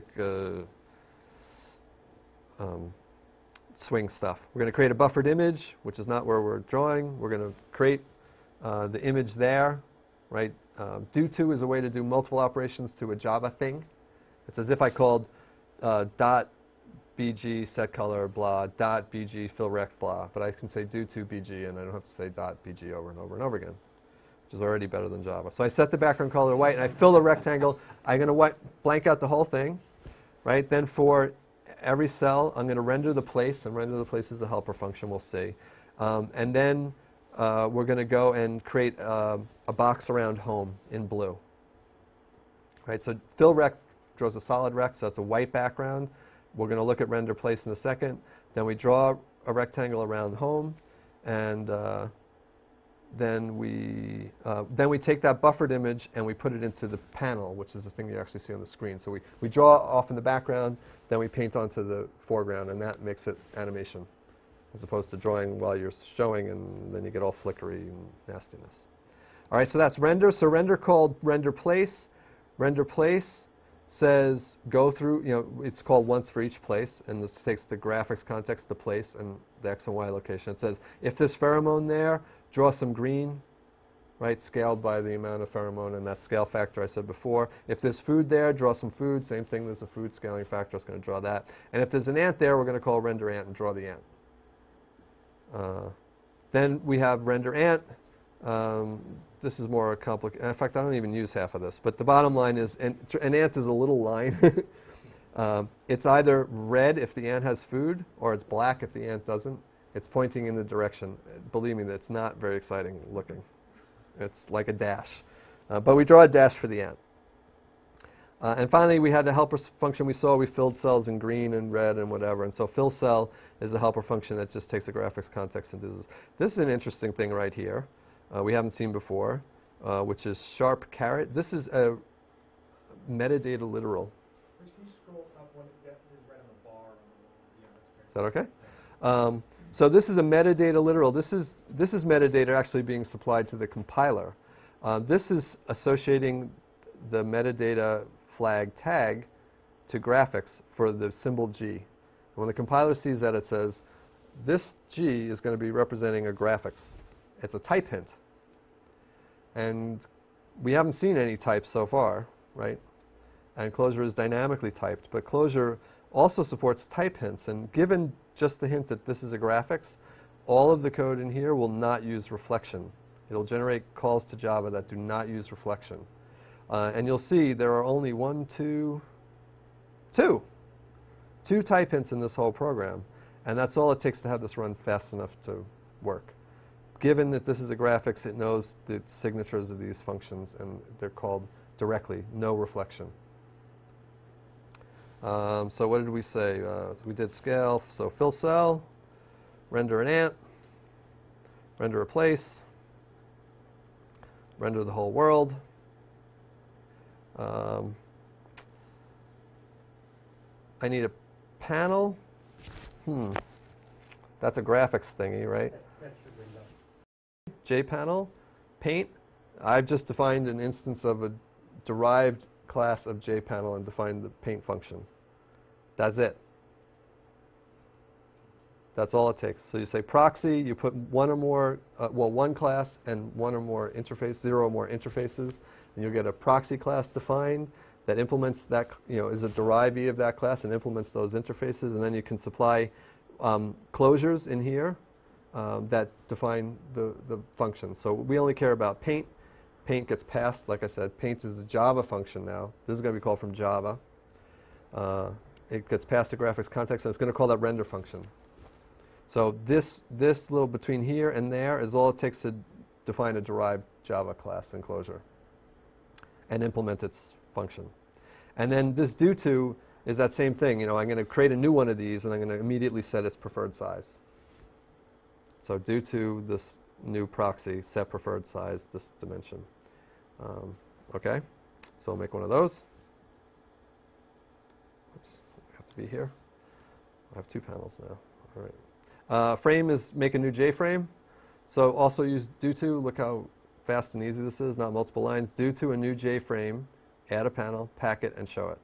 Swing stuff. We're going to create a buffered image, which is not where we're drawing. We're going to create the image there, right? Do to is a way to do multiple operations to a Java thing. It's as if I called dot bg set color blah dot bg fill rect blah, but I can say do to bg, and I don't have to say dot bg over and over and over again, which is already better than Java. So I set the background color to white, and I fill the rectangle. I'm going to blank out the whole thing, right? Then for every cell, I'm going to render the place, and render the place is a helper function, we'll see. And then we're going to go and create a box around home in blue. Right, so fill rect draws a solid rect, so that's a white background. We're going to look at render place in a second. Then we draw a rectangle around home, and then we take that buffered image and we put it into the panel, which is the thing you actually see on the screen. So we draw off in the background, then we paint onto the foreground, and that makes it animation, as opposed to drawing while you're showing, and then you get all flickery and nastiness. All right, so that's render. So render called render place. Render place says go through, it's called once for each place, and this takes the graphics context, the place, and the X and Y location. It says if there's pheromone there, draw some green, right, scaled by the amount of pheromone and that scale factor I said before. If there's food there, draw some food. Same thing, there's a food scaling factor, it's going to draw that. And if there's an ant there, we're going to call render ant and draw the ant. Then we have render ant. This is more complicated. In fact, I don't even use half of this. But the bottom line is, an ant is a little line. It's either red if the ant has food, or it's black if the ant doesn't. It's pointing in the direction. Believe me, that's not very exciting looking. It's like a dash. But we draw a dash for the ant. And finally, we had a helper function we saw. We filled cells in green and red and whatever. And so fill cell is a helper function that just takes the graphics context and does this. This is an interesting thing right here. We haven't seen before, which is sharp caret. This is a metadata literal. Rich, can you scroll up one that is right on the bar? Is that okay? So this is a metadata literal. This is metadata actually being supplied to the compiler. This is associating the metadata flag tag to graphics for the symbol G. And when the compiler sees that, it says, this G is going to be representing a graphics. It's a type hint. And we haven't seen any types so far, right? And Clojure is dynamically typed. But Clojure also supports type hints. And given just the hint that this is a graphics, all of the code in here will not use reflection. It'll generate calls to Java that do not use reflection. And you'll see there are only two type hints in this whole program. And that's all it takes to have this run fast enough to work. Given that this is a graphics, it knows the signatures of these functions, and they're called directly, no reflection. So what did we say? We did scale, so fill cell, render an ant, render a place, render the whole world. I need a panel. That's a graphics thingy, right? That's your window. JPanel, paint. I've just defined an instance of a derived class of JPanel and defined the paint function. That's it. That's all it takes. So you say proxy, you put one or more, one class and one or more interface, 0 or more interfaces, and you'll get a proxy class defined that implements that, is a derivee of that class and implements those interfaces, and then you can supply closures in here that define the function. So we only care about paint. Paint gets passed, like I said, paint is a Java function now. This is going to be called from Java. It gets passed to graphics context, and it's going to call that render function. So this little between here and there is all it takes to define a derived Java class in Clojure and implement its function. And then this due to is that same thing. I'm going to create a new one of these, and I'm going to immediately set its preferred size. So due to this new proxy, set preferred size, this dimension. Okay, so I'll make one of those. Oops, I have to be here. I have 2 panels now. All right. Frame is make a new JFrame. So also use due to. Look how fast and easy this is, not multiple lines. Due to a new JFrame, add a panel, pack it, and show it.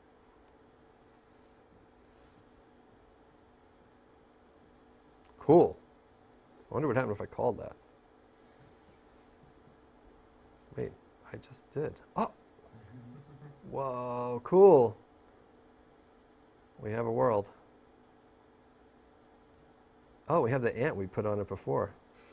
Cool. I wonder what happened if I called that. Wait, I just did. Oh! Whoa, cool. We have a world. Oh, we have the ant we put on it before.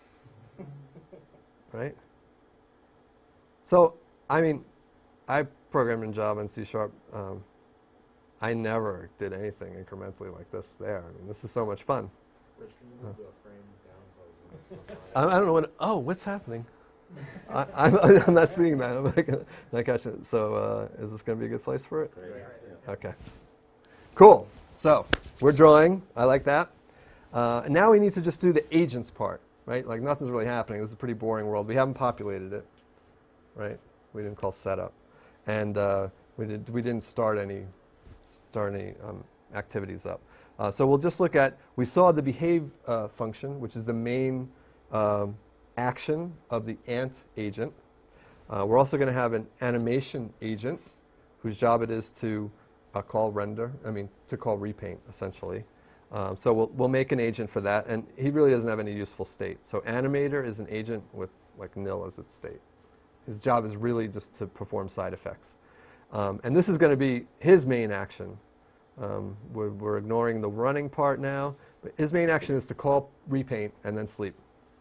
Right? So, I programmed in Java and C#. I never did anything incrementally like this there. This is so much fun. Rich, can you move the frame down so I don't know what. Oh, what's happening? I'm not seeing that. I'm not catching it. So is this going to be a good place for it? Okay. Cool. So we're drawing. I like that. And now we need to just do the agents part, right? Like nothing's really happening. This is a pretty boring world. We haven't populated it, right? We didn't call setup, and we didn't start any activities up. So we'll just look at. We saw the behave function, which is the main action of the ant agent. We're also going to have an animation agent, whose job it is to call render. To call repaint, essentially. So we'll make an agent for that, and he really doesn't have any useful state. So animator is an agent with like nil as its state. His job is really just to perform side effects. And this is going to be his main action. We're ignoring the running part now, but his main action is to call repaint and then sleep.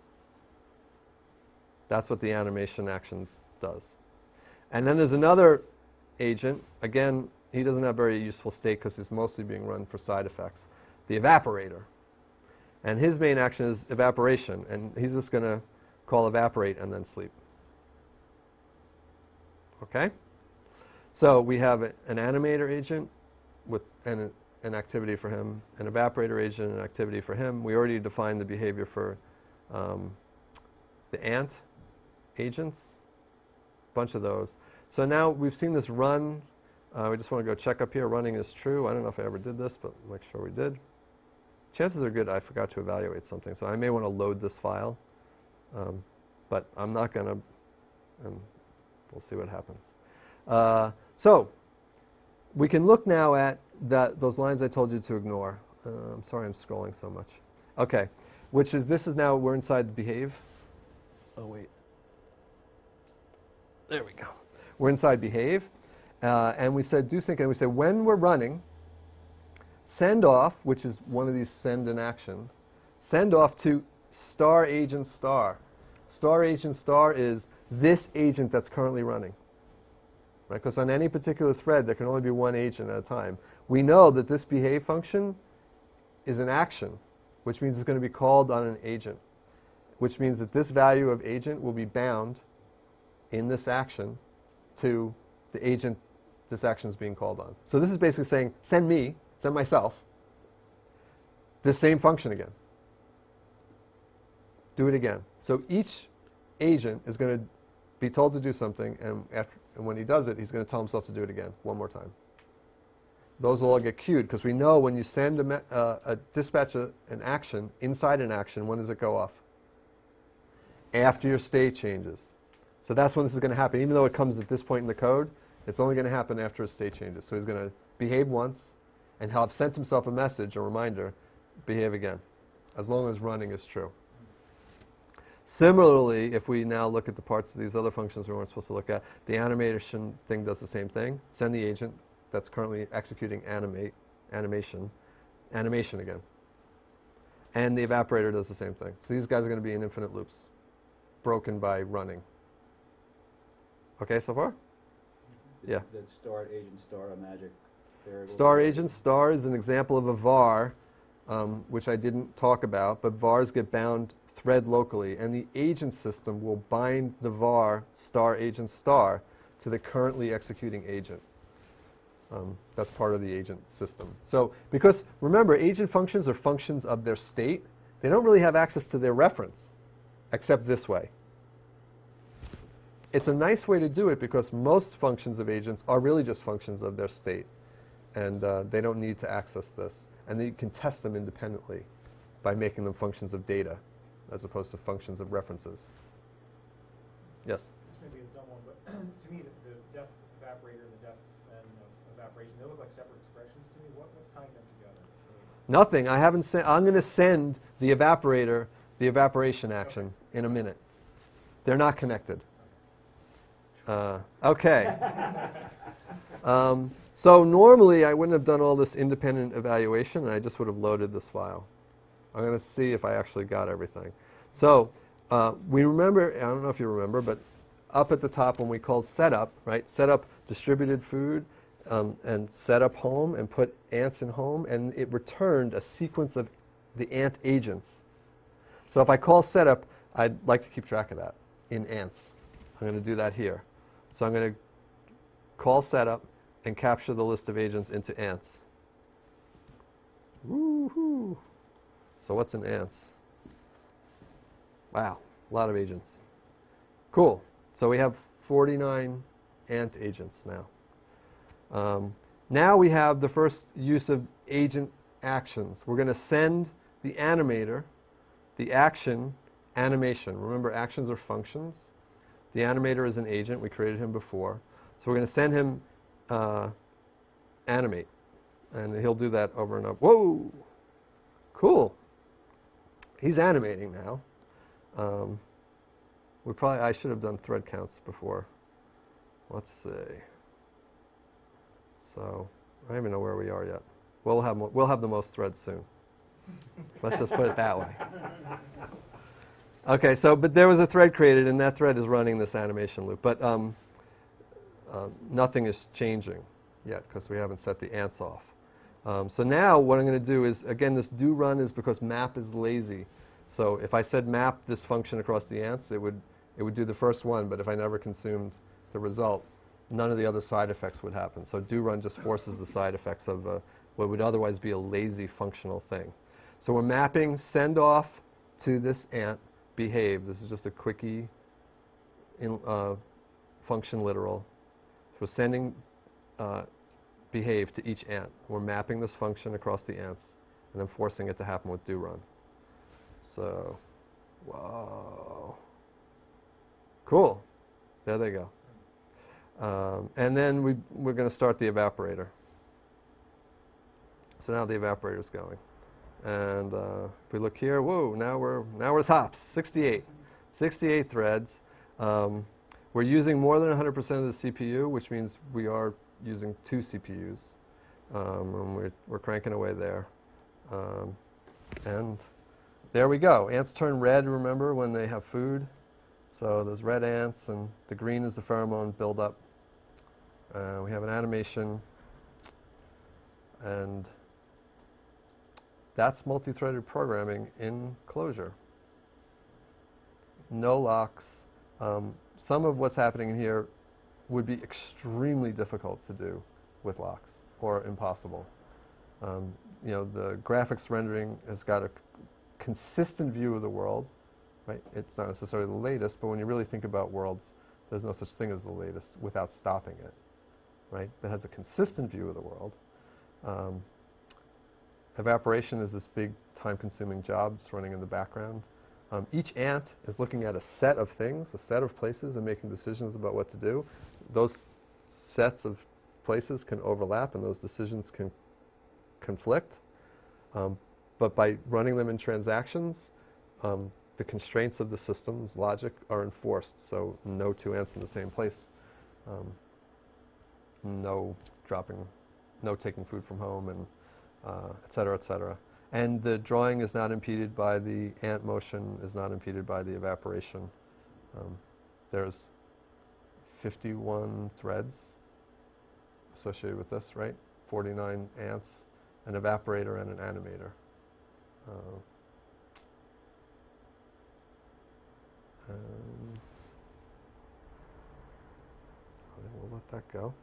That's what the animation actions does. And then there's another agent. Again, he doesn't have very useful state because he's mostly being run for side effects. The evaporator. And his main action is evaporation. And he's just going to call evaporate and then sleep. Okay? So we have an animator agent with an activity for him, an evaporator agent, an activity for him. We already defined the behavior for the ant agents, a bunch of those. So now we've seen this run. We just want to go check up here. Running is true. I don't know if I ever did this, but make sure we did. Chances are good I forgot to evaluate something, so I may want to load this file. But I'm not going to, and we'll see what happens. So we can look now at those lines I told you to ignore. I'm sorry I'm scrolling so much. Okay, which is, this is now, we're inside behave. Oh, wait. There we go. We're inside behave. And we said do sync, and we said when we're running, send off, which is one of these send in action, send off to star agent star. Star agent star is this agent that's currently running. Right? Because on any particular thread, there can only be one agent at a time. We know that this behave function is an action, which means it's going to be called on an agent, which means that this value of agent will be bound in this action to the agent this action is being called on. So this is basically saying, send myself, this same function again. Do it again. So each agent is going to be told to do something, and when he does it, he's going to tell himself to do it again, one more time. Those will all get queued, because we know when you send a dispatch an action, inside an action, when does it go off? After your state changes. So that's when this is going to happen. Even though it comes at this point in the code, it's only going to happen after his state changes. So he's going to behave once, and he'll have sent himself a message, a reminder, behave again, as long as running is true. Similarly, if we now look at the parts of these other functions we weren't supposed to look at, the animation thing does the same thing. Send the agent that's currently executing animation again. And the evaporator does the same thing. So these guys are going to be in infinite loops, broken by running. Okay so far? Yeah. That star agent star a magic variable. Star agent star is an example of a var, which I didn't talk about, but vars get bound thread locally, and the agent system will bind the var star agent star to the currently executing agent. That's part of the agent system. So because remember, agent functions are functions of their state. They don't really have access to their reference, except this way. It's a nice way to do it because most functions of agents are really just functions of their state, and they don't need to access this. And then you can test them independently by making them functions of data as opposed to functions of references. Yes? This may be a dumb one, but to me, the def evaporator and the def and evaporation, they look like separate expressions to me. What's tying them together? Nothing. I haven't sent. I'm going to send the evaporator the evaporation action in a minute. They're not connected. Okay. So normally I wouldn't have done all this independent evaluation, and I just would have loaded this file. I'm going to see if I actually got everything. So we remember, I don't know if you remember, but up at the top when we called setup, right? Setup distributed food and setup home and put ants in home, and it returned a sequence of the ant agents. So if I call setup, I'd like to keep track of that in ants. I'm going to do that here. So I'm going to call setup and capture the list of agents into ants. Woohoo! So what's in ants? Wow, a lot of agents. Cool. So we have 49 ant agents now. Now we have the first use of agent actions. We're going to send the animator the action animation. Remember, actions are functions. The animator is an agent. We created him before. So we're going to send him animate. And he'll do that over and over. Whoa! Cool. He's animating now. I should have done thread counts before. Let's see. So I don't even know where we are yet. We'll have the most threads soon. Let's just put it that way. Okay, but there was a thread created, and that thread is running this animation loop. But nothing is changing yet because we haven't set the ants off. So now what I'm going to do is, again, this do run is because map is lazy. So if I said map this function across the ants, it would do the first one. But if I never consumed the result, none of the other side effects would happen. So do run just forces the side effects of what would otherwise be a lazy functional thing. So we're mapping send off to this ant behave. This is just a quickie function literal. So we're sending behave to each ant. We're mapping this function across the ants and then forcing it to happen with do run. So, whoa. Cool. There they go. And then we're going to start the evaporator. So now the evaporator's going. And if we look here, whoa, now we're tops, 68. 68 threads. We're using more than 100% of the CPU, which means we are using 2 CPUs. And we're cranking away there. And there we go. Ants turn red, remember, when they have food. So there's red ants, and the green is the pheromone buildup. We have an animation. And that's multi-threaded programming in Clojure. No locks. Some of what's happening in here would be extremely difficult to do with locks, or impossible. The graphics rendering has got a consistent view of the world, right? It's not necessarily the latest, but when you really think about worlds, there's no such thing as the latest without stopping it, right? It has a consistent view of the world. Evaporation is this big time-consuming job that's running in the background. Each ant is looking at a set of things, a set of places, and making decisions about what to do. Those sets of places can overlap, and those decisions can conflict. But by running them in transactions, the constraints of the system's logic are enforced. So no 2 ants in the same place, no taking food from home, and et cetera, et cetera. And the drawing is not impeded by the ant motion, is not impeded by the evaporation. There's 51 threads associated with this, right? 49 ants, an evaporator, and an animator. We'll let that go.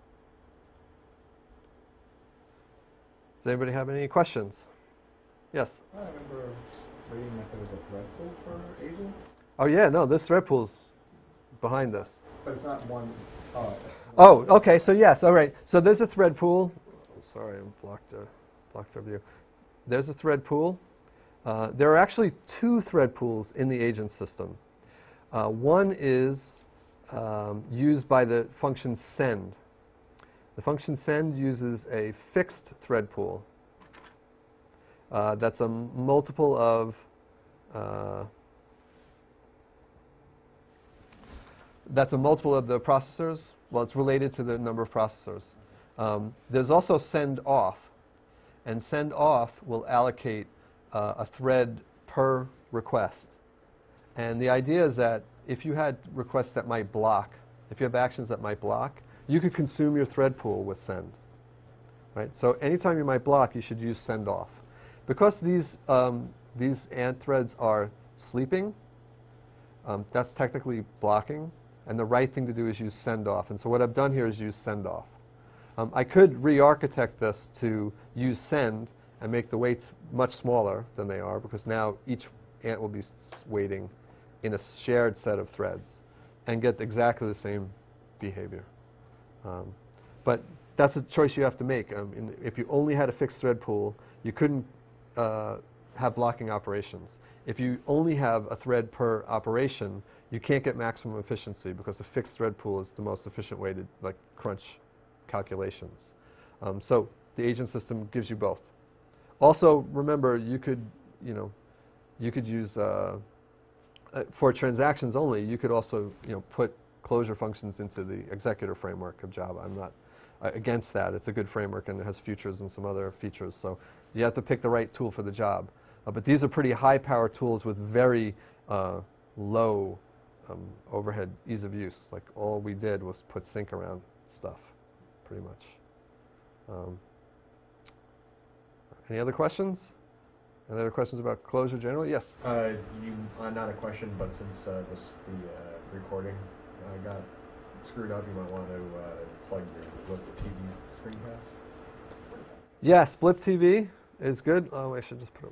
Does anybody have any questions? Yes? I remember reading that there was a thread pool for agents. Oh yeah, no, this thread pool's behind this. But it's not one. Oh, okay, so yes, all right. So there's a thread pool. Sorry, I blocked our view. There's a thread pool. There are actually 2 thread pools in the agent system. One is used by the function send. The function send uses a fixed thread pool. That's a multiple of the processors. Well, it's related to the number of processors. There's also send off, and send off will allocate a thread per request. And the idea is that if you had requests that might block, if you have actions that might block, you could consume your thread pool with send. Right? So anytime you might block, you should use send off. Because these these ant threads are sleeping, that's technically blocking. And the right thing to do is use send off. And so what I've done here is use send off. I could re-architect this to use send and make the weights much smaller than they are, because now each ant will be waiting in a shared set of threads and get exactly the same behavior. But that's a choice you have to make. If you only had a fixed thread pool, you couldn't have blocking operations. If you only have a thread per operation, you can't get maximum efficiency, because a fixed thread pool is the most efficient way to crunch calculations. So the agent system gives you both. Also, remember, you could use for transactions only. You could also put Clojure functions into the executor framework of Java. I'm not against that. It's a good framework and it has futures and some other features. So you have to pick the right tool for the job. But these are pretty high-power tools with very low overhead ease of use. Like, all we did was put sync around stuff, pretty much. Any other questions? Any other questions about Clojure generally? Yes? Not a question, but since the recording got screwed up, you might want to plug your TV screencast. Yes, Blip TV is good. Oh, I should just put up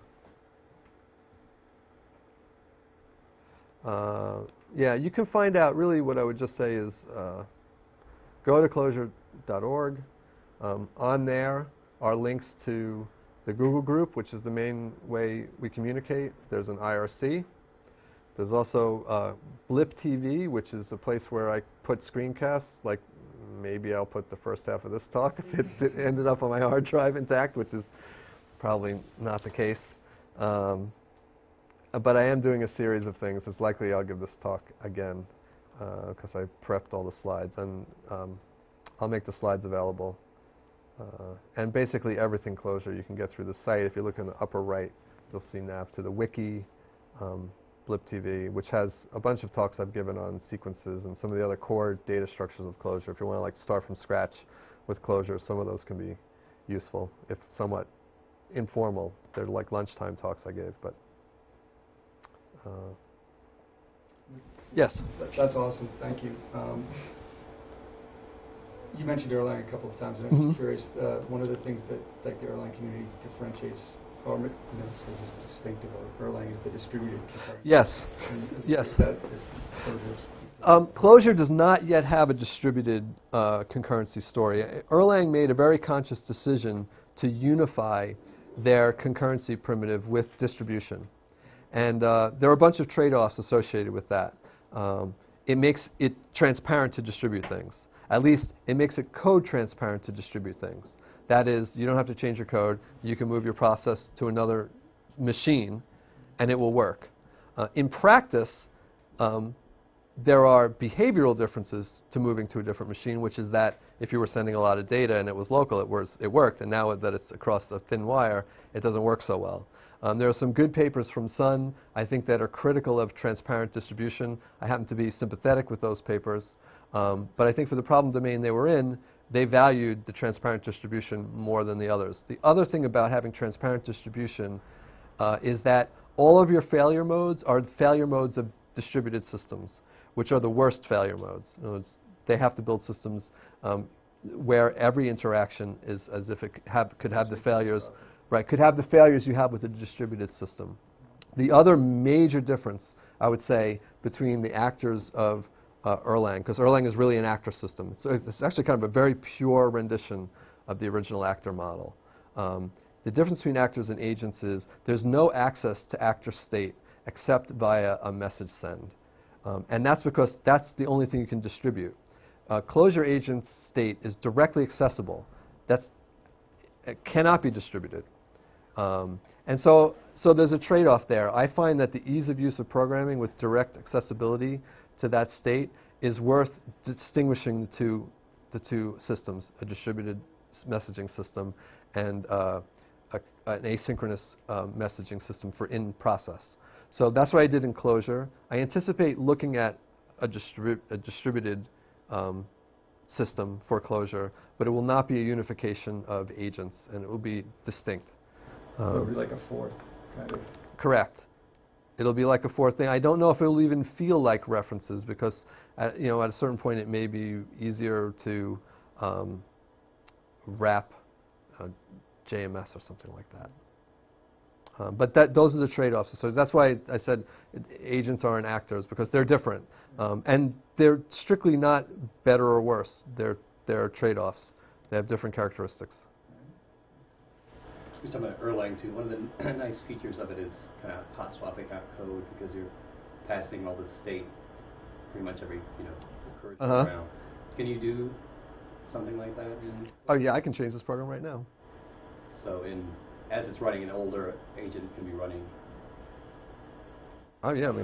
my... yeah, you can find out, really what I would just say is go to Clojure.org. On there are links to the Google group, which is the main way we communicate. There's an IRC. There's also Blip TV, which is a place where I put screencasts. Like, maybe I'll put the first half of this talk if it ended up on my hard drive intact, which is probably not the case. But I am doing a series of things. It's likely I'll give this talk again, because I prepped all the slides. And I'll make the slides available. And basically everything Clojure you can get through the site. If you look in the upper right, you'll see nav to the wiki, Blip TV, which has a bunch of talks I've given on sequences and some of the other core data structures of Clojure. If you want to start from scratch with Clojure, some of those can be useful, if somewhat informal. They're like lunchtime talks I gave. But yes? That's awesome. Thank you. You mentioned Erlang a couple of times, and I'm curious. One of the things that the Erlang community differentiates, or says is distinctive of Erlang, is the distributed concurrency. Yes. Yes. Clojure Clojure does not yet have a distributed concurrency story. Erlang made a very conscious decision to unify their concurrency primitive with distribution. And there are a bunch of trade-offs associated with that. It makes it transparent to distribute things. At least it makes it code transparent to distribute things. That is, you don't have to change your code. You can move your process to another machine, and it will work. In practice, there are behavioral differences to moving to a different machine, which is that if you were sending a lot of data and it was local, it worked. And now that it's across a thin wire, it doesn't work so well. There are some good papers from Sun, I think, that are critical of transparent distribution. I happen to be sympathetic with those papers. But I think for the problem domain they were in, they valued the transparent distribution more than the others. The other thing about having transparent distribution is that all of your failure modes are failure modes of distributed systems, which are the worst failure modes. In other words, they have to build systems where every interaction is as if it could have the failures. Right, could have the failures you have with a distributed system. The other major difference, I would say, between the actors of Erlang, because Erlang is really an actor system. So it's actually kind of a very pure rendition of the original actor model. The difference between actors and agents is there's no access to actor state except via a message send. And that's because that's the only thing you can distribute. Clojure agent state is directly accessible. It cannot be distributed. And so there's a trade-off there. I find that the ease of use of programming with direct accessibility to that state is worth distinguishing the two systems, a distributed messaging system and an asynchronous messaging system for in-process. So that's what I did in Clojure. I anticipate looking at a distributed system for Clojure, but it will not be a unification of agents, and it will be distinct. So it would be like a fourth kind of. Correct. It'll be like a fourth thing. I don't know if it'll even feel like references because, at a certain point it may be easier to wrap JMS or something like that. But those are the trade-offs. So that's why I said agents aren't actors, because they're different. And they're strictly not better or worse. They're trade-offs. They have different characteristics. We talking about Erlang too. One of the nice features of it is kind of hot swapping out code, because you're passing all the state pretty much every recursion round. Can you do something like that? Oh yeah, I can change this program right now. So as it's running, an older agent can be running. Oh yeah,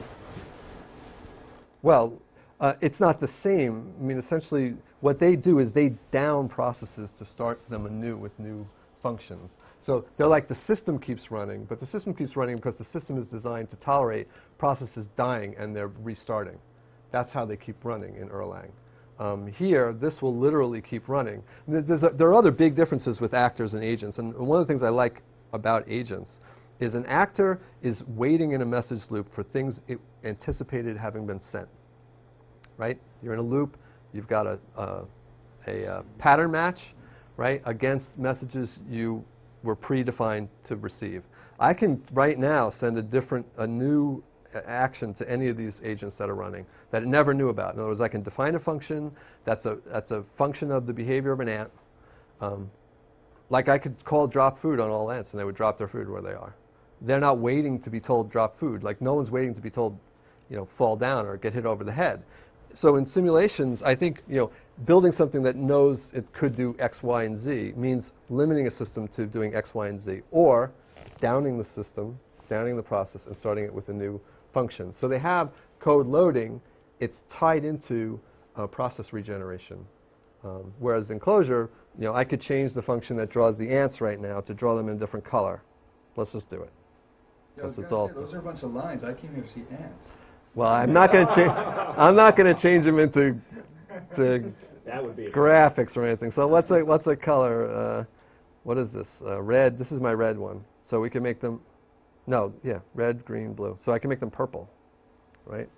well, it's not the same. I mean, essentially, what they do is they down processes to start them anew with new functions. So they're like the system keeps running, but the system keeps running because the system is designed to tolerate processes dying and they're restarting. That's how they keep running in Erlang. Here, this will literally keep running. There are other big differences with actors and agents, and one of the things I like about agents is an actor is waiting in a message loop for things it anticipated having been sent. Right? You're in a loop. You've got a pattern match, right, against messages you were predefined to receive. I can right now send a new action to any of these agents that are running that it never knew about. In other words, I can define a function that's a function of the behavior of an ant. Like I could call drop food on all ants and they would drop their food where they are. They're not waiting to be told drop food. Like no one's waiting to be told, fall down or get hit over the head. So in simulations, I think building something that knows it could do X, Y, and Z means limiting a system to doing X, Y, and Z, or downing the system, downing the process, and starting it with a new function. So they have code loading. It's tied into process regeneration. Whereas in Clojure, I could change the function that draws the ants right now to draw them in a different color. Let's just do it. Yeah, those are a bunch of lines. I can't even see ants. Well, I'm not going to change. I'm not going to change them into that would be graphics or anything. So what's a color? What is this? Red. This is my red one. So we can make them. No, yeah, red, green, blue. So I can make them purple, right?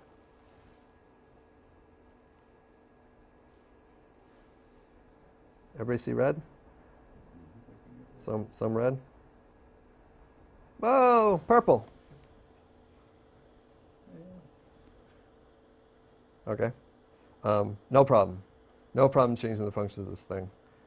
Everybody see red? Some red. Whoa, purple. Okay. No problem. No problem changing the functions of this thing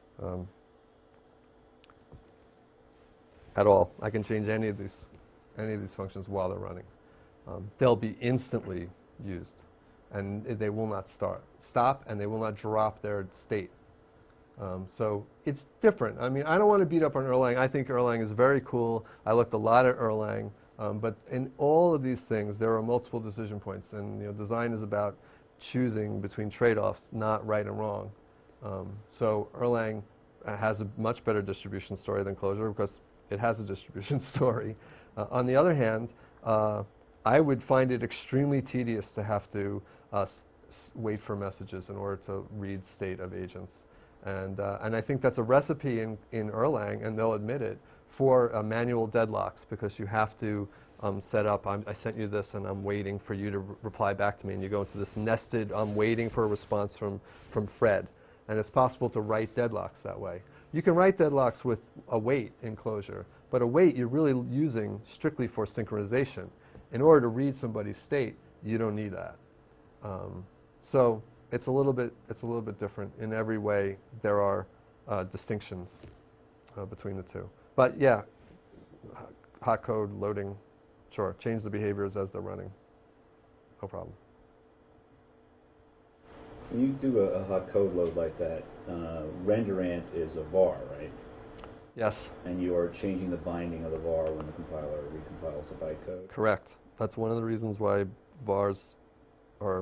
at all. I can change any of these functions while they're running. They'll be instantly used, and they will not stop, and they will not drop their state. So it's different. I mean, I don't want to beat up on Erlang. I think Erlang is very cool. I looked a lot at Erlang, but in all of these things, there are multiple decision points, and design is about choosing between trade-offs, not right and wrong. So Erlang has a much better distribution story than Clojure because it has a distribution story. On the other hand, I would find it extremely tedious to have to wait for messages in order to read state of agents. And I think that's a recipe in Erlang, and they'll admit it, for manual deadlocks, because you have to set up, I sent you this and I'm waiting for you to reply back to me, and you go into this nested, I'm waiting for a response from Fred. And it's possible to write deadlocks that way. You can write deadlocks with a wait in Clojure, but a wait you're really using strictly for synchronization. In order to read somebody's state, you don't need that. So it's a little bit different. In every way, there are distinctions between the two. But yeah, hot code loading, sure, change the behaviors as they're running. No problem. When you do a hot code load like that, renderant is a var, right? Yes. And you are changing the binding of the var when the compiler recompiles the bytecode? Correct. That's one of the reasons why vars are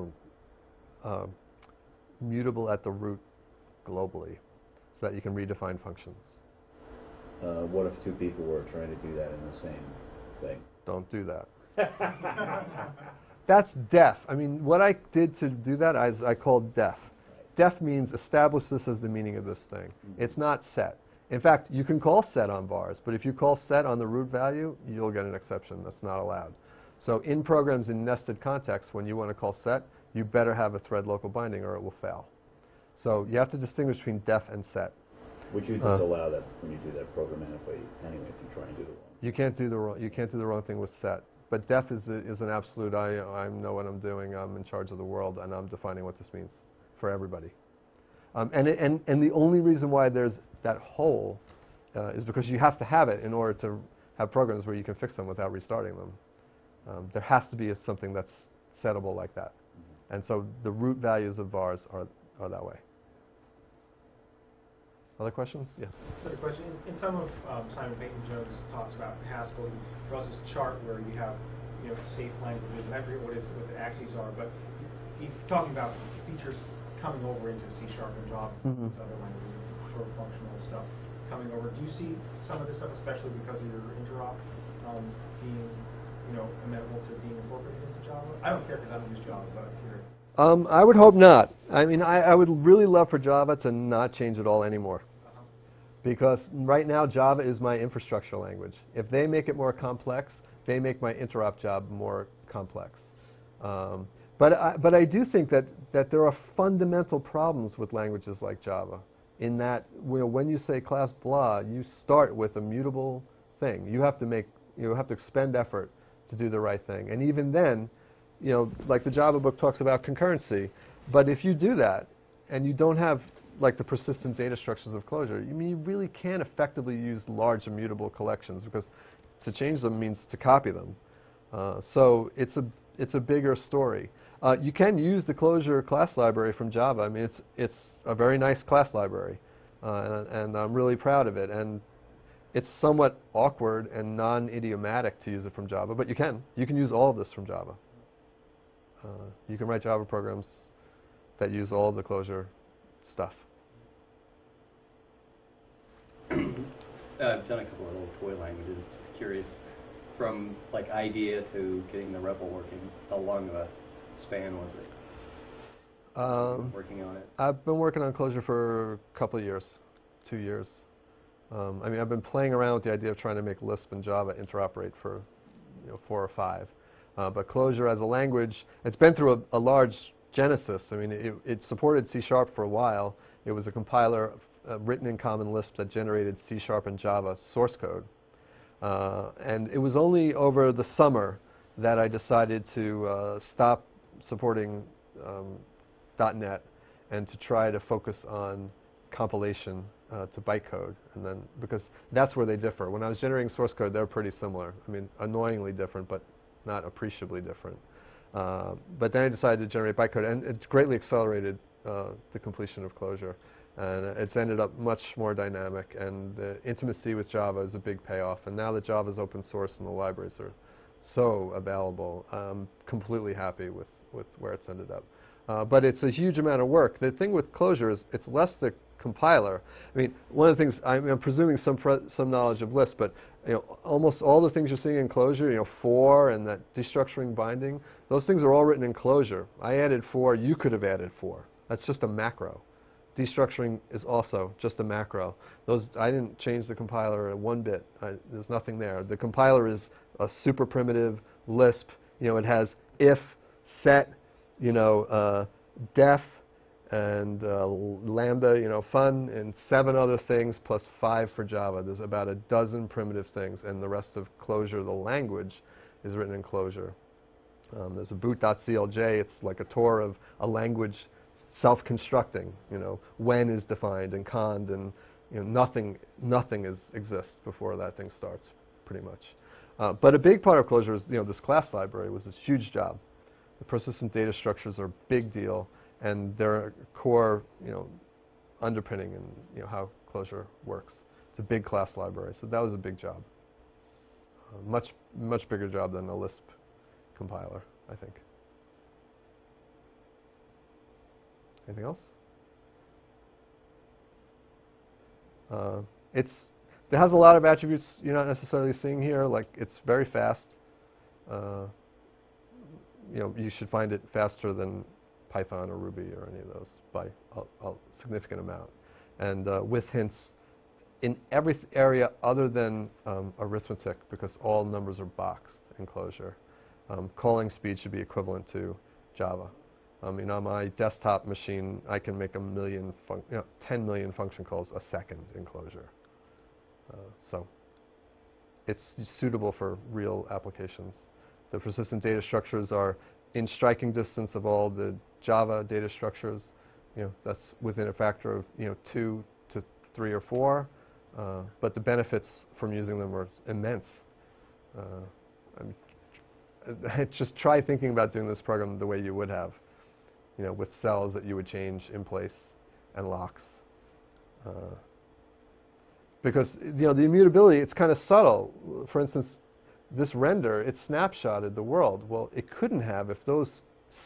mutable at the root globally, so that you can redefine functions. What if two people were trying to do that in the same thing? Don't do that. That's def. I mean, what I did to do that is I called def. Right. Def means establish this as the meaning of this thing. Mm-hmm. It's not set. In fact, you can call set on vars, but if you call set on the root value, you'll get an exception. That's not allowed. So in programs in nested contexts, when you want to call set, you better have a thread local binding or it will fail. So you have to distinguish between def and set. Would you disallow that when you do that programmatically anyway if you try and do the wrong? You can't do the wrong thing with set. But def is an absolute. I know what I'm doing. I'm in charge of the world, and I'm defining what this means for everybody. And the only reason why there's that hole is because you have to have it in order to have programs where you can fix them without restarting them. There has to be something that's settable like that. And so the root values of vars are that way. Other questions? Yeah. Another question. In some of Simon Peyton-Jones' talks about Haskell, he draws this chart where you have, safe languages, and I forget what the axes are, but he's talking about features coming over into C# and Java, these other languages, sort of functional stuff coming over. Do you see some of this stuff, especially because of your interop, being, amenable to being incorporated into Java? I don't care because I don't use Java, but I'm curious. I would hope not. I mean, I would really love for Java to not change at all anymore. Because right now, Java is my infrastructure language. If they make it more complex, they make my interop job more complex. But I do think that there are fundamental problems with languages like Java, in that when you say class blah, you start with a mutable thing. You have to expend effort to do the right thing. And even then, like the Java book talks about concurrency, but if you do that and you don't have like the persistent data structures of Clojure, you really can't effectively use large immutable collections, because to change them means to copy them. So it's a bigger story. You can use the Clojure class library from Java. I mean, it's a very nice class library, and I'm really proud of it. And it's somewhat awkward and non-idiomatic to use it from Java, but you can use all of this from Java. You can write Java programs that use all of the Clojure stuff. I've done a couple of little toy languages. Just curious, from like idea to getting the REPL working, how long of a span was it? Working on it. I've been working on Clojure for a couple of years, 2 years. I mean, I've been playing around with the idea of trying to make Lisp and Java interoperate for 4 or 5. But Clojure as a language, it's been through a large genesis. I mean, it supported C# for a while. It was a compiler written in Common Lisp that generated C# and Java source code. And it was only over the summer that I decided to stop supporting .NET and to try to focus on compilation to bytecode. And then, because that's where they differ. When I was generating source code, they were pretty similar. I mean, annoyingly different, but not appreciably different. But then I decided to generate bytecode, and it's greatly accelerated the completion of Clojure. And it's ended up much more dynamic, and the intimacy with Java is a big payoff. And now that Java is open source and the libraries are so available, I'm completely happy with where it's ended up. But it's a huge amount of work. The thing with Clojure is it's less the compiler. I mean, one of the things, I'm presuming some knowledge of Lisp, but almost all the things you're seeing in Clojure, for and that destructuring binding, those things are all written in Clojure. I added for, you could have added for. That's just a macro. Destructuring is also just a macro. I didn't change the compiler one bit. There's nothing there. The compiler is a super primitive Lisp. It has if, set, def, and lambda, fun, and 7 other things plus 5 for Java. There's about a dozen primitive things, and the rest of Clojure, the language, is written in Clojure. There's a boot.clj. It's like a tour of a language self-constructing. When is defined and conned, and nothing exists before that thing starts, pretty much. But a big part of Clojure is this class library was a huge job. The persistent data structures are a big deal, and they're a core underpinning in how Clojure works. It's a big class library, so that was a big job. Much bigger job than a Lisp compiler, I think. Anything else? It has a lot of attributes you're not necessarily seeing here. Like, it's very fast. You should find it faster than Python or Ruby or any of those by a significant amount. And with hints, in every area other than arithmetic, because all numbers are boxed in Clojure. Calling speed should be equivalent to Java. On my desktop machine, I can make 10 million function calls a second in Clojure. So it's suitable for real applications. The persistent data structures are in striking distance of all the Java data structures. That's within a factor of 2 to 3 or 4. But the benefits from using them are immense. Just try thinking about doing this program the way you would have, with cells that you would change in place and locks. Because the immutability, it's kind of subtle. For instance, this render, it snapshotted the world. Well, it couldn't have if those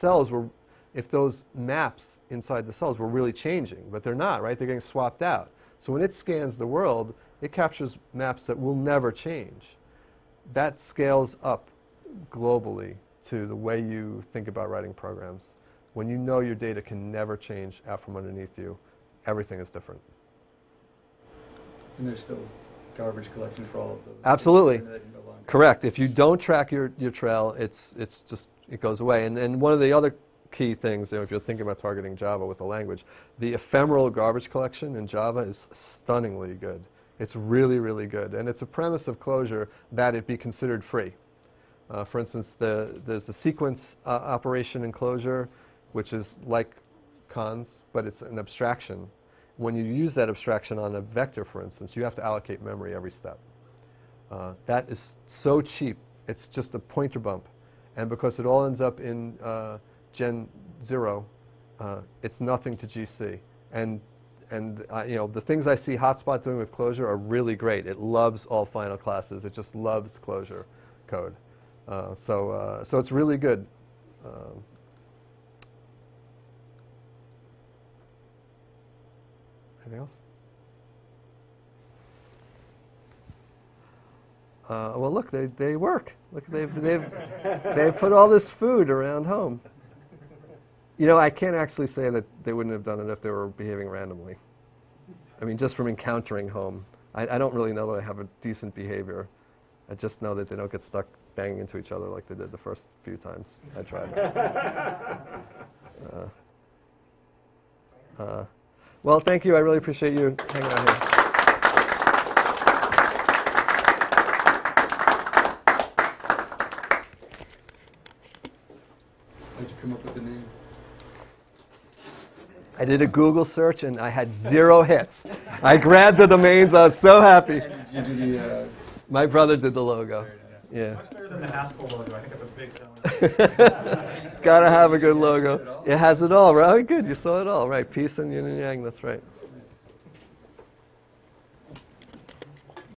maps inside the cells were really changing, but they're not, right? They're getting swapped out. So when it scans the world, it captures maps that will never change. That scales up globally to the way you think about writing programs. When you know your data can never change out from underneath you, everything is different. And there's still garbage collection for all of those. Absolutely. Correct. If you don't track your trail, it goes away. And one of the other key things, if you're thinking about targeting Java with the language, the ephemeral garbage collection in Java is stunningly good. It's really, really good. And it's a premise of Clojure that it be considered free. For instance, there's the sequence operation in Clojure, which is like cons, but it's an abstraction. When you use that abstraction on a vector, for instance, you have to allocate memory every step. That is so cheap. It's just a pointer bump. And because it all ends up in Gen 0, it's nothing to GC. And the things I see Hotspot doing with Clojure are really great. It loves all final classes. It just loves Clojure code. So it's really good. Anything else? Well, look, they work. Look, they've put all this food around home. I can't actually say that they wouldn't have done it if they were behaving randomly. Just from encountering home. I don't really know that I have a decent behavior. I just know that they don't get stuck banging into each other like they did the first few times I tried. Well, thank you. I really appreciate you hanging out here. How'd you come up with the name? I did a Google search and I had 0 hits. I grabbed the domains. I was so happy. You did the, My brother did the logo. Yeah. Much better than the Haskell logo. I think that's a big seller. It's got to have a good logo. It has it all, right? Oh, good. You saw it all, right? Peace and yin and yang. That's right.